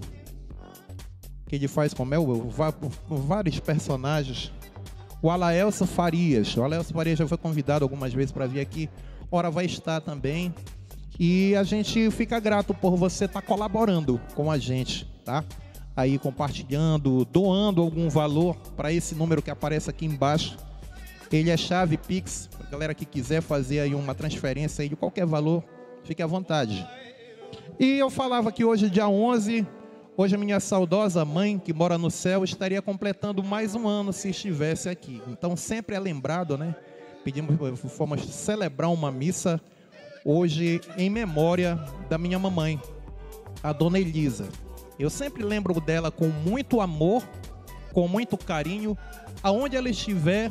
que ele faz com vários personagens. O Alaelso Farias. O Alaelso Farias já foi convidado algumas vezes para vir aqui. Ora, vai estar também. E a gente fica grato por você estar colaborando com a gente, tá? Aí compartilhando, doando algum valor para esse número que aparece aqui embaixo. Ele é chave Pix. A galera que quiser fazer aí uma transferência aí de qualquer valor, fique à vontade. E eu falava que hoje, dia 11... Hoje a minha saudosa mãe, que mora no céu, estaria completando mais um ano se estivesse aqui. Então sempre é lembrado, né? Fomos celebrar uma missa hoje em memória da minha mamãe, a dona Elisa. Eu sempre lembro dela com muito amor, com muito carinho. Aonde ela estiver,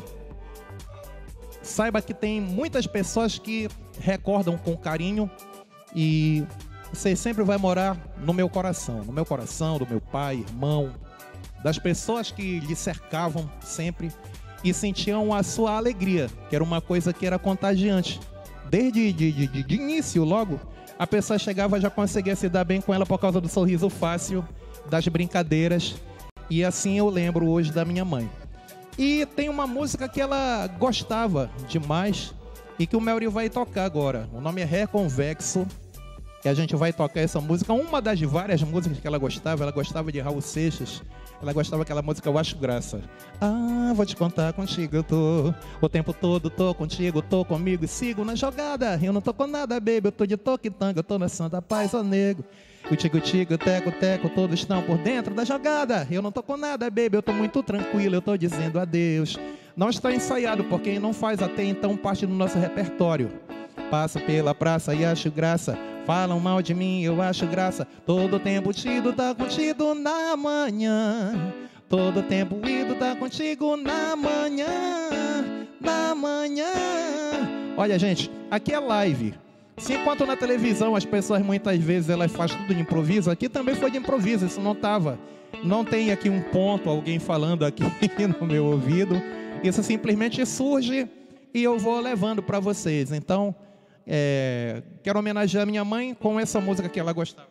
saiba que tem muitas pessoas que recordam com carinho e você sempre vai morar no meu coração, do meu pai, irmão, das pessoas que lhe cercavam sempre e sentiam a sua alegria, que era uma coisa que era contagiante. Desde de início, logo, a pessoa chegava e já conseguia se dar bem com ela por causa do sorriso fácil, das brincadeiras. E assim eu lembro hoje da minha mãe. E tem uma música que ela gostava demais e que o Melry vai tocar agora. O nome é Reconvexo. E a gente vai tocar essa música, uma das várias músicas que ela gostava de Raul Seixas, ela gostava daquela música Eu Acho Graça. Ah, vou te contar, contigo eu tô, o tempo todo tô contigo, tô comigo e sigo na jogada, eu não tô com nada, baby, eu tô de toque-tanga, eu tô na santa paz, ó nego. O tigo-tigo, teco-teco, todos estão por dentro da jogada, eu não tô com nada, baby, eu tô muito tranquilo, eu tô dizendo adeus. Não está ensaiado, porque não faz até então parte do nosso repertório. Passo pela praça e acho graça, falam mal de mim, eu acho graça. Todo tempo tido tá contigo na manhã, todo tempo ido tá contigo na manhã, na manhã. Olha, gente, aqui é live. Se enquanto na televisão as pessoas muitas vezes elas fazem tudo de improviso, aqui também foi de improviso, isso não tem aqui um ponto, alguém falando aqui no meu ouvido. Isso simplesmente surge e eu vou levando para vocês. Então, quero homenagear a minha mãe com essa música que ela gostava.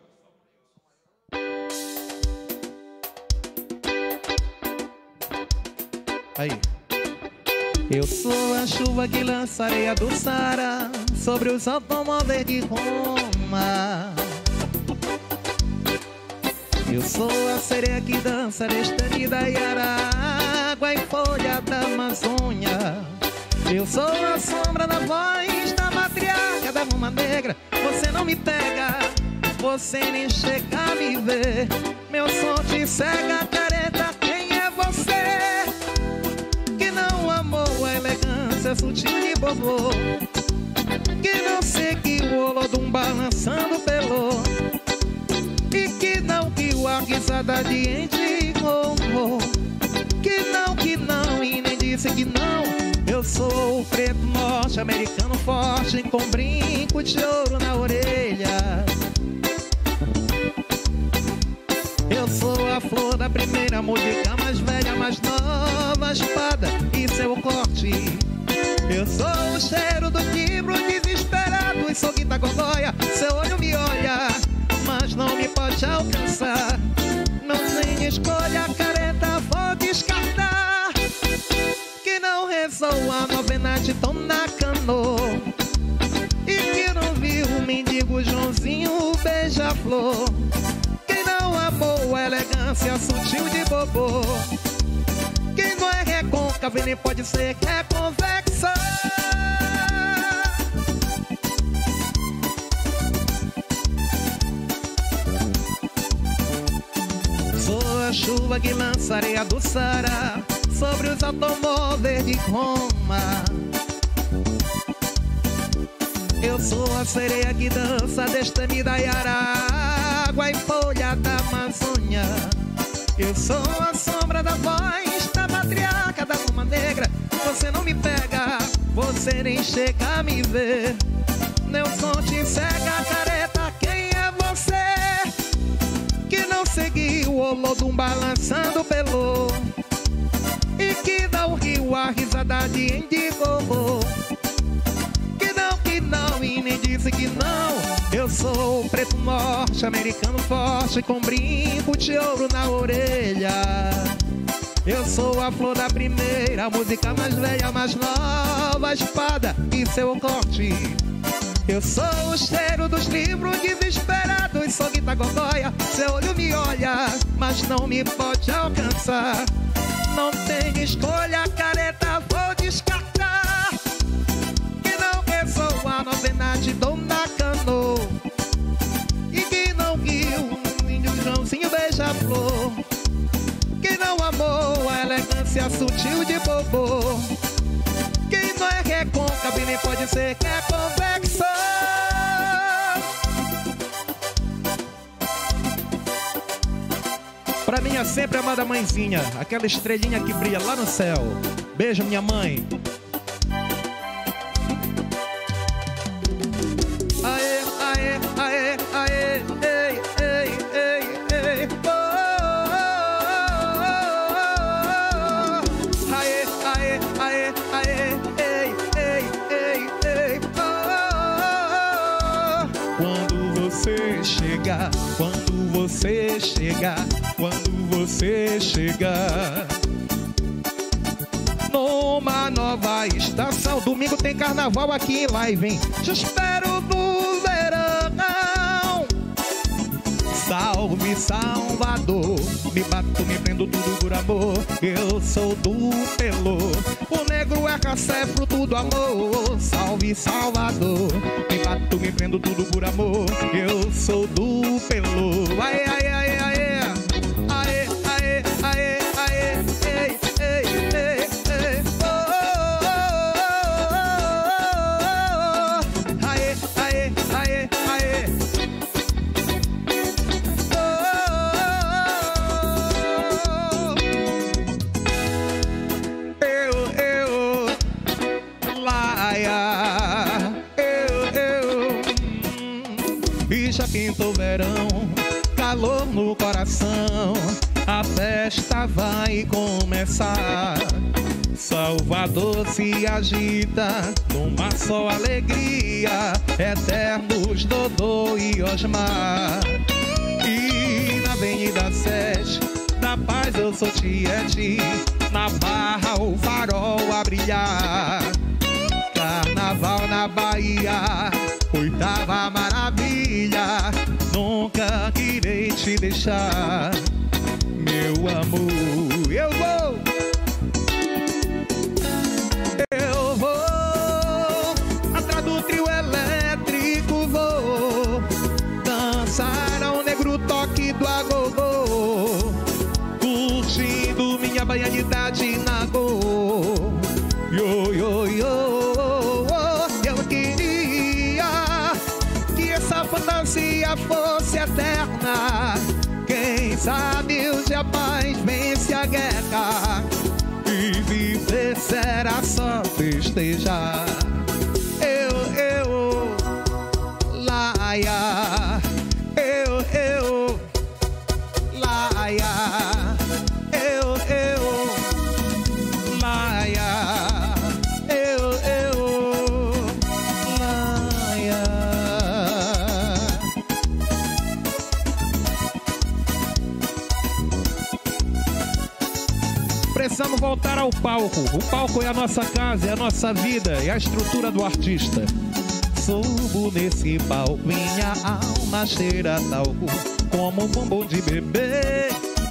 Aí. Eu sou a chuva que lança areia do Saara sobre os automóveis de Roma. Eu sou a sereia que dança destemida e água e folha da Amazônia. Eu sou a sombra da voz da da Luma Negra. Você não me pega, você nem chega a me ver. Meu som te cega, careta, quem é você? Que não amou a elegância sutil de bobô, que não seguiu o Olodum balançando pelo, e que não riu a risada de Endigô, que não, e nem disse que não. Eu sou o preto norte-americano forte, com brinco de ouro na orelha. Eu sou a flor da primeira música, mais velha, mais nova, espada e seu corte. Eu sou o cheiro do livro desesperado e sou Guita Gogóia. Seu olho me olha, mas não me pode alcançar. Não tem escolha, careta, vou descartar. Que não rezou a novena de Dona Cano, e que não viu o mendigo Joãozinho beija-flor, que não amou a elegância sutil de bobô, que não é recôncavo e nem pode ser reconvexa. Sou a chuva que lança areia do Saara sobre os automóveis de Roma. Eu sou a sereia que dança destemida e água e folha da Amazônia. Eu sou a sombra da voz da matriarca da Luma Negra. Você não me pega, você nem chega a me ver. Meu som te cega, careta, quem é você? Que não seguiu o Olodum balançando pelo, e que não riu a risada de Endigô, que não, e nem disse que não. Eu sou o preto norte-americano forte, com brinco de ouro na orelha. Eu sou a flor da primeira música, mais velha, mais nova, espada e seu corte. Eu sou o cheiro dos livros desesperados, sou Guita Gogóia. Seu olho me olha, mas não me pode alcançar. Não tem escolha, careta, vou descartar. Que não rezou a novena de Dona Cano, e que não riu o índio Joãozinho beija-flor, que não amou a elegância sutil de bobô, que não é recôncavo e nem pode ser reconvexo. Pra minha sempre amada mãezinha, aquela estrelinha que brilha lá no céu. Beijo, minha mãe. Aê, aê, aê, aê, ei, ei, ei, ei, oh, oh, oh, oh. Aê, aê, aê, aê, ei, ei, ei, ei, oh, oh, oh. Quando você chegar, quando você chegar, quando você chegar numa nova estação. Domingo tem carnaval aqui em live, hein? Te espero no verão. Salve Salvador, me bato, me prendo tudo por amor. Eu sou do Pelô, o negro é cacé, fruto do amor. Salve Salvador, me bato, me prendo tudo por amor. Eu sou do Pelô. Aê, aê, aê, aê. Aê, aê, aê, aê, ei, ei, ei, ei, oh, oh, oh, oh, oh. Aê, aê, aê, aê. E já pintou o verão, calor no coração, a festa vai começar. Salvador se agita numa só alegria, eternos Dodô e Osmar. E na Avenida 7 da Paz eu sou Tiete, na Barra o farol a brilhar. Carnaval na Bahia, oitava maravilha, nunca irei te deixar, meu amor. Eu vou atrás do trio elétrico dançando a gogô, curtindo minha baianidade na go. Yo, yo, yo, eu queria que essa fantasia fosse eterna. Quem sabe o jamais vence a guerra e viver será só festejar. Laia, laia, laia. Precisamos voltar ao palco. O palco é a nossa casa, é a nossa vida, é a estrutura do artista. Subo nesse palco, minha alma cheira talco, como um bumbum de bebê,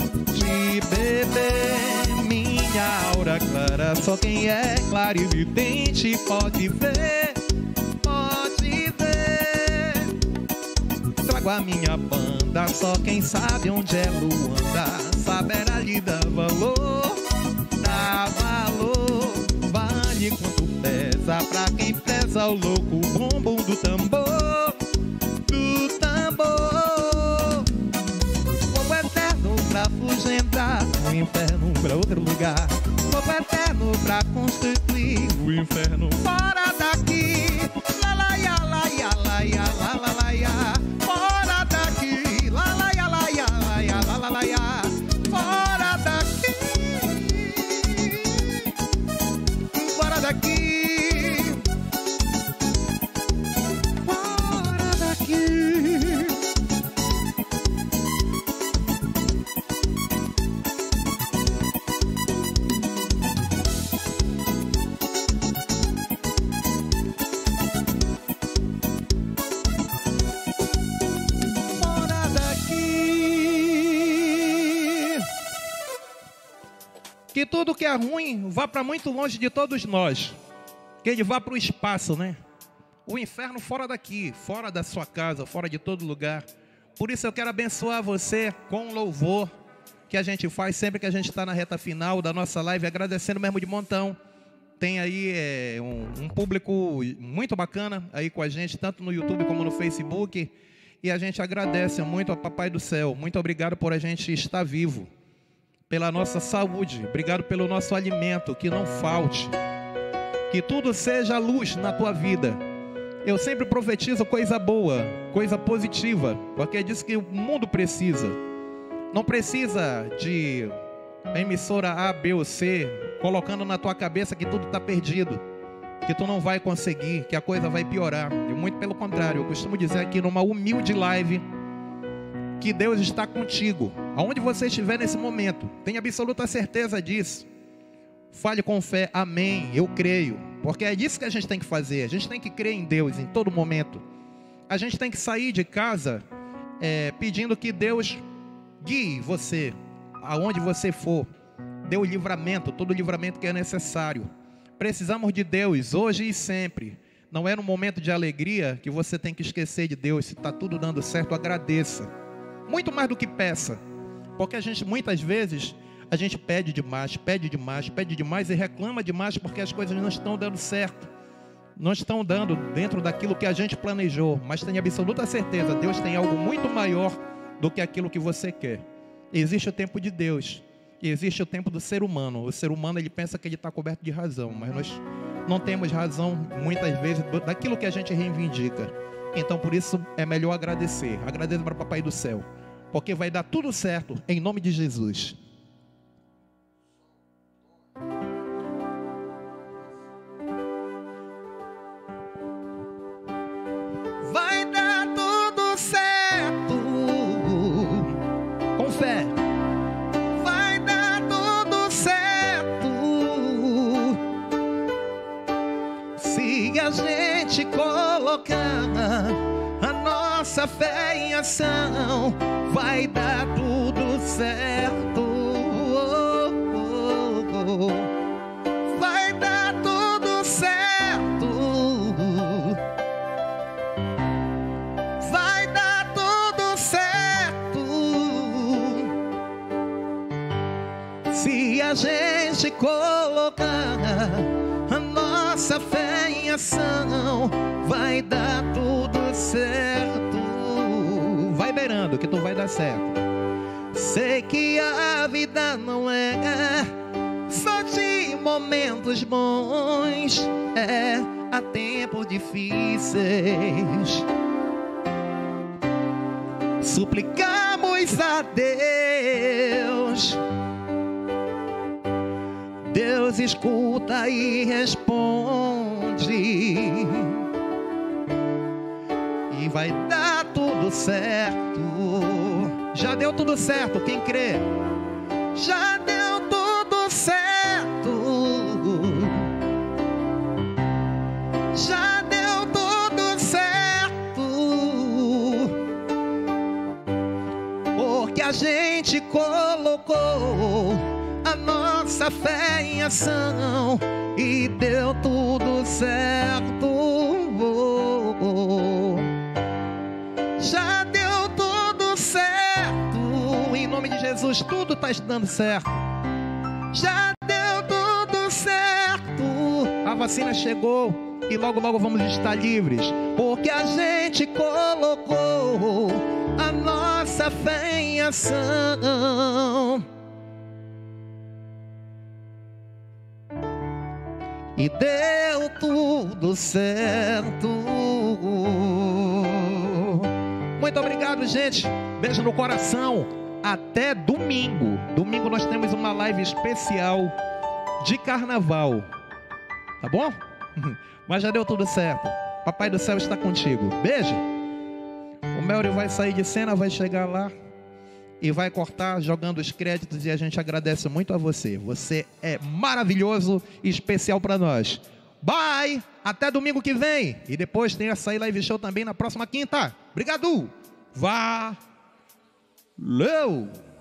minha aura clara. Só quem é clarividente pode ver, pode ver. Trago a minha banda, só quem sabe onde é Luanda saberá lhe dar valor, dá valor. Vale quanto pesa pra quem preza o louco bumbum do tambor, do tambor. Fogo eterno pra afugentar o inferno pra outro lugar. Fogo eterno pra constituir o inferno fora daqui. Lalaia, laia, laia, lalalaia. Fora daqui. Lalaia, laia, laia, lalalaia. Fora daqui. Fora daqui. Que tudo que é ruim vá para muito longe de todos nós. Que ele vá para o espaço, né? O inferno fora daqui, fora da sua casa, fora de todo lugar. Por isso eu quero abençoar você com um louvor que a gente faz sempre que a gente está na reta final da nossa live, agradecendo mesmo de montão. Tem aí um público muito bacana aí com a gente, tanto no YouTube como no Facebook. E a gente agradece muito ao Papai do Céu. Muito obrigado por a gente estar vivo. Pela nossa saúde, obrigado pelo nosso alimento, que não falte, que tudo seja luz na tua vida. Eu sempre profetizo coisa boa, coisa positiva, porque é disso que o mundo precisa. Não precisa de emissora A, B ou C colocando na tua cabeça que tudo está perdido, que tu não vai conseguir, que a coisa vai piorar. E muito pelo contrário, eu costumo dizer aqui numa humilde live que Deus está contigo, aonde você estiver nesse momento. Tenha absoluta certeza disso. Fale com fé, amém, eu creio. Porque é isso que a gente tem que fazer. A gente tem que crer em Deus em todo momento. A gente tem que sair de casa pedindo que Deus guie você, aonde você for. Dê o livramento, todo o livramento que é necessário. Precisamos de Deus hoje e sempre. Não é no momento de alegria que você tem que esquecer de Deus. Se está tudo dando certo, agradeça. Muito mais do que peça, porque a gente muitas vezes a gente pede demais e reclama demais porque as coisas não estão dando certo, não estão dando dentro daquilo que a gente planejou. Mas tenha absoluta certeza, Deus tem algo muito maior do que aquilo que você quer. Existe o tempo de Deus e existe o tempo do ser humano. O ser humano, ele pensa que ele está coberto de razão, mas nós não temos razão muitas vezes daquilo que a gente reivindica. Então por isso é melhor agradecer. Agradeça para o Papai do Céu, porque vai dar tudo certo em nome de Jesus. Vai dar tudo certo, com fé. Vai dar tudo certo, se a gente colocar a nossa fé em ação. Vai dar tudo certo. Vai dar tudo certo. Vai dar tudo certo. a gente colocar a nossa fé em ação, vai dar tudo certo. Vai beirando que tu vai dar certo. Sei que a vida não é só de momentos bons, há tempos difíceis. Suplicamos a Deus, Deus escuta e responde, e vai dar tudo certo. Já deu tudo certo, quem crê? Já deu tudo certo. Já deu tudo certo. Porque a gente colocou a nossa fé em ação e deu tudo certo. Já deu tudo certo. Em nome de Jesus, tudo está dando certo. Já deu tudo certo. A vacina chegou e logo logo vamos estar livres, porque a gente colocou a nossa fé em ação e deu tudo certo. Muito obrigado, gente. Beijo no coração. Até domingo. Domingo nós temos uma live especial de carnaval. Tá bom? Mas já deu tudo certo. Papai do céu está contigo. Beijo. O Melry vai sair de cena, vai chegar lá e vai cortar jogando os créditos, e a gente agradece muito a você. Você é maravilhoso e especial para nós. Bye! Até domingo que vem. E depois tem a Açaí Live Show também na próxima quinta. Obrigado! Valeu!